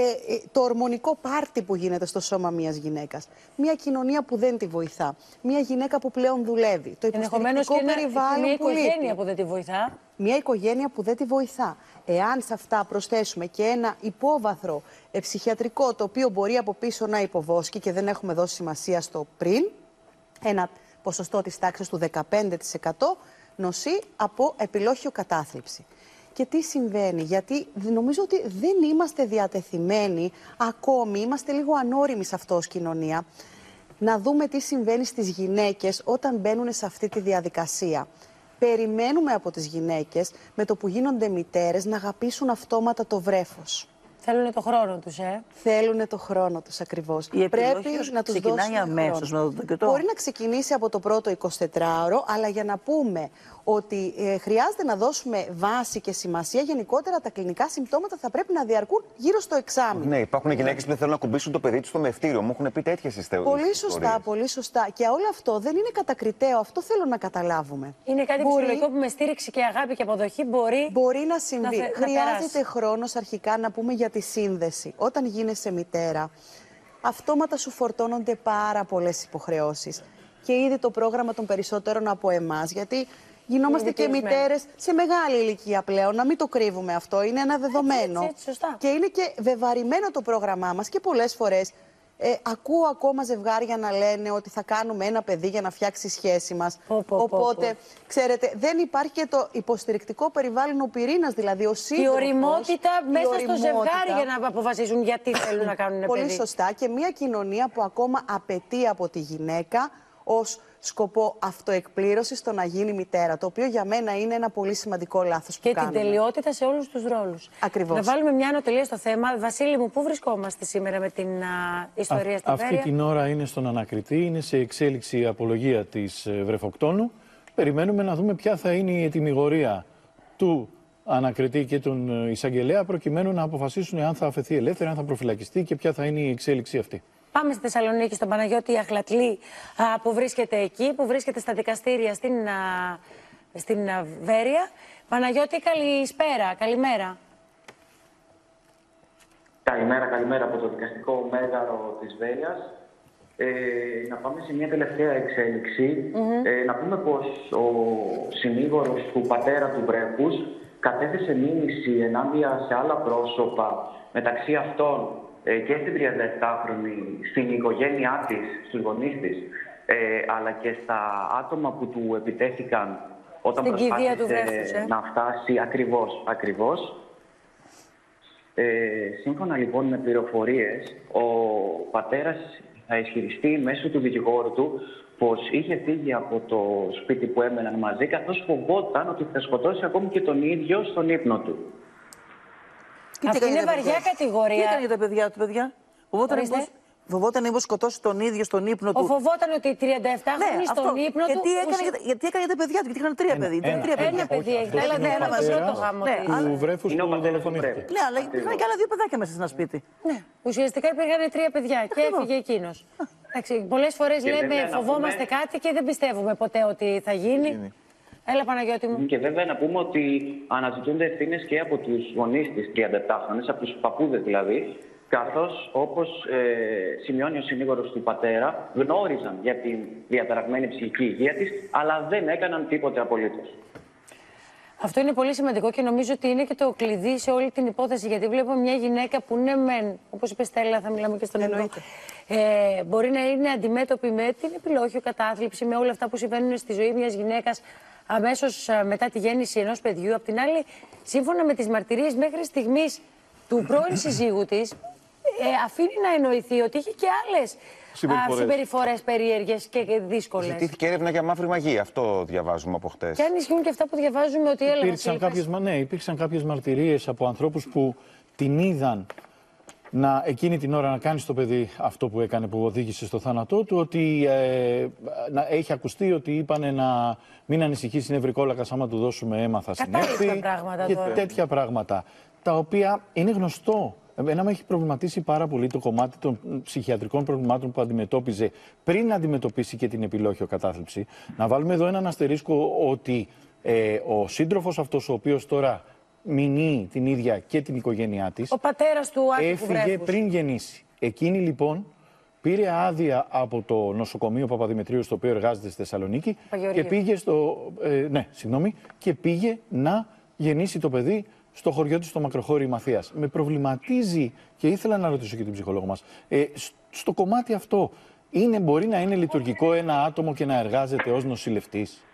το ορμονικό πάρτι που γίνεται στο σώμα μιας γυναίκας. Μια κοινωνία που δεν τη βοηθά. Μια γυναίκα που πλέον δουλεύει. Το υποστηρικτικό περιβάλλον μια που λείπει. Μια οικογένεια που δεν τη βοηθά. Μια οικογένεια που δεν τη βοηθά. Εάν σε αυτά προσθέσουμε και ένα υπόβαθρο ψυχιατρικό, το οποίο μπορεί από πίσω να υποβόσκει και δεν έχουμε δώσει σημασία στο πριν, ένα ποσοστό της τάξης του 15% νοσεί από επιλόχιο κατάθλιψη. Και τι συμβαίνει, γιατί νομίζω ότι δεν είμαστε διατεθειμένοι ακόμη, είμαστε λίγο ανώριμοι σε αυτό ως κοινωνία, να δούμε τι συμβαίνει στις γυναίκες όταν μπαίνουν σε αυτή τη διαδικασία. Περιμένουμε από τις γυναίκες με το που γίνονται μητέρες να αγαπήσουν αυτόματα το βρέφος. Θέλουνε το χρόνο τους, Θέλουνε το χρόνο τους ακριβώς. Πρέπει να τους ξεκινάει αμέσως με το τοκετό. Μπορεί να ξεκινήσει από το πρώτο 24ωρο, αλλά για να πούμε ότι χρειάζεται να δώσουμε βάση και σημασία, γενικότερα τα κλινικά συμπτώματα θα πρέπει να διαρκούν γύρω στο εξάμηνο. Ναι, υπάρχουν γυναίκες που δεν θέλουν να κουμπίσουν το παιδί τους στο μευτήριο. Μου έχουν πει τέτοιες ιστορίες. Πολύ σωστά, πολύ σωστά. Και όλο αυτό δεν είναι κατακριτέο, αυτό θέλω να καταλάβουμε. Είναι κάτι φυσιολογικό που με στήριξη και αγάπη και αποδοχή μπορεί να συμβεί. Χρειάζεται χρόνος αρχικά να πούμε για τη σύνδεση. Όταν γίνεσαι μητέρα, αυτόματα σου φορτώνονται πάρα πολλές υποχρεώσεις. Και ήδη το πρόγραμμα των περισσότερων από εμάς, γιατί γινόμαστε και μητέρες σε μεγάλη ηλικία πλέον, να μην το κρύβουμε αυτό, είναι ένα δεδομένο. Σωστά. Και είναι και βεβαρημένο το πρόγραμμά μας και πολλές φορές ακούω ακόμα ζευγάρια να λένε ότι θα κάνουμε ένα παιδί για να φτιάξει η σχέση μας. Οπότε, ξέρετε, δεν υπάρχει και το υποστηρικτικό περιβάλλον, ο πυρήνας δηλαδή, ο σύντροφος. Η ωριμότητα μέσα στο ζευγάρι για να αποφασίζουν γιατί θέλουν να κάνουν ένα παιδί. Πολύ σωστά. Και μια κοινωνία που ακόμα απαιτεί από τη γυναίκα ως σκοπό αυτοεκπλήρωσης το να γίνει μητέρα. Το οποίο για μένα είναι ένα πολύ σημαντικό λάθος που κάνουμε. Και την τελειότητα σε όλους τους ρόλους. Ακριβώς. Να βάλουμε μια ανωτελεία στο θέμα. Βασίλη μου, πού βρισκόμαστε σήμερα με την ιστορία στην Βέρεια? Αυτή την ώρα είναι στον ανακριτή, είναι σε εξέλιξη η απολογία της βρεφοκτόνου. Περιμένουμε να δούμε ποια θα είναι η ετυμηγορία του ανακριτή και τον εισαγγελέα, προκειμένου να αποφασίσουν αν θα αφαιθεί ελεύθερη, αν θα προφυλακιστεί και ποια θα είναι η εξέλιξη αυτή. Πάμε στη Θεσσαλονίκη, στον Παναγιώτη Αχλατλή, που βρίσκεται εκεί, που βρίσκεται στα δικαστήρια στην Βέρεια. Παναγιώτη, καλησπέρα, καλημέρα. Καλημέρα από το δικαστικό μέγαρο της Βέρειας. Να πάμε σε μια τελευταία εξέλιξη. Να πούμε πως ο συνήγορος του πατέρα του βρέφους κατέθεσε μήνυση ενάντια σε άλλα πρόσωπα, μεταξύ αυτών και στην 37χρονη, στην οικογένειά της, στους γονείς της, αλλά και στα άτομα που του επιτέθηκαν όταν προσπάθησε να φτάσει ακριβώς. Σύμφωνα λοιπόν με πληροφορίες, ο πατέρας θα ισχυριστεί μέσω του δικηγόρου του πως είχε φύγει από το σπίτι που έμεναν μαζί, καθώς φοβόταν ότι θα σκοτώσει ακόμη και τον ίδιο στον ύπνο του. Αυτή είναι βαριά κατηγορία. Τι έκανε για τα παιδιά του, παιδιά? Φοβόταν μήπως σκοτώσει τον ίδιο στον ύπνο του. Φοβόταν ότι η 37χρονη στον ύπνο του. Γιατί έκανε για τα παιδιά του, γιατί είχαν τρία παιδιά. Ένα παιδί έχει, αλλά δεν era το πρώτο γάμο του βρέφους που δολοφονήθηκε. Ναι, αλλά είχαν και άλλα δύο παιδάκια μέσα σε ένα σπίτι. Ναι, ουσιαστικά υπήρχαν τρία παιδιά και έφυγε εκείνος. Πολλές φορές λέμε φοβόμαστε κάτι και δεν πιστεύουμε ποτέ ότι θα γίνει. Έλα, Παναγιώτη μου. Και βέβαια να πούμε ότι αναζητούνται ευθύνες και από τους γονείς της 37χρονης, από τους παππούδες δηλαδή, καθώς όπως σημειώνει ο συνήγορος του πατέρα, γνώριζαν για τη διαταραγμένη ψυχική υγεία της, αλλά δεν έκαναν τίποτε απολύτως. Αυτό είναι πολύ σημαντικό και νομίζω ότι είναι και το κλειδί σε όλη την υπόθεση. Γιατί βλέπω μια γυναίκα που ναι, μεν, όπως είπε Στέλλα, θα μιλάμε και στον Εννοώ, μπορεί να είναι αντιμέτωπη με την επιλόχιο κατάθλιψη, με όλα αυτά που συμβαίνουν στη ζωή μιας γυναίκας αμέσως μετά τη γέννηση ενός παιδιού. Απ' την άλλη, σύμφωνα με τις μαρτυρίες μέχρι στιγμής του πρώην συζύγου της, αφήνει να εννοηθεί ότι είχε και άλλες συμπεριφορές περίεργες και δύσκολες. Ζητήθηκε έρευνα για μαύρη μαγεία. Αυτό διαβάζουμε από χτες. Και αν ισχύουν και αυτά που διαβάζουμε ότι έλεγαν. Υπήρξαν κάποιες μαρτυρίες από ανθρώπους που την είδαν εκείνη την ώρα να κάνει στο παιδί αυτό που έκανε, που οδήγησε στο θάνατό του, ότι έχει ακουστεί ότι είπανε να μην ανησυχήσει, είναι ευρικόλακας, άμα του δώσουμε αίμα θα συνέλθει. Και τέτοια πράγματα, τα οποία είναι γνωστό. Εμένα με έχει προβληματίσει πάρα πολύ το κομμάτι των ψυχιατρικών προβλημάτων που αντιμετώπιζε πριν αντιμετωπίσει και την επιλόχιο κατάθλιψη. Να βάλουμε εδώ έναν αστερίσκο ότι ο σύντροφος αυτός, ο οποίος τώρα μηνύει την ίδια και την οικογένειά της, ο πατέρας του Άττικου Βρέφους, έφυγε πριν γεννήσει. Εκείνη λοιπόν πήρε άδεια από το νοσοκομείο Παπαδημητρίου, στο οποίο εργάζεται στη Θεσσαλονίκη, και πήγε, και πήγε να γεννήσει το παιδί στο χωριό της, στο Μακροχώρι Μαθίας. Με προβληματίζει και ήθελα να ρωτήσω και την ψυχολόγο μας. Στο κομμάτι αυτό, μπορεί να είναι λειτουργικό ένα άτομο και να εργάζεται ως νοσηλευτής?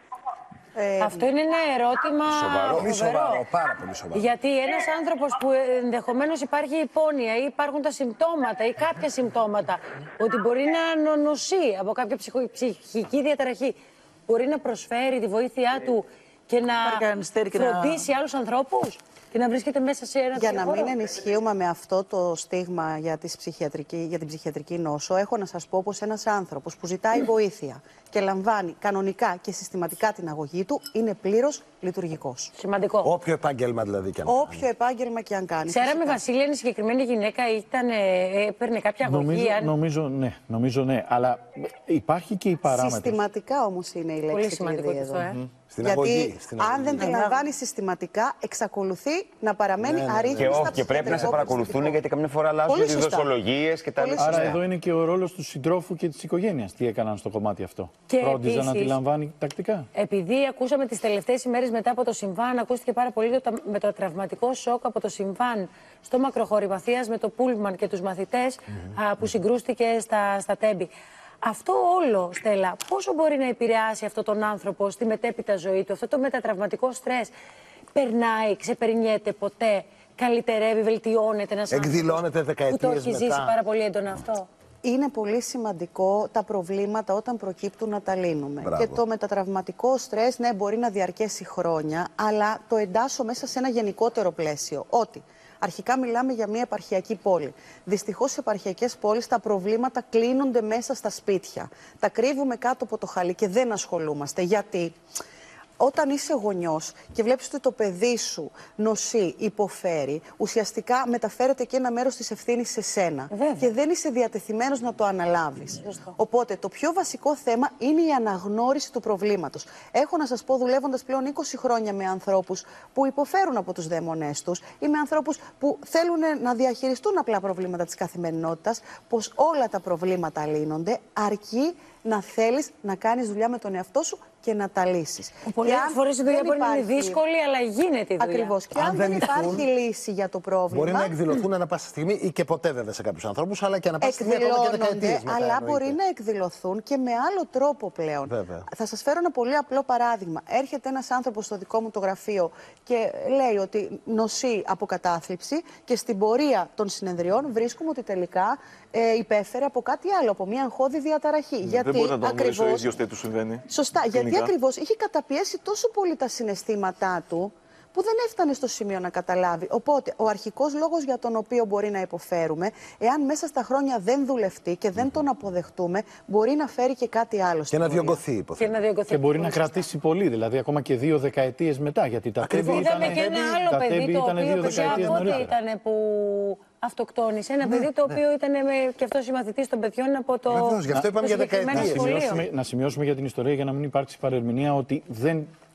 Αυτό είναι ένα ερώτημα πολύ σοβαρό, πάρα πολύ σοβαρό. Γιατί ένας άνθρωπος που ενδεχομένως υπάρχει υπόνοια ή υπάρχουν τα συμπτώματα ή κάποια συμπτώματα, ότι μπορεί να νοσεί από κάποια ψυχική διαταραχή, μπορεί να προσφέρει τη βοήθειά του και να φροντίσει άλλους ανθρώπους και να βρίσκεται μέσα σε ένα Για να μην ενισχύουμε με αυτό το στίγμα για την ψυχιατρική νόσο, έχω να σας πω πως ένας άνθρωπος που ζητάει βοήθεια και λαμβάνει κανονικά και συστηματικά την αγωγή του είναι πλήρως λειτουργικός. Σημαντικό. Όποιο επάγγελμα δηλαδή και αν κάνει. Όποιο επάγγελμα και αν κάνει. Ξέραμε, Βασίλη, η συγκεκριμένη γυναίκα έπαιρνε κάποια αγωγή. Νομίζω ναι. Αλλά υπάρχει και η παράμετρος. Συστηματικά όμως είναι η λέξη. Πολύ σημαντικό αυτό. Γιατί αν δεν τη λαμβάνει συστηματικά, εξακολουθεί να παραμένει αρρύθμιστα. Και πρέπει να σε παρακολουθούν, γιατί καμιά φορά αλλάζουν οι δοσολογίες και τα λοιπά. Άρα εδώ είναι και ο ρόλος του συντρόφου και της οικογένειας. Τι έκαναν στο κομμάτι αυτό? Φρόντιζαν να τη λαμβάνει τακτικά. Επειδή ακούσαμε τις τελευταίες ημέρες μετά από το συμβάν, ακούστηκε πάρα πολύ με το τραυματικό σοκ από το συμβάν στο Μακροχώρι Μαθίας με το πούλμαν και τους μαθητές που συγκρούστηκε στα Τέμπη. Αυτό όλο, Στέλλα, πόσο μπορεί να επηρεάσει αυτόν τον άνθρωπο στη μετέπειτα ζωή του, αυτό το μετατραυματικό στρες? Περνάει, ξεπερνιέται ποτέ, καλυτερεύει, βελτιώνεται ένας εκδηλώνεται δεκαετίες που το έχει μετά. ζήσει πάρα πολύ έντονα αυτό? Είναι πολύ σημαντικό τα προβλήματα όταν προκύπτουν να τα λύνουμε. Μπράβο. Και το μετατραυματικό στρες, ναι, μπορεί να διαρκέσει χρόνια, αλλά το εντάσσω μέσα σε ένα γενικότερο πλαίσιο. Ότι αρχικά μιλάμε για μια επαρχιακή πόλη. Δυστυχώς σε επαρχιακές πόλεις τα προβλήματα κλείνονται μέσα στα σπίτια. Τα κρύβουμε κάτω από το χαλί και δεν ασχολούμαστε. Γιατί όταν είσαι γονιός και βλέπεις ότι το παιδί σου νοσεί, υποφέρει, ουσιαστικά μεταφέρεται και ένα μέρος της ευθύνης σε σένα. Βέβαια. Και δεν είσαι διατεθειμένος να το αναλάβεις. Οπότε το πιο βασικό θέμα είναι η αναγνώριση του προβλήματος. Έχω να σας πω, δουλεύοντας πλέον 20 χρόνια με ανθρώπους που υποφέρουν από τους δαίμονές τους ή με ανθρώπους που θέλουν να διαχειριστούν απλά προβλήματα της καθημερινότητας, πως όλα τα προβλήματα λύνονται, αρκεί να θέλεις να κάνεις δουλειά με τον εαυτό σου και να τα λύσεις. Πολλές φορές η δουλειά μπορεί να είναι δύσκολη, αλλά γίνεται η δουλειά. Ακριβώς. Και αν δεν υπάρχει λύση για το πρόβλημα. Μπορεί να εκδηλωθούν ανά πάσα στιγμή ή και ποτέ βέβαια σε κάποιους ανθρώπους, αλλά και ανά πάσα στιγμή ακόμα και δεκαετίες μετά. Αλλά μπορεί να εκδηλωθούν και με άλλο τρόπο πλέον. Βέβαια. Θα σας φέρω ένα πολύ απλό παράδειγμα. Έρχεται ένας άνθρωπος στο δικό μου το γραφείο και λέει ότι νοσεί από κατάθλιψη και στην πορεία των συνεδριών βρίσκουμε ότι τελικά υπέφερε από κάτι άλλο, από μια αγχώδη διαταραχή. Δεν μπορεί να το γνωρίσει ο ίδιος τι του συμβαίνει. Σωστά, γιατί ακριβώς είχε καταπιέσει τόσο πολύ τα συναισθήματά του που δεν έφτανε στο σημείο να καταλάβει. Οπότε, ο αρχικός λόγος για τον οποίο μπορεί να υποφέρουμε, εάν μέσα στα χρόνια δεν δουλευτεί και δεν τον αποδεχτούμε, μπορεί να φέρει και κάτι άλλο. Και να διωγγωθεί, υποθέτω. Και μπορεί να κρατήσει πολύ, δηλαδή ακόμα και 2 δεκαετίες μετά. Γιατί τα Τέμπη ήταν. Είδαμε και ένα άλλο παιδί το οποίο ήταν που αυτοκτόνησε. Ένα παιδί το οποίο ήταν και αυτό συμμαθητής των παιδιών από το. Γι' αυτό είπαμε για δεκαετίες. Να σημειώσουμε για την ιστορία, για να μην υπάρξει παρερμηνία, ότι δεν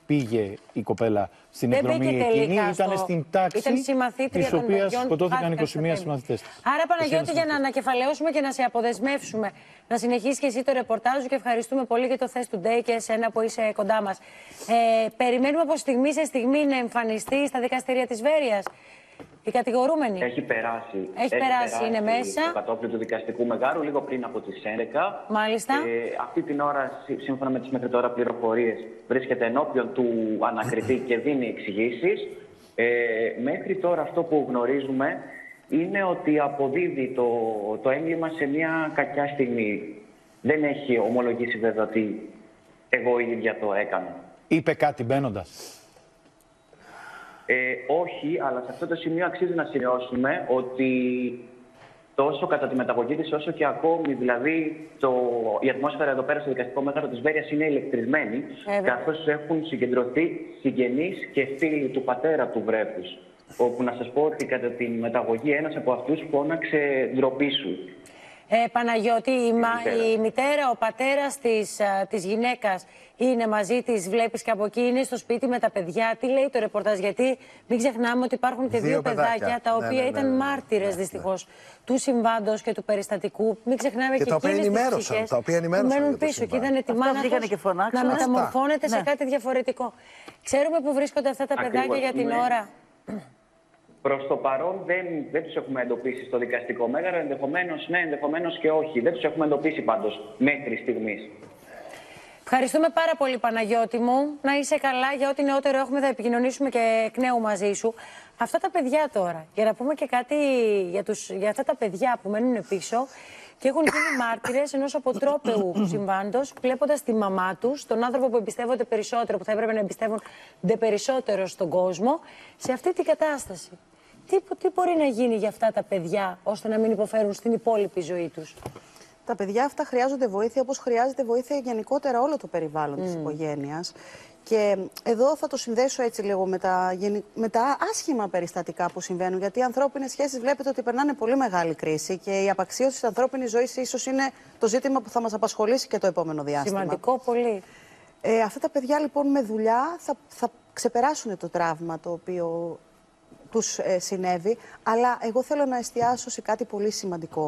πήγε η κοπέλα στην εκδρομή εκείνη, ήταν στην τάξη της οποίας σκοτώθηκαν 21 συμμαθητές. Άρα, Παναγιώτη, για να ανακεφαλαιώσουμε και να σε αποδεσμεύσουμε, να συνεχίσεις και εσύ το ρεπορτάζ σου και ευχαριστούμε πολύ για το Thess Today και εσένα που είσαι κοντά μας. Περιμένουμε από στιγμή σε στιγμή να εμφανιστεί στα δικαστήρια της Βέρειας η κατηγορούμενη. Έχει περάσει. Έχει περάσει, είναι μέσα. Στο κατόφλι του δικαστικού μεγάρου, λίγο πριν από τις 11. Μάλιστα. Αυτή την ώρα, σύμφωνα με τις μέχρι τώρα πληροφορίες, βρίσκεται ενώπιον του ανακριτή και δίνει εξηγήσεις. Μέχρι τώρα αυτό που γνωρίζουμε είναι ότι αποδίδει το έγκλημα σε μια κακιά στιγμή. Δεν έχει ομολογήσει βέβαια ότι εγώ η ίδια το έκανα. Είπε κάτι μπαίνοντας? Όχι, αλλά σε αυτό το σημείο αξίζει να σημειώσουμε ότι τόσο κατά τη μεταγωγή της όσο και ακόμη, δηλαδή η ατμόσφαιρα εδώ πέρα στο δικαστικό μέγαρο της Βέρειας είναι ηλεκτρισμένη, καθώς έχουν συγκεντρωθεί συγγενείς και φίλοι του πατέρα του βρέφους. Όπου να σας πω ότι κατά τη μεταγωγή ένας από αυτούς φώναξε «ντροπή σου». Παναγιώτη, η μητέρα, ο πατέρας της γυναίκας είναι μαζί της, βλέπεις και από εκεί είναι στο σπίτι με τα παιδιά. Τι λέει το ρεπορτάζ? Γιατί μην ξεχνάμε ότι υπάρχουν και δύο παιδάκια τα οποία ήταν μάρτυρες δυστυχώς του συμβάντος και του περιστατικού. Μην ξεχνάμε και τα οποία ενημέρωσαν. Τα οποία ενημέρωσαν. Μένουν πίσω και είδαν τη μάνα τους να μεταμορφώνεται σε κάτι διαφορετικό. Ξέρουμε που βρίσκονται αυτά τα παιδάκια για την ώρα? Προς το παρόν δεν τους έχουμε εντοπίσει στο δικαστικό μέγαρο. Ενδεχομένως ναι, ενδεχομένως και όχι. Δεν τους έχουμε εντοπίσει πάντως μέχρι στιγμής. Ευχαριστούμε πάρα πολύ, Παναγιώτη μου. Να είσαι καλά. Για ό,τι νεότερο έχουμε θα επικοινωνήσουμε και εκ νέου μαζί σου. Αυτά τα παιδιά τώρα, για να πούμε και κάτι για αυτά τα παιδιά που μένουν πίσω και έχουν γίνει μάρτυρες ενός αποτρόπαιου συμβάντος, βλέποντας τη μαμά τους, τον άνθρωπο που εμπιστεύονται περισσότερο, που θα έπρεπε να εμπιστεύονται περισσότερο στον κόσμο, σε αυτή την κατάσταση. Τι μπορεί να γίνει για αυτά τα παιδιά, ώστε να μην υποφέρουν στην υπόλοιπη ζωή τους? Τα παιδιά αυτά χρειάζονται βοήθεια, όπως χρειάζεται βοήθεια γενικότερα όλο το περιβάλλον της οικογένειας. Και εδώ θα το συνδέσω έτσι λίγο με τα άσχημα περιστατικά που συμβαίνουν. Γιατί οι ανθρώπινες σχέσεις βλέπετε ότι περνάνε πολύ μεγάλη κρίση και η απαξίωση της ανθρώπινης ζωής ίσως είναι το ζήτημα που θα μας απασχολήσει και το επόμενο διάστημα. Σημαντικό πολύ. Αυτά τα παιδιά λοιπόν με δουλειά θα ξεπεράσουν το τραύμα το οποίο τους συνέβη. Αλλά εγώ θέλω να εστιάσω σε κάτι πολύ σημαντικό.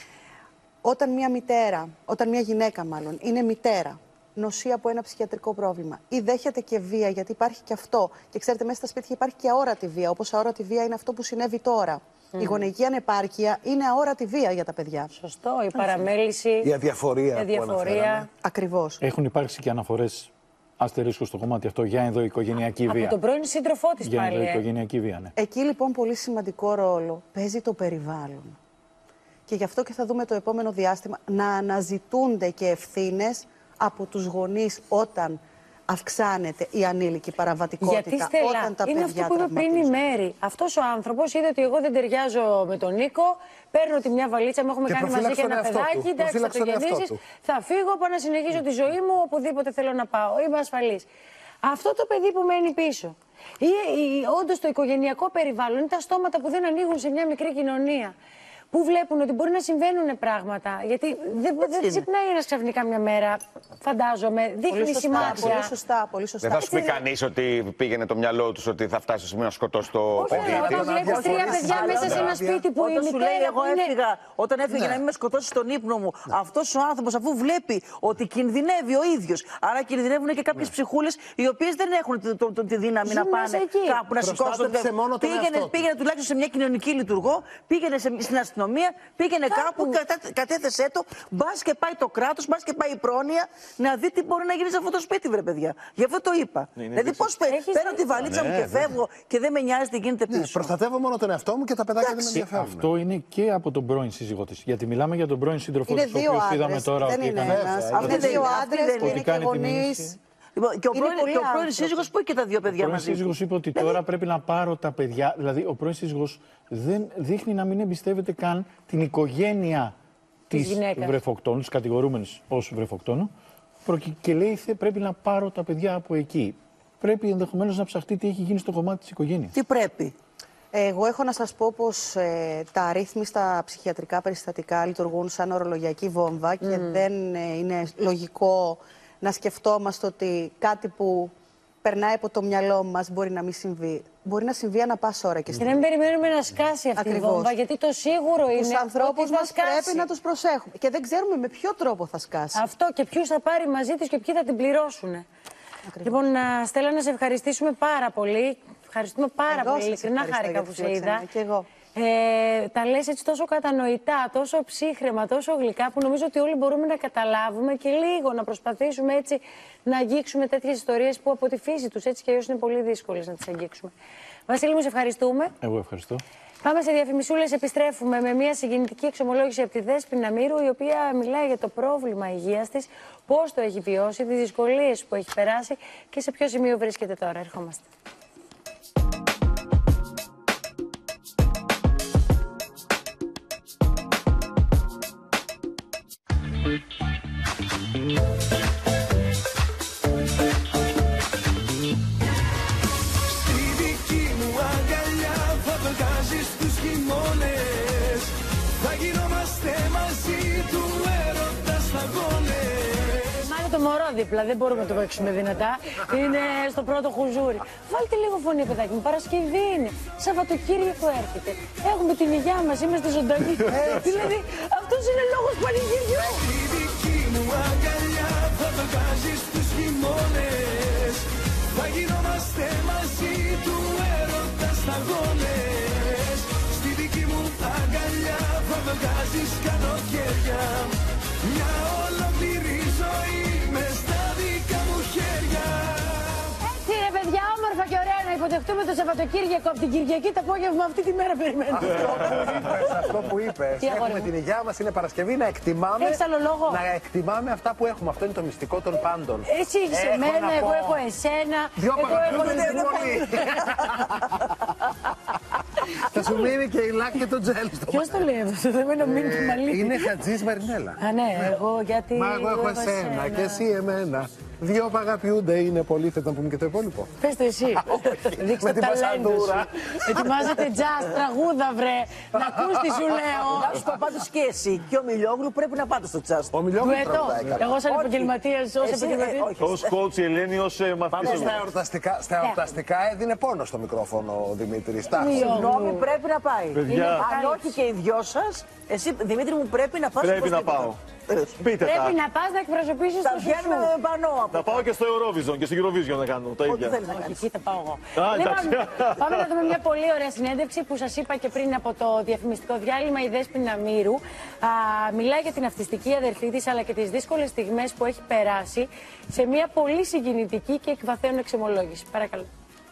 Όταν μια γυναίκα είναι μητέρα, νοσεί από ένα ψυχιατρικό πρόβλημα ή δέχεται και βία, γιατί υπάρχει και αυτό. Και ξέρετε, μέσα στα σπίτια υπάρχει και αόρατη βία, όπως αόρατη βία είναι αυτό που συνέβη τώρα. Η γονεϊκή ανεπάρκεια είναι αόρατη βία για τα παιδιά. Σωστό, η παραμέληση, η αδιαφορία. Ακριβώς. Έχουν υπάρξει και αναφορές αστερίσκου στο κομμάτι αυτό για ενδοοικογενειακή βία. Από τον πρώην σύντροφό της για πάλι. ενδοοικογενειακή βία, ναι. Εκεί λοιπόν πολύ σημαντικό ρόλο παίζει το περιβάλλον. Και γι' αυτό και θα δούμε το επόμενο διάστημα να αναζητούνται και ευθύνες από τους γονείς όταν αυξάνεται η ανήλικη παραβατικότητα. Γιατί Στέλλα, όταν τα είναι παιδιά αυτό που είπε πριν η Μέρη. Αυτός ο άνθρωπος είδε ότι εγώ δεν ταιριάζω με τον Νίκο, παίρνω τη μια βαλίτσα, μου έχουμε κάνει μαζί και ένα παιδάκι, εντάξει, θα το γεννήσεις, θα φύγω, πάω να συνεχίσω τη ζωή μου, οπουδήποτε θέλω να πάω, είμαι ασφαλής. Αυτό το παιδί που μένει πίσω, ή όντως το οικογενειακό περιβάλλον, είναι τα στόματα που δεν ανοίγουν σε μια μικρή κοινωνία. Που βλέπουν ότι μπορεί να συμβαίνουν πράγματα. Γιατί δεν ξυπνάει ένας ξαφνικά μια μέρα, φαντάζομαι. Δείχνει σημάδια. Πολύ σωστά, πολύ σωστά. Δεν θα σου πει κανείς ότι πήγαινε το μυαλό τους ότι θα φτάσει στο σημείο να σκοτώσει το παιδί. Όταν βλέπεις 3 παιδιά μέσα σε ένα σπίτι που η μητέρα. Όταν έφυγε να μην με σκοτώσει στον ύπνο μου, αυτός ο άνθρωπος αφού βλέπει ότι κινδυνεύει ο ίδιος. Άρα κινδυνεύουν και κάποιες ψυχούλες οι οποίες δεν έχουν τη δύναμη να πάνε κάπου να σηκώσουν. Πήγαινε τουλάχιστον σε μια κοινωνική λειτουργό, πήγαινε στην αστυνομία. Πήγαινε κάπου, κατέθεσέ το, μπας και πάει το κράτος, μπας και πάει η πρόνοια, να δει τι μπορεί να γίνει σε αυτό το σπίτι, βρε παιδιά. Γι' αυτό το είπα. Δηλαδή, πώς παίρνω τη βαλίτσα μου και φεύγω και δεν με νοιάζει τι γίνεται πίσω. Προστατεύω μόνο τον εαυτό μου και τα παιδάκια δεν με ενδιαφέρουν. Αυτό είναι και από τον πρώην σύζυγό της. Γιατί μιλάμε για τον πρώην σύντροφό της, ο οποίος είδαμε τώρα ότι έκανε. Είναι δύο άντρες και είναι και γονείς. Και ο πρώην σύζυγος που είχε και τα δύο παιδιά μαζί. Ο πρώην σύζυγος είπε ότι τώρα πρέπει να πάρω τα παιδιά. Δηλαδή, ο πρώην σύζυγος δεν δείχνει να μην εμπιστεύεται καν την οικογένεια της βρεφοκτόνου, της κατηγορούμενης ως βρεφοκτόνου. Και λέει πρέπει να πάρω τα παιδιά από εκεί. Πρέπει ενδεχομένως να ψαχτεί τι έχει γίνει στο κομμάτι της οικογένειας. Τι πρέπει? Εγώ έχω να σας πω πως τα αρρύθμιστα ψυχιατρικά περιστατικά λειτουργούν σαν ορολογιακή βόμβα και δεν είναι λογικό να σκεφτόμαστε ότι κάτι που περνάει από το μυαλό μας μπορεί να μην συμβεί. Μπορεί να συμβεί ανά πάσα ώρα και στην. Δεν περιμένουμε να σκάσει αυτή η βόμβα, γιατί το σίγουρο είναι. Τους ανθρώπους μας πρέπει να τους προσέχουμε. Και δεν ξέρουμε με ποιο τρόπο θα σκάσει. Αυτό και ποιους θα πάρει μαζί της και ποιοι θα την πληρώσουν. Λοιπόν, Στέλλα, να σε ευχαριστήσουμε πάρα πολύ. Ευχαριστούμε πάρα πολύ. Ειλικρινά χάρηκα που σε είδα. Και εγώ. Τα λες έτσι τόσο κατανοητά, τόσο ψύχραιμα, τόσο γλυκά, που νομίζω ότι όλοι μπορούμε να καταλάβουμε και λίγο να προσπαθήσουμε έτσι να αγγίξουμε τέτοιες ιστορίες που από τη φύση τους έτσι και αλλιώς είναι πολύ δύσκολες να τις αγγίξουμε. Βασίλη μου, σε ευχαριστούμε. Εγώ ευχαριστώ. Πάμε σε διαφημισούλες, επιστρέφουμε με μια συγκινητική εξομολόγηση από τη Δέσποινα Μύρου, η οποία μιλάει για το πρόβλημα υγείας της, πώς το έχει βιώσει, τις δυσκολίες που έχει περάσει και σε ποιο σημείο βρίσκεται τώρα. Ερχόμαστε. Δίπλα, δεν μπορούμε να το παίξουμε δυνατά. Είναι στο πρώτο χουζούρι. Βάλτε λίγο φωνή, παιδάκι μου. Παρασκευή είναι. Σαββατοκύριακο έρχεται. Έχουμε την υγειά μας, είμαστε ζωντανοί. Δηλαδή, αυτός είναι λόγος πανηγυριού. Στη δική μου αγκαλιά θα το βγάζεις τους χειμώνες. Θα γινόμαστε μαζί του έρωτα σταγόνες. Στη δική μου αγκαλιά θα το βγάζεις καλοκαίρια. Μια ολόκληρη ζωή μες στα δικά μου χέρια. Έτσι ρε παιδιά, όμορφα και ωραία να υποδεχτούμε το Σαββατοκύριακο από την Κυριακή το απόγευμα αυτή τη μέρα περιμένουμε. Αυτό που είπες, έχουμε την υγειά μας, είναι Παρασκευή, να εκτιμάμε. Έχεις άλλο λόγο? Να εκτιμάμε αυτά που έχουμε. Αυτό είναι το μυστικό των πάντων. Εσύ έχεις εμένα, εγώ έχω εσένα. Δυο παγαπιούδες στην πόλη. Θα σου μείνει και η Λάκ και το τζέλ στο Ποιος το λέει αυτό, δεν μένω μείνει το μαλλί. Είναι Χατζής Μαρινέλα. Α, ναι, εγώ γιατί. Μα εγώ έχω εσένα και εσύ εμένα. Δυο που αγαπιούνται είναι πολύ. Θες να πούμε και το υπόλοιπο? Πες το εσύ. Δείξτε τα ταλέντο σου. Ετοιμάζετε jazz, τραγούδα βρε. Να ακούς τι σου λέω. Να σου πω πάντως και εσύ και ο Μιλιόγλου πρέπει να πάτε στο jazz. Ο Μιλιόγλου εγώ σαν επαγγελματίας, ως επαγγελματίας. Ως coach η Ελένη, ως μαθητής. Στα εορταστικά έδινε πόνο στο μικρόφωνο ο Δημήτρης. Συγγνώμη, πρέπει να πάει. Αν όχι και οι δυο σας, εσύ Δημήτρη μου πρέπει να πας. Πρέπει να πάω. Πείτε πρέπει να πας να εκπροσωπήσεις το σου. Θα πάω και στο Eurovision και στο Eurovision να κάνω τα ίδια. Όχι, εκεί θα πάω εγώ. Πάμε να δούμε μια πολύ ωραία συνέντευξη που σας είπα και πριν από το διαφημιστικό διάλειμμα. Η Δέσποινα Μύρου μιλάει για την αυτιστική αδερφή της αλλά και τις δύσκολες στιγμές που έχει περάσει σε μια πολύ συγκινητική και εκβαθέων εξομολόγηση. Παρακαλώ.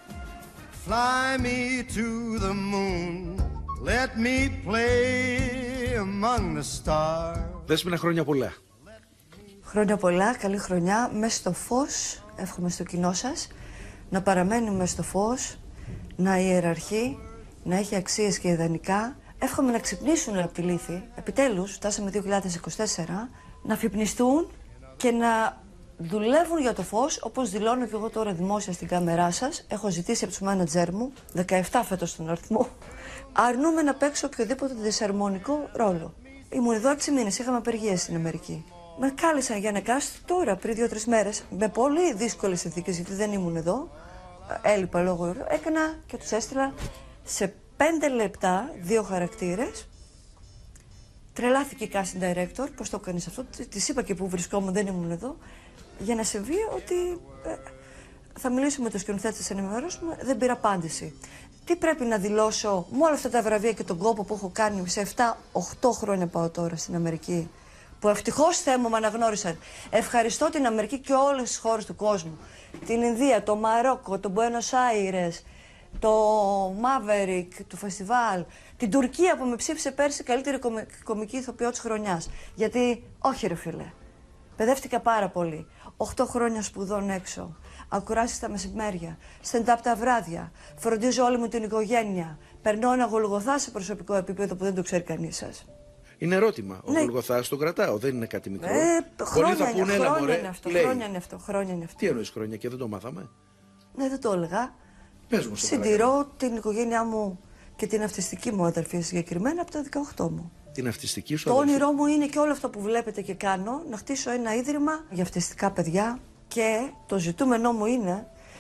Fly me to the moon, let me play among the stars. Δέσποινα, χρόνια πολλά. Χρόνια πολλά, καλή χρονιά. Μες στο φως, εύχομαι στο κοινό σας, να παραμένει μες στο φως, να ιεραρχεί, να έχει αξίες και ιδανικά. Εύχομαι να ξυπνήσουν από τη λύθη. Επιτέλους, φτάσαμε 2024, να αφυπνιστούν και να δουλεύουν για το φως, όπως δηλώνω και εγώ τώρα δημόσια στην κάμερά σας. Έχω ζητήσει από τους μάνατζέρ μου, 17 φέτος στον αριθμό, αρνούμε να παίξω οποιοδήποτε δυσαρμονικό ρόλο. Ήμουν εδώ 6 μήνες, είχαμε απεργίες στην Αμερική. Με κάλεσαν για να cast τώρα, πριν 2-3 μέρες, με πολύ δύσκολες συνθήκες, γιατί δεν ήμουν εδώ. Έλειπα λόγω. Έκανα και τους έστειλα σε 5 λεπτά 2 χαρακτήρες. Τρελάθηκε η casting director, πώς το έκανες αυτό. Της είπα και που βρισκόμουν, δεν ήμουν εδώ. Για να συμβεί ότι θα μιλήσουμε με τους σκηνοθέτες, θα ενημερώσουμε, δεν πήρα απάντηση. Τι πρέπει να δηλώσω με όλα αυτά τα βραβεία και τον κόπο που έχω κάνει σε 7-8 χρόνια πάω τώρα στην Αμερική, που ευτυχώς Θεέ μου με αναγνώρισαν. Ευχαριστώ την Αμερική και όλες τις χώρες του κόσμου. Την Ινδία, το Μαρόκο, το Μπουένος Άιρες, το Μάβερικ, το φεστιβάλ, την Τουρκία που με ψήφισε πέρσι καλύτερη κομική ηθοποιό της χρονιάς. Γιατί, όχι ρε φίλε, παιδεύτηκα πάρα πολύ. 8 χρόνια σπουδών έξω. Ακουράσεις τα μεσημέρια, stand-up τα βράδια, φροντίζω όλη μου την οικογένεια. Περνώ ένα Γολγοθά σε προσωπικό επίπεδο που δεν το ξέρει κανείς σας. Είναι ερώτημα. Ο Γολγοθάς το κρατάω, δεν είναι κάτι μικρό. Χρόνια είναι αυτό. Χρόνια είναι αυτό. Τι εννοείς χρόνια και δεν το μάθαμε? Ναι, δεν το έλεγα. Πες μου. Συντηρώ την οικογένειά μου και την αυτιστική μου αδερφή συγκεκριμένα από τα 18 μου. Την αυτιστική σου Το όνειρό μου είναι και όλο αυτό που βλέπετε και κάνω, να χτίσω ένα ίδρυμα για αυτιστικά παιδιά και το ζητούμενό μου είναι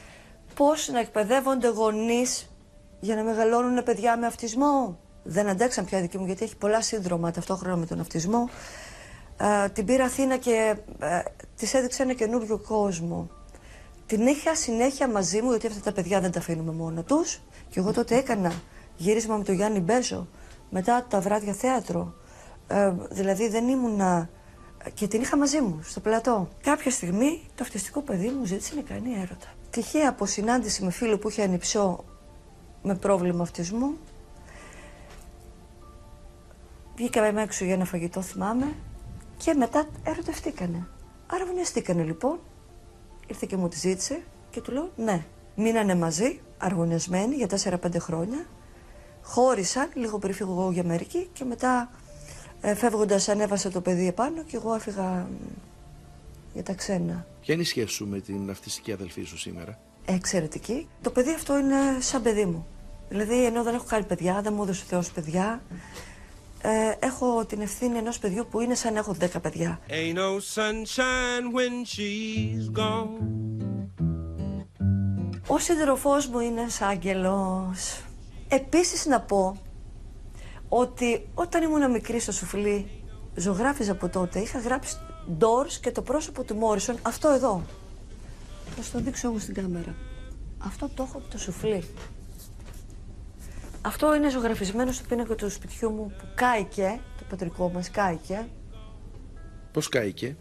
Πώς να εκπαιδεύονται γονείς για να μεγαλώνουν παιδιά με αυτισμό. Δεν αντέξαν πια δική μου, γιατί έχει πολλά σύνδρομα ταυτόχρονα με τον αυτισμό. Την πήρα Αθήνα και της έδειξε ένα καινούριο κόσμο. Την είχα συνέχεια μαζί μου, γιατί αυτά τα παιδιά δεν τα αφήνουμε μόνα τους. Και εγώ τότε έκανα γύρισμα με τον Γιάννη Μπέζο, μετά τα βράδια θέατρο. Δηλαδή δεν ήμουνα... Και την είχα μαζί μου στο πλατό. Κάποια στιγμή το αυτιστικό παιδί μου ζήτησε να κάνει έρωτα. Τυχαία από συνάντηση με φίλο που είχε ανιψιό με πρόβλημα αυτισμού. Βγήκαμε έξω για ένα φαγητό, θυμάμαι, και μετά ερωτευτήκανε. Αραβωνιαστήκανε λοιπόν. Ήρθε και μου τη ζήτησε και του λέω ναι. Μείνανε μαζί, αργωνιασμένοι για 4-5 χρόνια. Χώρισαν, λίγο πριν φύγω εγώ για Αμερική και μετά φεύγοντας ανέβασε το παιδί επάνω και εγώ έφυγα για τα ξένα. Ποια είναι η σχέση σου με την αυτιστική αδελφή σου σήμερα? Εξαιρετική. Το παιδί αυτό είναι σαν παιδί μου. Δηλαδή, ενώ δεν έχω κάνει παιδιά, δεν μου έδωσε ο Θεός παιδιά, έχω την ευθύνη ενός παιδιού που είναι σαν να έχω 10 παιδιά. Ain't no sunshine when she's gone. Ο σύντροφός μου είναι ένας άγγελος. Επίσης να πω ότι όταν ήμουν μικρή στο σουφλί, ζωγράφιζα από τότε, είχα γράψει Doors και το πρόσωπο του Μόρισον, αυτό εδώ. Θα σου το δείξω εγώ στην κάμερα. Αυτό το έχω από το σουφλί. Αυτό είναι ζωγραφισμένο στο πίνακα του σπιτιού μου που κάηκε, το πατρικό μας κάηκε. Πώς κάηκε?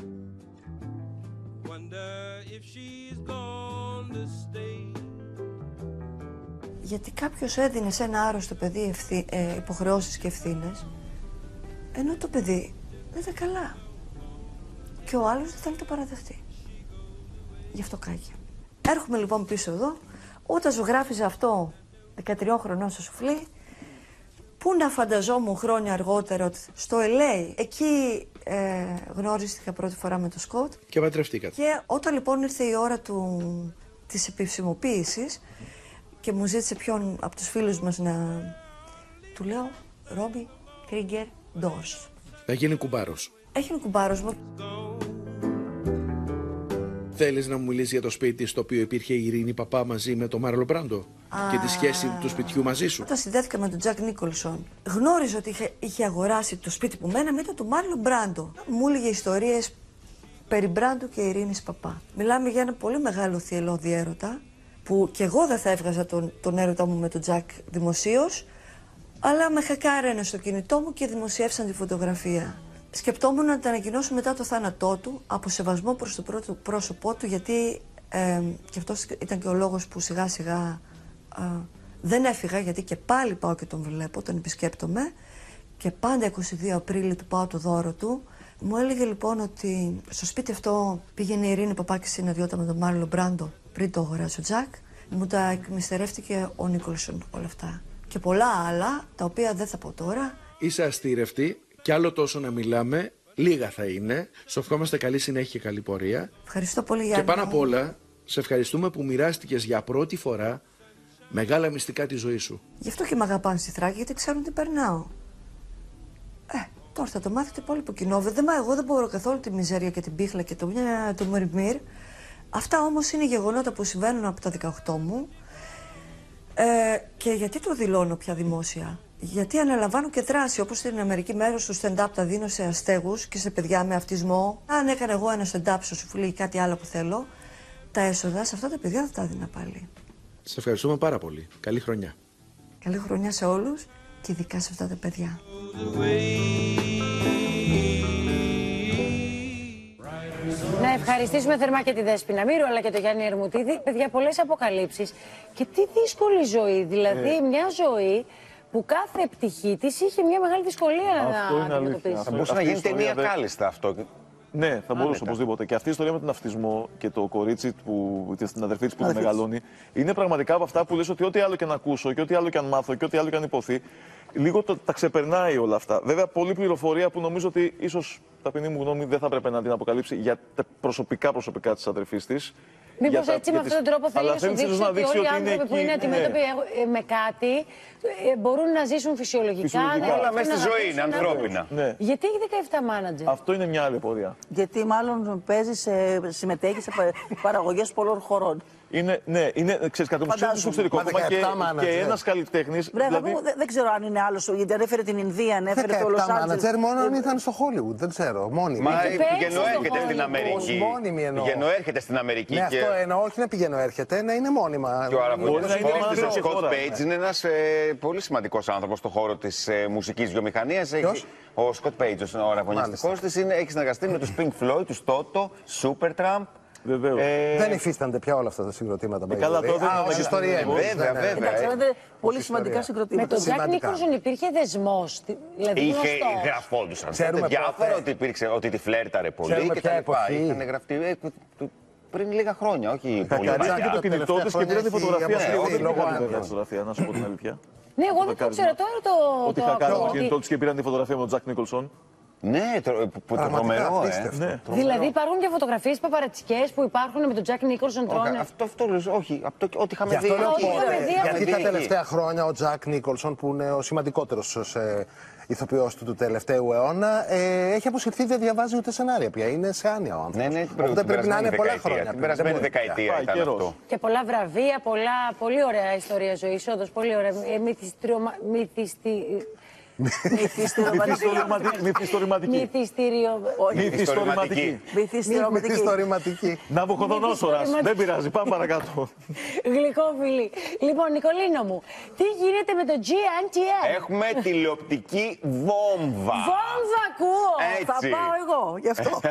Γιατί κάποιος έδινε σε ένα άρρωστο παιδί υποχρεώσεις και ευθύνες, ενώ το παιδί δεν ήταν καλά. Και ο άλλος δεν θέλει να το παραδεχτεί. Γι' αυτό κάηκε. Έρχομαι λοιπόν πίσω εδώ, όταν ζωγράφιζα αυτό 13 χρονών στο σουφλί, πού να φανταζόμουν χρόνια αργότερα ότι στο LA, εκεί γνώριστηκα πρώτη φορά με το Σκοτ. Και παντρευτήκατε. Και όταν λοιπόν ήρθε η ώρα της επισημοποίησης και μου ζήτησε ποιον από τους φίλους μας να... Του λέω, Ρόμπι Κρίγκερ Doors. Να γίνει κουμπάρος. Έγινε κουμπάρος μου. Θέλεις να μου μιλήσεις για το σπίτι στο οποίο υπήρχε η Ειρήνη Παπά μαζί με τον Μάρλον Μπράντο και τη σχέση του σπιτιού μαζί σου? Όταν συνδέθηκα με τον Τζακ Νίκολσον, γνώριζα ότι είχε αγοράσει το σπίτι που μέναμε, ήταν του Μάρλον Μπράντο. Μου έλεγε ιστορίες περί Μπράντο και Ειρήνης Παπά. Μιλάμε για ένα πολύ μεγάλο θυελλώδη έρωτα, που κι εγώ δεν θα έβγαζα τον έρωτα μου με τον Τζακ δημοσίως, αλλά με χακάρανε στο κινητό μου και δημοσιεύσαν τη φωτογραφία. Σκεπτόμουν να τα ανακοινώσω μετά το θάνατό του, από σεβασμό προς το πρώτο πρόσωπό του, γιατί και αυτός ήταν και ο λόγος που σιγά σιγά δεν έφυγα, γιατί και πάλι πάω και τον βλέπω, τον επισκέπτομαι, και πάντα 22 Απρίλη του πάω το δώρο του. Μου έλεγε λοιπόν ότι στο σπίτι αυτό πήγαινε η Ειρήνη Παπά και συναντιόταν με τον Μάρλον Μπράντο πριν το αγοράσει ο Τζακ. Μου τα εκμυστερεύτηκε ο Νίκολσον όλα αυτά. Και πολλά άλλα, τα οποία δεν θα πω τώρα. Είσαι αστήρευτη. Κι άλλο τόσο να μιλάμε, λίγα θα είναι. Σε ευχόμαστε καλή συνέχεια και καλή πορεία. Ευχαριστώ πολύ, Γιάννη. Και πάνω απ' όλα, σε ευχαριστούμε που μοιράστηκες για πρώτη φορά μεγάλα μυστικά τη ζωή σου. Γι' αυτό και με αγαπάνε στη Θράκη, γιατί ξέρουν τι περνάω. Τώρα θα το μάθει το υπόλοιπο κοινό. Εγώ δεν μπορώ καθόλου τη μιζέρια και την πίχλα και το μυρμύρ. Αυτά όμως είναι γεγονότα που συμβαίνουν από τα 18 μου. Και γιατί το δηλώνω πια δημόσια? Γιατί αναλαμβάνω και δράση, όπως στην Αμερική μέρος του stand-up τα δίνω σε αστέγους και σε παιδιά με αυτισμό. Αν έκανα εγώ ένα stand-up στο σουφλί ή κάτι άλλο που θέλω, τα έσοδα σε αυτά τα παιδιά θα τα έδινα πάλι. Σε ευχαριστούμε πάρα πολύ. Καλή χρονιά. Καλή χρονιά σε όλους και ειδικά σε αυτά τα παιδιά. Να ευχαριστήσουμε θερμά και τη Δέσποινα Μύρου αλλά και τον Γιάννη Ερμουτίδη. Παιδιά, πολλές αποκαλύψεις και τι δύσκολη ζωή. Δηλαδή, μια ζωή που κάθε πτυχή της είχε μια μεγάλη δυσκολία να αντιμετωπίσει. Θα μπορούσε να γίνει ταινία κάλλιστα αυτό. Ναι, θα μπορούσε οπωσδήποτε. Και αυτή η ιστορία με τον αυτισμό και το κορίτσι την αδερφή της που το μεγαλώνει, είναι πραγματικά από αυτά που λες ότι ό,τι άλλο και να ακούσω και ό,τι άλλο και αν μάθω και ό,τι άλλο και αν υποθεί, λίγο τα ξεπερνάει όλα αυτά. Βέβαια, πολλή πληροφορία που νομίζω ότι ίσως ταπεινή μου γνώμη δεν θα έπρεπε να την αποκαλύψει για τα προσωπικά της αδερφής της. Μήπως έτσι με αυτόν τον τρόπο θέλει να σου δείξει ότι όλοι οι άνθρωποι που είναι αντιμέτωποι με κάτι μπορούν να ζήσουν φυσιολογικά. Όλα μέσα στη ζωή είναι ανθρώπινα. Ναι. Γιατί έχει 17 μάνατζερ? Αυτό είναι μια άλλη πορεία. Γιατί μάλλον συμμετέχει σε παραγωγές πολλών χωρών. Ναι, ξέρεις, κατεμψιώνει στο εξωτερικό και ένας καλλιτέχνης. Δηλαδή... Δεν ξέρω αν είναι άλλος, γιατί ανέφερε την Ινδία, ανέφερε το Λος Άντζελες. μάνατζερ μόνο αν ήταν στο Hollywood, δεν ξέρω. Μόνιμη. Μα πηγαίνω έρχεται στην Αμερική. Πηγαίνω έρχεται στην Αμερική. Ναι, αυτό εννοώ, όχι να πηγαίνω έρχεται, να είναι μόνιμα. Και ο αραβωνιστικός ο Σκοτ Πέιτζ είναι ένας πολύ σημαντικός άνθρωπος στον χώρο της μουσικής βιομηχανίας. Ο Σκοτ Πέιτζ, ο αραβωνιστικός της, έχει συνεργαστεί με τους Pink Floyd, τους Toto, Supertramp. Δεν υφίστανται πια όλα αυτά τα συγκροτήματα. Καλά, τότε ως ιστορία. Βέβαια. Πολύ σημαντικά συγκροτήματα. Με τον Τζακ Νίκολσον υπήρχε δεσμός. Είχε γραφόντουσαν. Ξέρετε διάφορα ότι τη φλέρταρε πολύ και τα λοιπά. Είχαν γραφτεί πριν λίγα χρόνια, όχι πολύ παλιά. Και το κινητό της και πήραν τη φωτογραφία σχεδόν. Να σου πω την αλήθεια. Ναι, εγώ δεν το ξέρω τώρα το. Ότι είχα κάνει το κινητό της και πήραν τη φωτογραφία με τον Τζακ Νίκολσον. Ναι, που το τρομερό, ναι. Δηλαδή υπάρχουν και φωτογραφίες παπαρατσικές που υπάρχουν με τον Τζακ Νίκολσον τρώνε. Αυτό λέω, όχι. Ό,τι είχαμε δει. Γιατί τα τελευταία χρόνια ο Τζακ Νίκολσον, που είναι ο σημαντικότερος ηθοποιός του τελευταίου αιώνα, έχει αποσυρθεί, δεν διαβάζει ούτε σενάρια πια. Είναι σε άνοια ο άνθρωπος. Ναι, οπότε πρέπει να είναι πολλά χρόνια. Την περασμένη δεκαετία ήταν αυτό. Και πολλά βραβεία, πολύ ωραία ιστορία ζωής, όντως, πολύ ωραία. Μυθιστορηματική. Ναβουχοδονόσορας. Δεν πειράζει, πάμε παρακάτω. Γλυκόφιλη. Λοιπόν, Νικολίνο μου, τι γίνεται με το GNTM? Έχουμε τηλεοπτική βόμβα. Βόμβα ακούω. Θα πάω εγώ, γι' αυτό.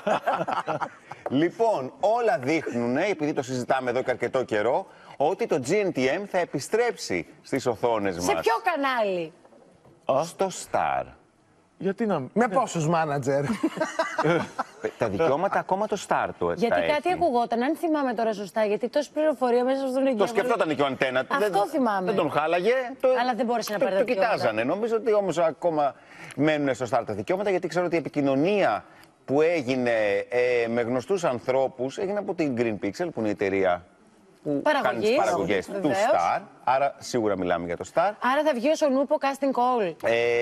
Λοιπόν, όλα δείχνουν, επειδή το συζητάμε εδώ και αρκετό καιρό, ότι το GNTM θα επιστρέψει στις οθόνες μας. Σε ποιο κανάλι? Στο Star. Γιατί να... Με πόσους μάνατζερ? Τα δικαιώματα ακόμα το Star το γιατί κάτι ακουγόταν, αν θυμάμαι τώρα σωστά, γιατί τόση πληροφορία μέσα στον εγκέφαλο. Το σκεφτόταν και ο Αντένα. Αυτό θυμάμαι. Δεν τον χάλαγε. Αλλά δεν μπόρεσε να πάρει τα δικαιώματα. Το κοιτάζανε. Νομίζω ότι όμως ακόμα μένουν στο Star τα δικαιώματα, γιατί ξέρω ότι η επικοινωνία που έγινε με γνωστούς ανθρώπους έγινε από την Green Pixel, που είναι η εταιρεία που κάνει τις παραγωγές του Star. Άρα σίγουρα μιλάμε για το Star. Άρα θα βγει ο Σονούπο casting call.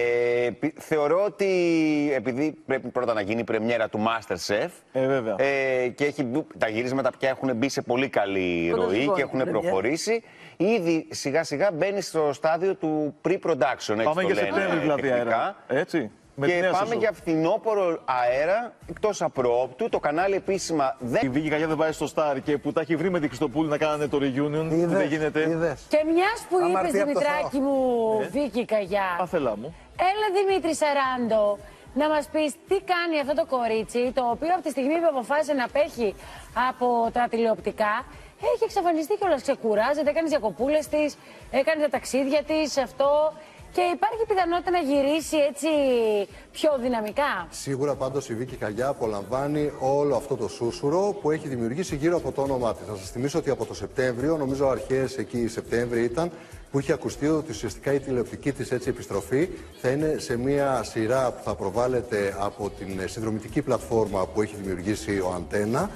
Θεωρώ ότι επειδή πρέπει πρώτα να γίνει η πρεμιέρα του MasterChef και τα γυρίσματα πια έχουν μπει σε πολύ καλή ροή και έχουν προχωρήσει, ήδη σιγά σιγά μπαίνει στο στάδιο του pre-production. Πάμε για Σεπτέμβρη δηλαδή αέρα. Έτσι. Και πάμε για φθινόπωρο αέρα, εκτός απροόπτου. Το κανάλι επίσημα δεν. Η Βίκη Καγιά δεν πάει στο Star και που τα έχει βρει με τη Χριστοπούλη να κάνανε το reunion. Που δεν γίνεται. Και μιας που είπες, Δημητράκη μου, Βίκη Καγιά. Αφελά μου. Έλα, Δημήτρη Σαράντο, να μας πεις τι κάνει αυτό το κορίτσι, το οποίο από τη στιγμή που αποφάσισε να απέχει από τα τηλεοπτικά, έχει εξαφανιστεί κιόλας. Ξεκουράζεται, έκανε τις διακοπούλες της, έκανε τα ταξίδια της, αυτό. Και υπάρχει πιθανότητα να γυρίσει έτσι πιο δυναμικά. Σίγουρα πάντως η Βίκη Καγιά απολαμβάνει όλο αυτό το σούσουρο που έχει δημιουργήσει γύρω από το όνομά της. Να σας θυμίσω ότι από το Σεπτέμβριο, νομίζω αρχές εκεί Σεπτέμβρη ήταν, που είχε ακουστεί ότι ουσιαστικά η τηλεοπτική της έτσι επιστροφή θα είναι σε μια σειρά που θα προβάλλεται από την συνδρομητική πλατφόρμα που έχει δημιουργήσει ο Αντένα.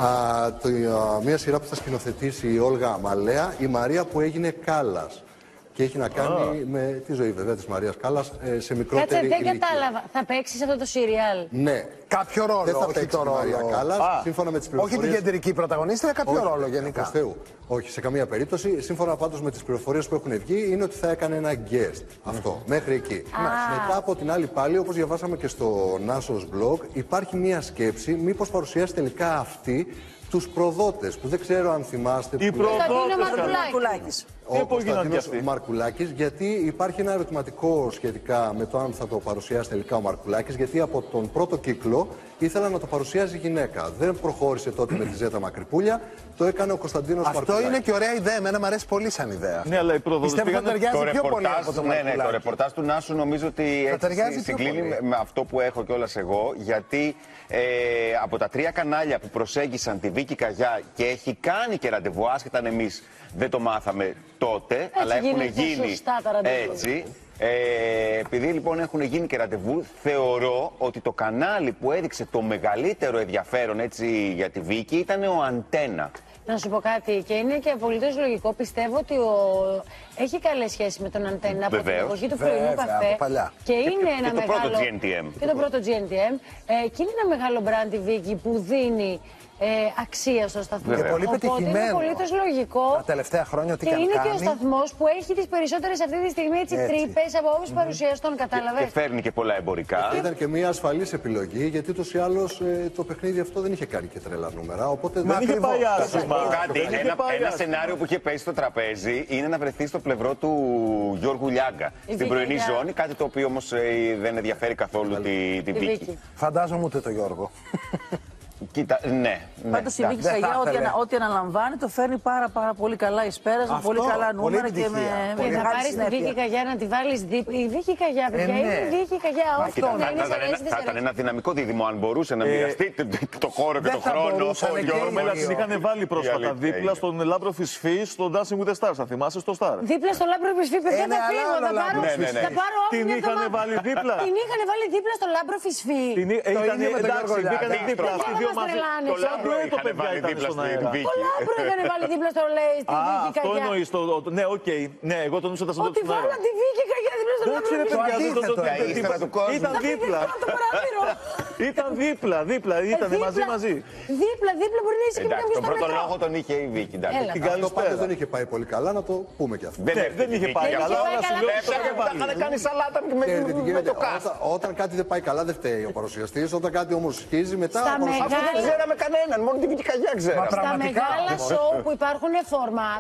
Μια σειρά που θα σκηνοθετήσει η Όλγα Μαλέα, η Μαρία που έγινε Κάλλας. Και έχει να κάνει με τη ζωή βέβαια της Μαρίας Κάλλας σε μικρότερη ηλικία. Κάτσε, δεν κατάλαβα. Θα παίξει σε αυτό το σύριαλ? Ναι. Κάποιο ρόλο, δεν θα όχι παίξει το ρόλο. Μαρία Κάλλας, σύμφωνα με τις πληροφορίες. Όχι την κεντρική πρωταγωνίστρια, κάποιο ρόλο γενικά. Θεού. Όχι, σε καμία περίπτωση. Σύμφωνα πάντως με τις πληροφορίες που έχουν βγει, είναι ότι θα έκανε ένα guest. Αυτό, μέχρι εκεί. Μετά από την άλλη πάλι, όπως διαβάσαμε και στο Νάσος blog, υπάρχει μία σκέψη μήπως παρουσιάσει τελικά αυτή τους προδότες, που δεν ξέρω αν θυμάστε. Οι προδότες. Ο Κωνσταντίνος Μαρκουλάκης, γιατί υπάρχει ένα ερωτηματικό σχετικά με το αν θα το παρουσιάσει τελικά ο Μαρκουλάκης, γιατί από τον πρώτο κύκλο ήθελα να το παρουσιάζει γυναίκα. Δεν προχώρησε τότε με τη Ζέτα Μακρυπούλια, το έκανε ο Κωνσταντίνος Μαρκουλάκης. Αυτό είναι και ωραία ιδέα, εμένα μου αρέσει πολύ σαν ιδέα. Ναι, αλλά οι προδότες πιστεύω ότι ταιριάζει πιο πολύ από το Μαρκουλάκη. Το ρεπορτάζ του Νάσου νομίζω ότι συγκλίνει με αυτό που έχω κιόλας εγώ, γιατί από τα 3 κανάλια που προσέγγισαν τη Βίκη Καγιά και έχει κάνει και ραντεβού, άσχετα αν εμείς δεν το μάθαμε τότε, έτσι, αλλά έχουν γίνει έτσι. Επειδή λοιπόν έχουν γίνει και ραντεβού, θεωρώ ότι το κανάλι που έδειξε το μεγαλύτερο ενδιαφέρον έτσι για τη Βίκη ήταν ο Αντένα. Να σου πω κάτι, και είναι και απολύτως λογικό. Πιστεύω ότι έχει καλές σχέσεις με τον Αντένα από την εποχή του πρωινού καφέ. Και είναι ένα το μεγάλο. Πρώτο GNTM. Και το πρώτο GNTM. Και είναι ένα μεγάλο μπραντ η Βίκη που δίνει αξία στο σταθμό. Και πολύ πετυχημένο. Είναι απολύτως λογικό. Τα τελευταία χρόνια ότι και είναι και ο σταθμός που έχει τις περισσότερες αυτή τη στιγμή τρύπες από όλους τους παρουσιαστών, κατάλαβες. Και φέρνει και πολλά εμπορικά. Ήταν και μια ασφαλής επιλογή, γιατί ούτως ή άλλως το παιχνίδι αυτό δεν είχε κάνει και τρελά νούμερα. Οπότε δεν είχε πάει άσχημα. Ένα σενάριο που είχε πέσει στο τραπέζι είναι να βρεθεί στο πλευρό του Γιώργου Λιάγκα. Στην πρωινή ζώνη, κάτι το οποίο όμως δεν ενδιαφέρει καθόλου τη Βίκη. Φαντάζομαι ούτε το Γιώργο. Κοίτα, ναι. Πάντως η Βίκη Καγιά, ό,τι αναλαμβάνει, το φέρνει πάρα πολύ καλά εις πέρας, με πολύ καλά νούμερα και με μεγάλη συνέπεια. Να πάρεις τη Βίκη Καγιά να τη βάλεις δίπλα. Η Βίκη Καγιά, παιδιά, είναι η Βίκη Καγιά. Θα ήταν ένα δυναμικό δίδυμο αν μπορούσε να μοιραστεί το χώρο και το χρόνο. Ο Γιώργο Μέλλας την είχαν βάλει πρόσφατα δίπλα στον Λάμπρο Φυσφή, στον Dancing with the Stars. Θα θυμάσαι στο Star. Δίπλα στον Λάμπρο Φυσφή, παιδιά, θα φύγω. Θα πάρω όλη την είχαν βάλει δίπλα. Την είχαν βάλει δίπλα στον Λάμπρο Φυσφή. Εντάξει, μπήκανε δίπλα. Το Λάμπρο είχαν βάλει δίπλα στην Βίκη. Το Λάμπρο είχαν βάλει δίπλα στο Βίκη Καγιά. Αυτό εννοείς. Ναι, οκ. Ναι, εγώ τον νούσα τα ότι βάλαν τη Βίκη Καγιά δίπλα στο Λάμπρο. Ήταν δίπλα. Ήταν δίπλα. Ήταν μαζί. Δίπλα μπορεί να είσαι και τον πρώτο λόγο τον είχε η Βίκη. Το πάντως δεν είχε πάει πολύ καλά, να το πούμε κι αυτό. Δεν είχε πάει καλά. Θα κάνει σαλάτα με το κάστ. Όταν κάτι δεν πάει καλά, δεν φταίει ο παρουσιαστής. Όταν κάτι όμως σχίζει μετά. Αυτό δεν ξέραμε κανέναν, μόνο τη Βίκη Καγιά ξέραμε. Στα μεγάλα σοου που υπάρχουν φορμάτ,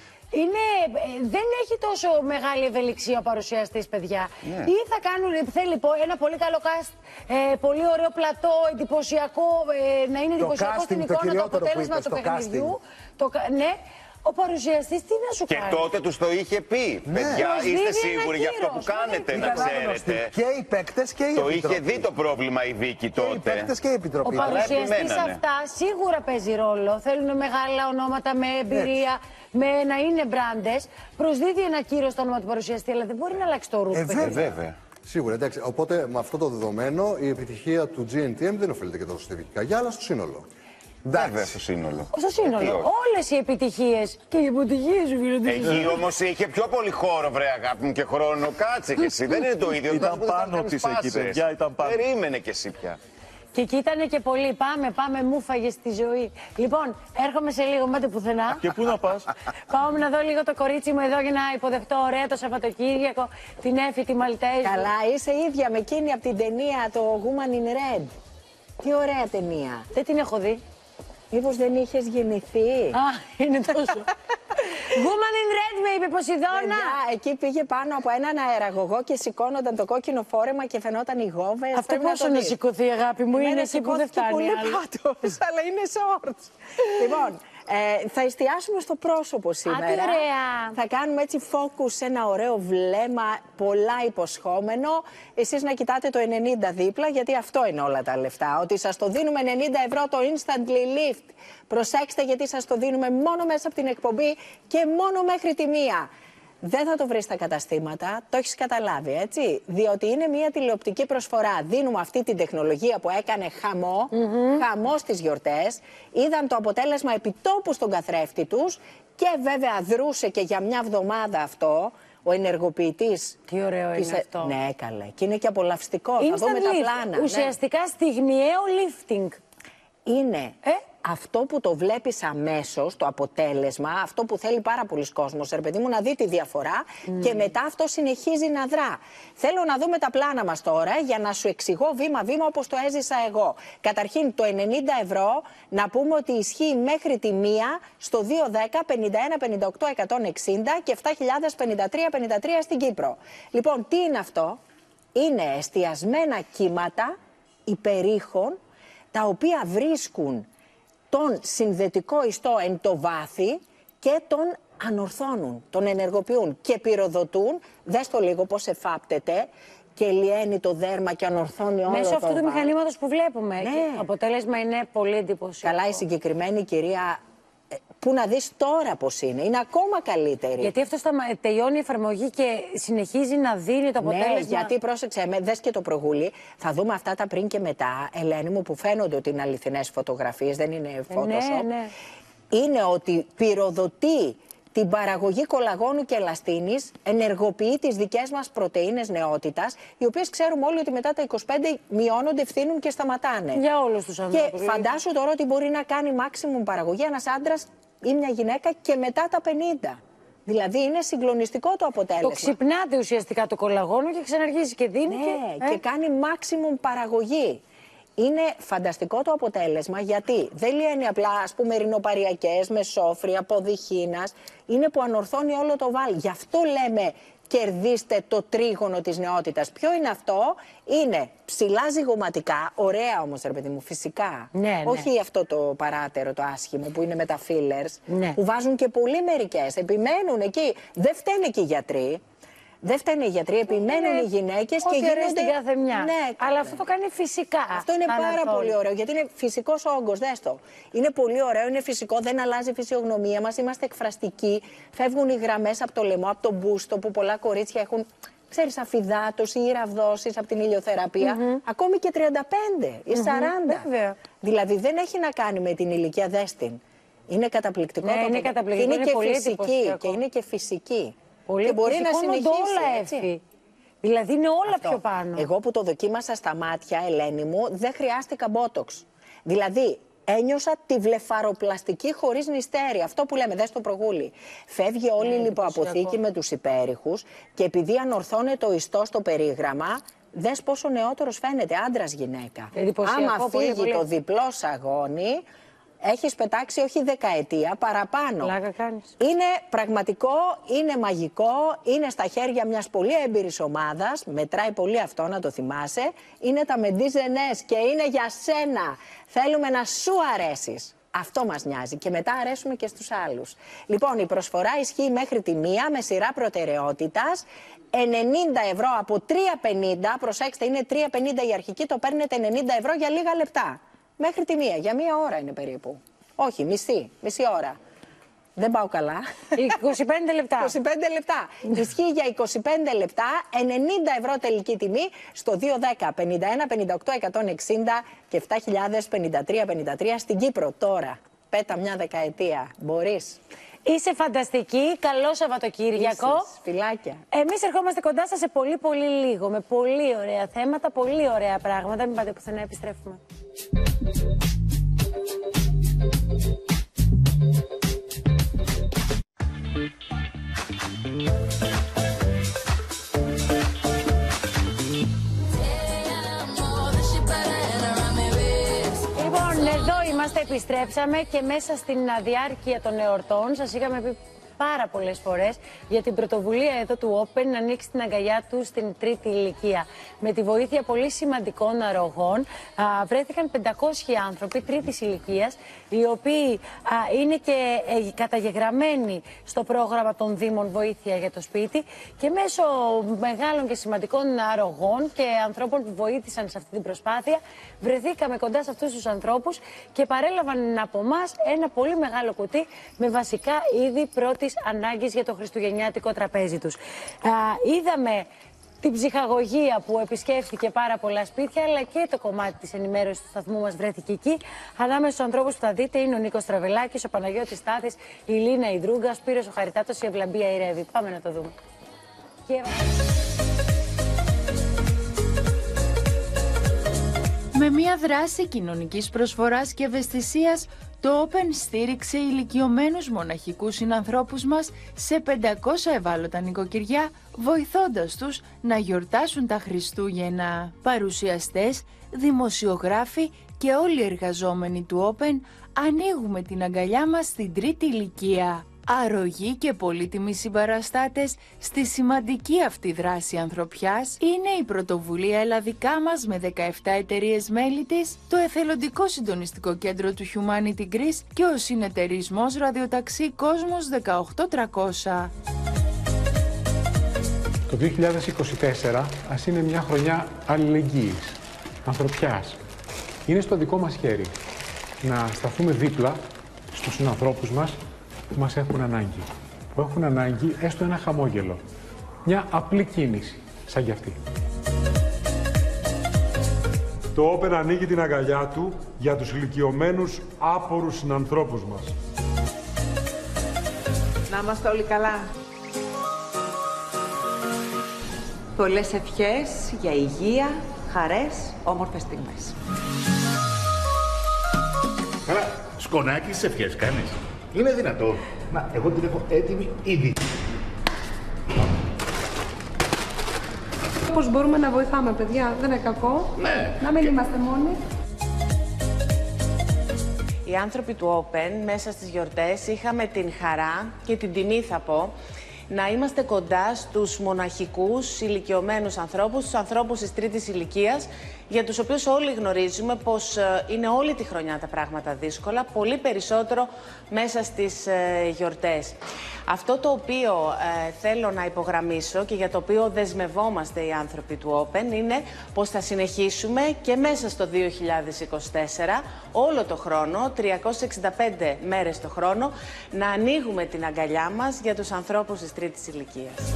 δεν έχει τόσο μεγάλη ευελιξία ο παρουσιαστής, παιδιά. Ή θα κάνουν, θέλει ένα πολύ καλό cast, πολύ ωραίο πλατό, εντυπωσιακό, να είναι εντυπωσιακό στην εικόνα το αποτέλεσμα του παιχνιδιού. Ναι. Ο παρουσιαστής τι να σου κάνει. Και τότε τους το είχε πει. Παιδιά, είστε σίγουροι για αυτό που κάνετε, να ξέρετε. Και οι παίκτες και η Επιτροπή. Το είχε δει το πρόβλημα η Βίκη τότε. Και οι παίκτες και η Επιτροπή. Ο παρουσιαστής αυτά σίγουρα παίζει ρόλο. Θέλουν μεγάλα ονόματα με εμπειρία, να είναι μπράντες. Προσδίδει ένα κύρος στο όνομα του παρουσιαστή, αλλά δεν μπορεί να αλλάξει το ρούχο. Βέβαια. Σίγουρα, εντάξει. Οπότε με αυτό το δεδομένο η επιτυχία του GNTM δεν οφείλεται και τόσο στη Βίκη Καγιά, αλλά στο σύνολο. Βέβαια, στο σύνολο. Στο σύνολο. Όλες οι επιτυχίες και οι αποτυχίες σου, φίλε. Εκεί όμως είχε πιο πολύ χώρο, βρε αγάπη μου, και χρόνο. Κάτσε κι εσύ. Δεν είναι το ίδιο. Ήταν πάνω της εκεί, παιδιά. Ήταν πάνω. Περίμενε κι εσύ πια. Και εκεί ήταν και πολύ. Πάμε, μου φάγε στη ζωή. Λοιπόν, έρχομαι σε λίγο, πάτε πουθενά. Και πού να πας? Πάω να δω λίγο το κορίτσι μου εδώ για να υποδεχτώ ωραία το Σαββατοκύριακο, την Έφη, τη Μαλτέζη. Καλά, είσαι ίδια με εκείνη από την ταινία, το Woman in Red. Τι ωραία ταινία. Δεν την έχω δει. Μήπως δεν είχες γεννηθεί? Α, είναι τόσο. Woman in Red με είπε Ποσειδώνα. Εκεί πήγε πάνω από έναν αεραγωγό και σηκώνονταν το κόκκινο φόρεμα και φαινόταν οι γόβες. Αυτό πόσο να σηκωθεί, αγάπη μου, είναι εκεί που δεν φτάνει πολύ πάτος, αλλά είναι shorts. Λοιπόν, θα εστιάσουμε στο πρόσωπο σήμερα. Ωραία. Θα κάνουμε έτσι focus σε ένα ωραίο βλέμμα, πολλά υποσχόμενο. Εσείς να κοιτάτε το 90 δίπλα, γιατί αυτό είναι όλα τα λεφτά. Ότι σας το δίνουμε 90 ευρώ το instantly lift. Προσέξτε, γιατί σας το δίνουμε μόνο μέσα από την εκπομπή και μόνο μέχρι τη 1. Δεν θα το βρεις στα καταστήματα, το έχεις καταλάβει, έτσι. Διότι είναι μια τηλεοπτική προσφορά. Δίνουμε αυτή την τεχνολογία που έκανε χαμό στις γιορτές. Είδαν το αποτέλεσμα επιτόπου στον καθρέφτη τους και βέβαια δρούσε και για μια εβδομάδα αυτό. Ο ενεργοποιητής. Τι ωραίο είναι αυτό. Ναι, καλέ. Και είναι και απολαυστικό. Θα δούμε τα πλάνα. Ουσιαστικά στιγμιαίο lifting. Είναι αυτό που το βλέπεις αμέσως, το αποτέλεσμα, αυτό που θέλει πάρα πολλοί κόσμος, ρε παιδί μου, να δει τη διαφορά και μετά αυτό συνεχίζει να δρά. Θέλω να δούμε τα πλάνα μας τώρα για να σου εξηγώ βήμα-βήμα όπως το έζησα εγώ. Καταρχήν το 90 ευρώ να πούμε ότι ισχύει μέχρι τη 1 στο 210 51 58 160 και 7.053 53 στην Κύπρο. Λοιπόν, τι είναι αυτό? Είναι εστιασμένα κύματα υπερήχων τα οποία βρίσκουν τον συνδετικό ιστό εν το βάθη και τον ανορθώνουν, τον ενεργοποιούν και πυροδοτούν. Δες το λίγο πώς εφάπτεται και λιένει το δέρμα και ανορθώνει όλο το μέσω αυτού του μηχανήματος που βλέπουμε. Ναι. Το αποτέλεσμα είναι πολύ εντυπωσιακό. Καλά, η συγκεκριμένη κυρία, που να δεις τώρα πώς είναι ακόμα καλύτερη. Γιατί αυτό τελειώνει η εφαρμογή και συνεχίζει να δίνει το αποτέλεσμα. Ναι, γιατί πρόσεξε με, δες και το προγούλι. Θα δούμε αυτά τα πριν και μετά, Ελένη μου, που φαίνονται ότι είναι αληθινές φωτογραφίες, δεν είναι Photoshop. Ναι. Είναι ότι πυροδοτεί την παραγωγή κολαγόνου και ελαστίνης, ενεργοποιεί τις δικές μας πρωτεΐνες νεότητας, οι οποίες ξέρουμε όλοι ότι μετά τα 25 μειώνονται, φθήνουν και σταματάνε. Για όλους τους ανθρώπους. Και φαντάσου τώρα ότι μπορεί να κάνει maximum παραγωγή ένας άντρας ή μια γυναίκα και μετά τα 50. Δηλαδή είναι συγκλονιστικό το αποτέλεσμα. Το ξυπνάτε ουσιαστικά το κολαγόνο και ξαναρχίζει και δίνει. Ναι, και κάνει maximum παραγωγή. Είναι φανταστικό το αποτέλεσμα, γιατί δεν λύνει απλά, ας πούμε, ρινοπαριακές, μεσόφρια, πόδι χήνας. Είναι που ανορθώνει όλο το βάλ. Γι' αυτό λέμε κερδίστε το τρίγωνο της νεότητας. Ποιο είναι αυτό? Είναι ψηλά ζυγωματικά, ωραία όμως, ρε παιδί μου, φυσικά. Ναι, όχι αυτό το παράτερο, το άσχημο που είναι με τα fillers, που βάζουν και πολύ μερικές. Επιμένουν εκεί. Δεν φταίνε και οι γιατροί. Δεν φταίνε οι γιατροί, επιμένουν οι γυναίκες και γίνονται στην κάθε μια. Ναι, αλλά αυτό το κάνει φυσικά. Αυτό είναι πάρα πολύ ωραίο, γιατί είναι φυσικός όγκος, δες το. Είναι πολύ ωραίο, είναι φυσικό, δεν αλλάζει η φυσιογνωμία μας, είμαστε εκφραστικοί. Φεύγουν οι γραμμές από το λαιμό, από το μπούστο, που πολλά κορίτσια έχουν, ξέρεις, αφυδάτωση ή ραβδόσεις από την ηλιοθεραπεία. Ακόμη και 35 ή 40. Βέβαια. Δηλαδή δεν έχει να κάνει με την ηλικία, δες την. Είναι καταπληκτικό. Είναι καταπληκτικό, είναι και πολύ φυσική και είναι και φυσική. Πολύ και μπορεί να συνεχίσει όλα έτσι. Δηλαδή είναι όλα πιο πάνω. Εγώ που το δοκίμασα στα μάτια, Ελένη μου, δεν χρειάστηκα μπότοξ. Δηλαδή ένιωσα τη βλεφαροπλαστική χωρίς νηστέρι. Αυτό που λέμε, δες το προγούλι. Φεύγει όλη η λιποαποθήκη με τους υπέρηχους και επειδή ανορθώνεται ο ιστός στο περίγραμμα, δες πόσο νεότερος φαίνεται, άντρας γυναίκα. Άμα φύγει το διπλό σαγόνι, έχεις πετάξει όχι δεκαετία, παραπάνω. Πλάκα κάνεις. Είναι πραγματικό, είναι μαγικό, είναι στα χέρια μιας πολύ έμπειρης ομάδας, μετράει πολύ αυτό να το θυμάσαι, είναι τα μεντίζενες και είναι για σένα. Θέλουμε να σου αρέσεις. Αυτό μας νοιάζει και μετά αρέσουμε και στους άλλους. Λοιπόν, η προσφορά ισχύει μέχρι τη 1 με σειρά προτεραιότητας. 90 ευρώ από 3,50, προσέξτε, είναι 3,50 η αρχική, το παίρνετε 90 ευρώ για λίγα λεπτά. Μέχρι τη 1, για 1 ώρα είναι περίπου. Όχι, μισή ώρα. Δεν πάω καλά. 25 λεπτά. 25 λεπτά. Ισχύει για 25 λεπτά, 90 ευρώ τελική τιμή στο 210 51 58 160 και 7.053 στην Κύπρο τώρα. Πέτα μια δεκαετία. Μπορείς. Είσαι φανταστική. Καλό Σαββατοκύριακο. Φιλάκια. Εμείς ερχόμαστε κοντά σας σε πολύ πολύ λίγο, με πολύ ωραία θέματα, πολύ ωραία πράγματα. Μην πάτε πουθενά, επιστρέφουμε. Λοιπόν, εδώ είμαστε, επιστρέψαμε και μέσα στην διάρκεια των εορτών σας είχαμε πει πάρα πολλές φορές για την πρωτοβουλία εδώ του Open να ανοίξει την αγκαλιά του στην τρίτη ηλικία. Με τη βοήθεια πολύ σημαντικών αρρωγών βρέθηκαν 500 άνθρωποι τρίτης ηλικίας, οι οποίοι είναι και καταγεγραμμένοι στο πρόγραμμα των Δήμων Βοήθεια για το Σπίτι και μέσω μεγάλων και σημαντικών αρρωγών και ανθρώπων που βοήθησαν σε αυτή την προσπάθεια βρεθήκαμε κοντά σε αυτούς τους ανθρώπους και παρέλαβαν από εμάς ένα πολύ μεγάλο κουτί με βασικά είδη πρώτης ανάγκης για το χριστουγεννιάτικο τραπέζι τους. Είδαμε την ψυχαγωγία που επισκέφθηκε πάρα πολλά σπίτια, αλλά και το κομμάτι της ενημέρωσης του σταθμού μας βρέθηκε εκεί. Ανάμεσα στους ανθρώπους που θα δείτε είναι ο Νίκος Τραβελάκης, ο Παναγιώτης Στάθης, η Λίνα Ιδρούγκα, ο Σπύρος ο Χαριτάτος, η Ευλαμπία η Ρεύη. Πάμε να το δούμε. Με μια δράση κοινωνικής προσφοράς και ευαισθησίας, το Open στήριξε ηλικιωμένους μοναχικούς συνανθρώπους μας σε 500 ευάλωτα νοικοκυριά, βοηθώντας τους να γιορτάσουν τα Χριστούγεννα. Παρουσιαστές, δημοσιογράφοι και όλοι οι εργαζόμενοι του Open ανοίγουμε την αγκαλιά μας στην τρίτη ηλικία. Αρρωγοί και πολύτιμοι συμπαραστάτες στη σημαντική αυτή δράση ανθρωπιάς είναι η πρωτοβουλία Ελλαδικά μας με 17 εταιρείες μέλη της, το εθελοντικό συντονιστικό κέντρο του Humanity Greece και ο συνεταιρισμός ραδιοταξί Κόσμος 18300. Το 2024 ας είναι μια χρονιά αλληλεγγύης, ανθρωπιάς. Είναι στο δικό μας χέρι να σταθούμε δίπλα στους συνανθρώπους μας που μας έχουν ανάγκη. Που έχουν ανάγκη έστω ένα χαμόγελο. Μια απλή κίνηση, σαν κι αυτή. Το Open ανοίγει την αγκαλιά του για τους ηλικιωμένους άπορους συνανθρώπους μας. Να είμαστε όλοι καλά. Πολλές ευχές για υγεία, χαρές, όμορφες στιγμές. Καλά, σκονάκι στις ευχές κάνεις. Είναι δυνατό. Να, εγώ την έχω έτοιμη ήδη. Πώς μπορούμε να βοηθάμε, παιδιά, δεν είναι κακό. Ναι. Να μην είμαστε μόνοι. Οι άνθρωποι του Open μέσα στις γιορτές είχαμε την χαρά και την τιμή, θα πω, να είμαστε κοντά στους μοναχικούς ηλικιωμένους ανθρώπους, στους ανθρώπους της τρίτης ηλικίας, για τους οποίους όλοι γνωρίζουμε πως είναι όλη τη χρονιά τα πράγματα δύσκολα, πολύ περισσότερο μέσα στις γιορτές. Αυτό το οποίο θέλω να υπογραμμίσω και για το οποίο δεσμευόμαστε οι άνθρωποι του Open είναι πως θα συνεχίσουμε και μέσα στο 2024, όλο το χρόνο, 365 μέρες το χρόνο, να ανοίγουμε την αγκαλιά μας για τους ανθρώπους της τρίτης ηλικίας.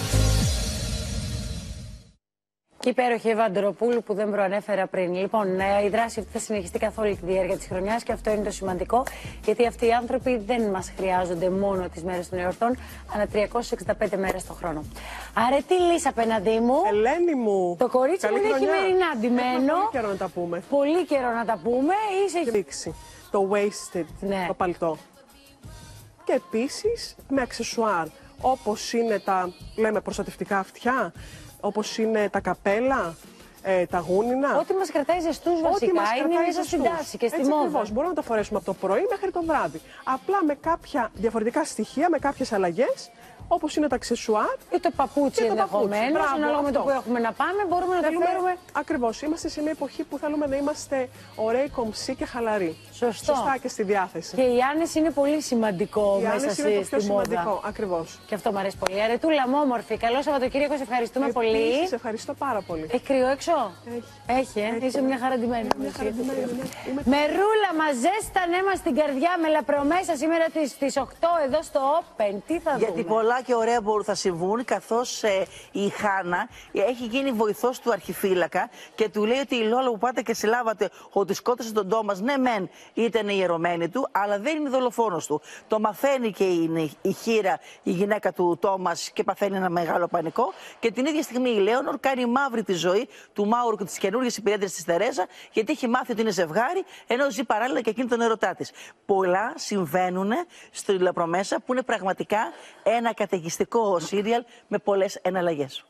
Και υπέροχη Εύα Αντροπούλου που δεν προανέφερα πριν. Λοιπόν, η δράση αυτή θα συνεχιστεί καθ' όλη τη διάρκεια της χρονιάς και αυτό είναι το σημαντικό, γιατί αυτοί οι άνθρωποι δεν μας χρειάζονται μόνο τις μέρες των εορτών, αλλά 365 μέρες το χρόνο. Αρετή Λύς απέναντί μου. Ελένη μου. Το κορίτσι μου είναι χειμερινά ντυμένο. Πολύ καιρό να τα πούμε. Πολύ καιρό να τα πούμε. Είσαι δείξει το wasted, το παλτό. Και επίσης με αξεσουάρ, όπως είναι τα, λέμε, προστατευτικά αυτιά, όπως είναι τα καπέλα, τα γούνινα. Ό,τι μας κρατάει ζεστούς βασικά είναι μέσα στην τάση και στη μόδα. Ακριβώς. Μπορούμε να το φορέσουμε από το πρωί μέχρι το βράδυ. Απλά με κάποια διαφορετικά στοιχεία, με κάποιες αλλαγές, όπως είναι τα αξεσουάρ. Ή το παπούτσι ενδεχομένως, ανάλογα με το που έχουμε να πάμε, μπορούμε να το φέρουμε. Ακριβώς. Είμαστε σε μια εποχή που θέλουμε να είμαστε ωραίοι, κομψοί και χαλαροί. Σωστό. Σωστά και στη διάθεση. Και η άνεση είναι πολύ σημαντικό η μέσα στη είναι το πιο μόδα. σημαντικό, ακριβώς. Και αυτό μου αρέσει πολύ. Αρετούλα μου, όμορφη. Καλό Σαββατοκύριακο, σε ευχαριστούμε πολύ. Σε ευχαριστώ πάρα πολύ. Έχει κρύο έξω? Έχει. Είσαι μια χαραντημένη. Μερούλα, μας ζέστανέ μας στην καρδιά με λαπρομέσα σήμερα στις 8 εδώ στο Open. Τι θα δούμε? Γιατί πολλά και ωραία μπορούν θα συμβούν, καθώς η Χάνα έχει γίνει βοηθός του αρχιφύλακα και του λέει ότι η Λόλα που πάτε και συλλάβατε ότι σκότωσε τον Τόμας, ναι μεν ήταν η ιερωμένη του, αλλά δεν είναι δολοφόνος του. Το μαθαίνει και η Χήρα, η γυναίκα του Τόμας, και παθαίνει ένα μεγάλο πανικό. Και την ίδια στιγμή η Λέονορ κάνει μαύρη τη ζωή του Μάουρου και της καινούργιας υπηρέτριας της Τερέζα, γιατί έχει μάθει ότι είναι ζευγάρι, ενώ ζει παράλληλα και εκείνη τον ερωτά της. Πολλά συμβαίνουν στη Λαπρομέσα που είναι πραγματικά ένα καταιγιστικό σύριαλ με πολλές εναλλαγές.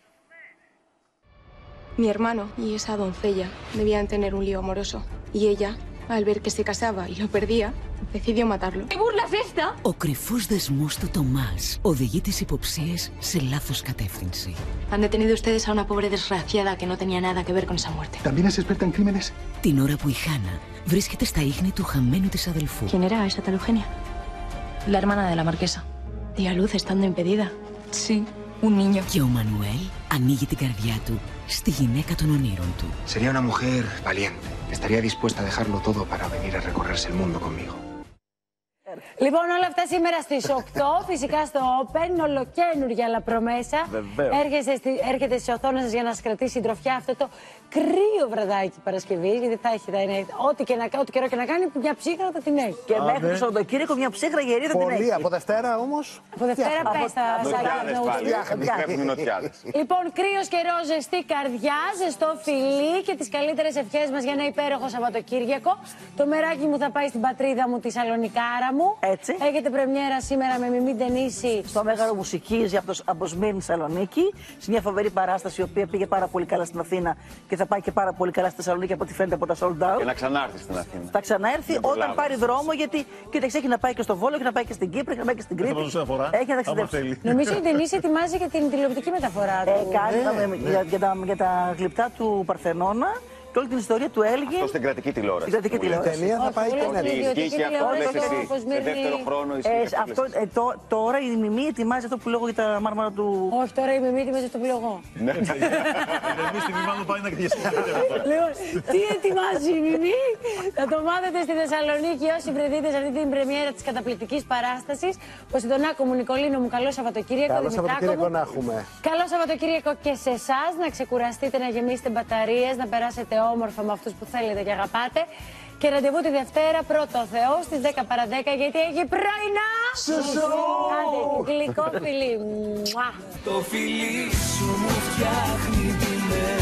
Mi hermano y esa doncella debían tener un lío amoroso. Y ella, al ver que se casaba y lo perdía, decidió matarlo. ¿Qué burla es esta? Ο κρυφός δεσμός του Τομάς οδηγεί τις υποψίες σε λάθος κατεύθυνση. Han detenido ustedes a una pobre desgraciada que no tenía nada que ver con esa muerte. ¿También es experta en crímenes? Την ώρα που η Χάνα βρίσκεται στα ίχνη του χαμένου της αδελφού. ¿Quién era esa tal Eugenia? La hermana de la marquesa. Dio a luz estando impedida. Sí, un niño. Και ο Μανουέλ ανοίγει την καρδιά του στη γυναίκα των ονείρων του. Sería una mujer valiente. Estaría dispuesta a dejarlo todo para venir a recorrerse el mundo conmigo. Λοιπόν, όλα αυτά σήμερα στις 8, φυσικά στο Open, ολοκαίνουργια Λαπρομέσα. Έρχεται στις οθόνες σας για να σας κρατήσει συντροφιά αυτό το κρύο βραδάκι Παρασκευή, γιατί θα έχει ό,τι καιρό και να κάνει, μια ψύχρα θα την έχει. Και μέχρι το Σαββατοκύριακο μια ψύχρα γερή θα την έχει. Πολύ, από Δευτέρα όμως. Από Δευτέρα πες τα σάκια. Λοιπόν, κρύος καιρό, ζεστή καρδιά, ζεστό φιλί και τις καλύτερες ευχές μας για ένα υπέροχο Σαββατοκύριακο. Το μεράκι μου θα πάει στην πατρίδα μου, τη Σαλονικάρα μου. Έτσι. Έχετε πρεμιέρα σήμερα με Μιμή Ντενίση στο Μέγαρο Μουσικής από Σμύρνη Σαλονίκη. Σε μια φοβερή παράσταση η οποία πήγε πάρα πολύ καλά στην Αθήνα και θα πάει και πάρα πολύ καλά στη Θεσσαλονίκη από ό,τι φαίνεται από τα sold out. Και να ξανάρθει στην Αθήνα. Θα ξανάρθει όταν πάρει δρόμο, γιατί κοίταξε, έχει να πάει και στο Βόλο, έχει να πάει και στην Κύπρο, έχει να πάει και στην Κρήτη. Έχει να ταξιδέψει. Νομίζω ότι η Ντενίση ετοιμάζει και την τηλεοπτική μεταφορά του. Κάνει για τα γλυπτά του Παρθενώνα. Και όλη την ιστορία του έλεγε. Αυτό στην κρατική τηλεόραση. Στην κρατική τηλεόραση. Η ταινία θα πάει και να ισχύει αυτό που λες εσύ. Σε δεύτερο χρόνο ισχύει. Τώρα η Μιμή ετοιμάζει αυτό που λέγω για τα μάρμαρα του. Όχι, τώρα η Μιμή ετοιμάζει αυτό που λέγω. Ναι. Εμείς τη Μιμή πάει να κρυφτεί. Τι ετοιμάζει η Μιμή? Θα το μάθετε στη Θεσσαλονίκη όσοι βρεθείτε σε αυτή την πρεμιέρα της καταπληκτικής παράστασης. Ποσειδονάκο μου, Νικολίνο μου, καλό Σαββατοκύριακο. Καλό Σαββατοκύριακο να έχουμε. Καλό Σαββατοκύριακο και σε εσάς, να ξεκουραστείτε, να γεμίσετε μπαταρίες, να περάσετε όμορφα με αυτούς που θέλετε και αγαπάτε. Και ραντεβού τη Δευτέρα, πρώτο Θεό, στις 10 παρά 10, γιατί έχει πρωινά. Σωσό! Άντε, γλυκό φιλί. Το φιλί σου μου φτιάχνει τη μέρα.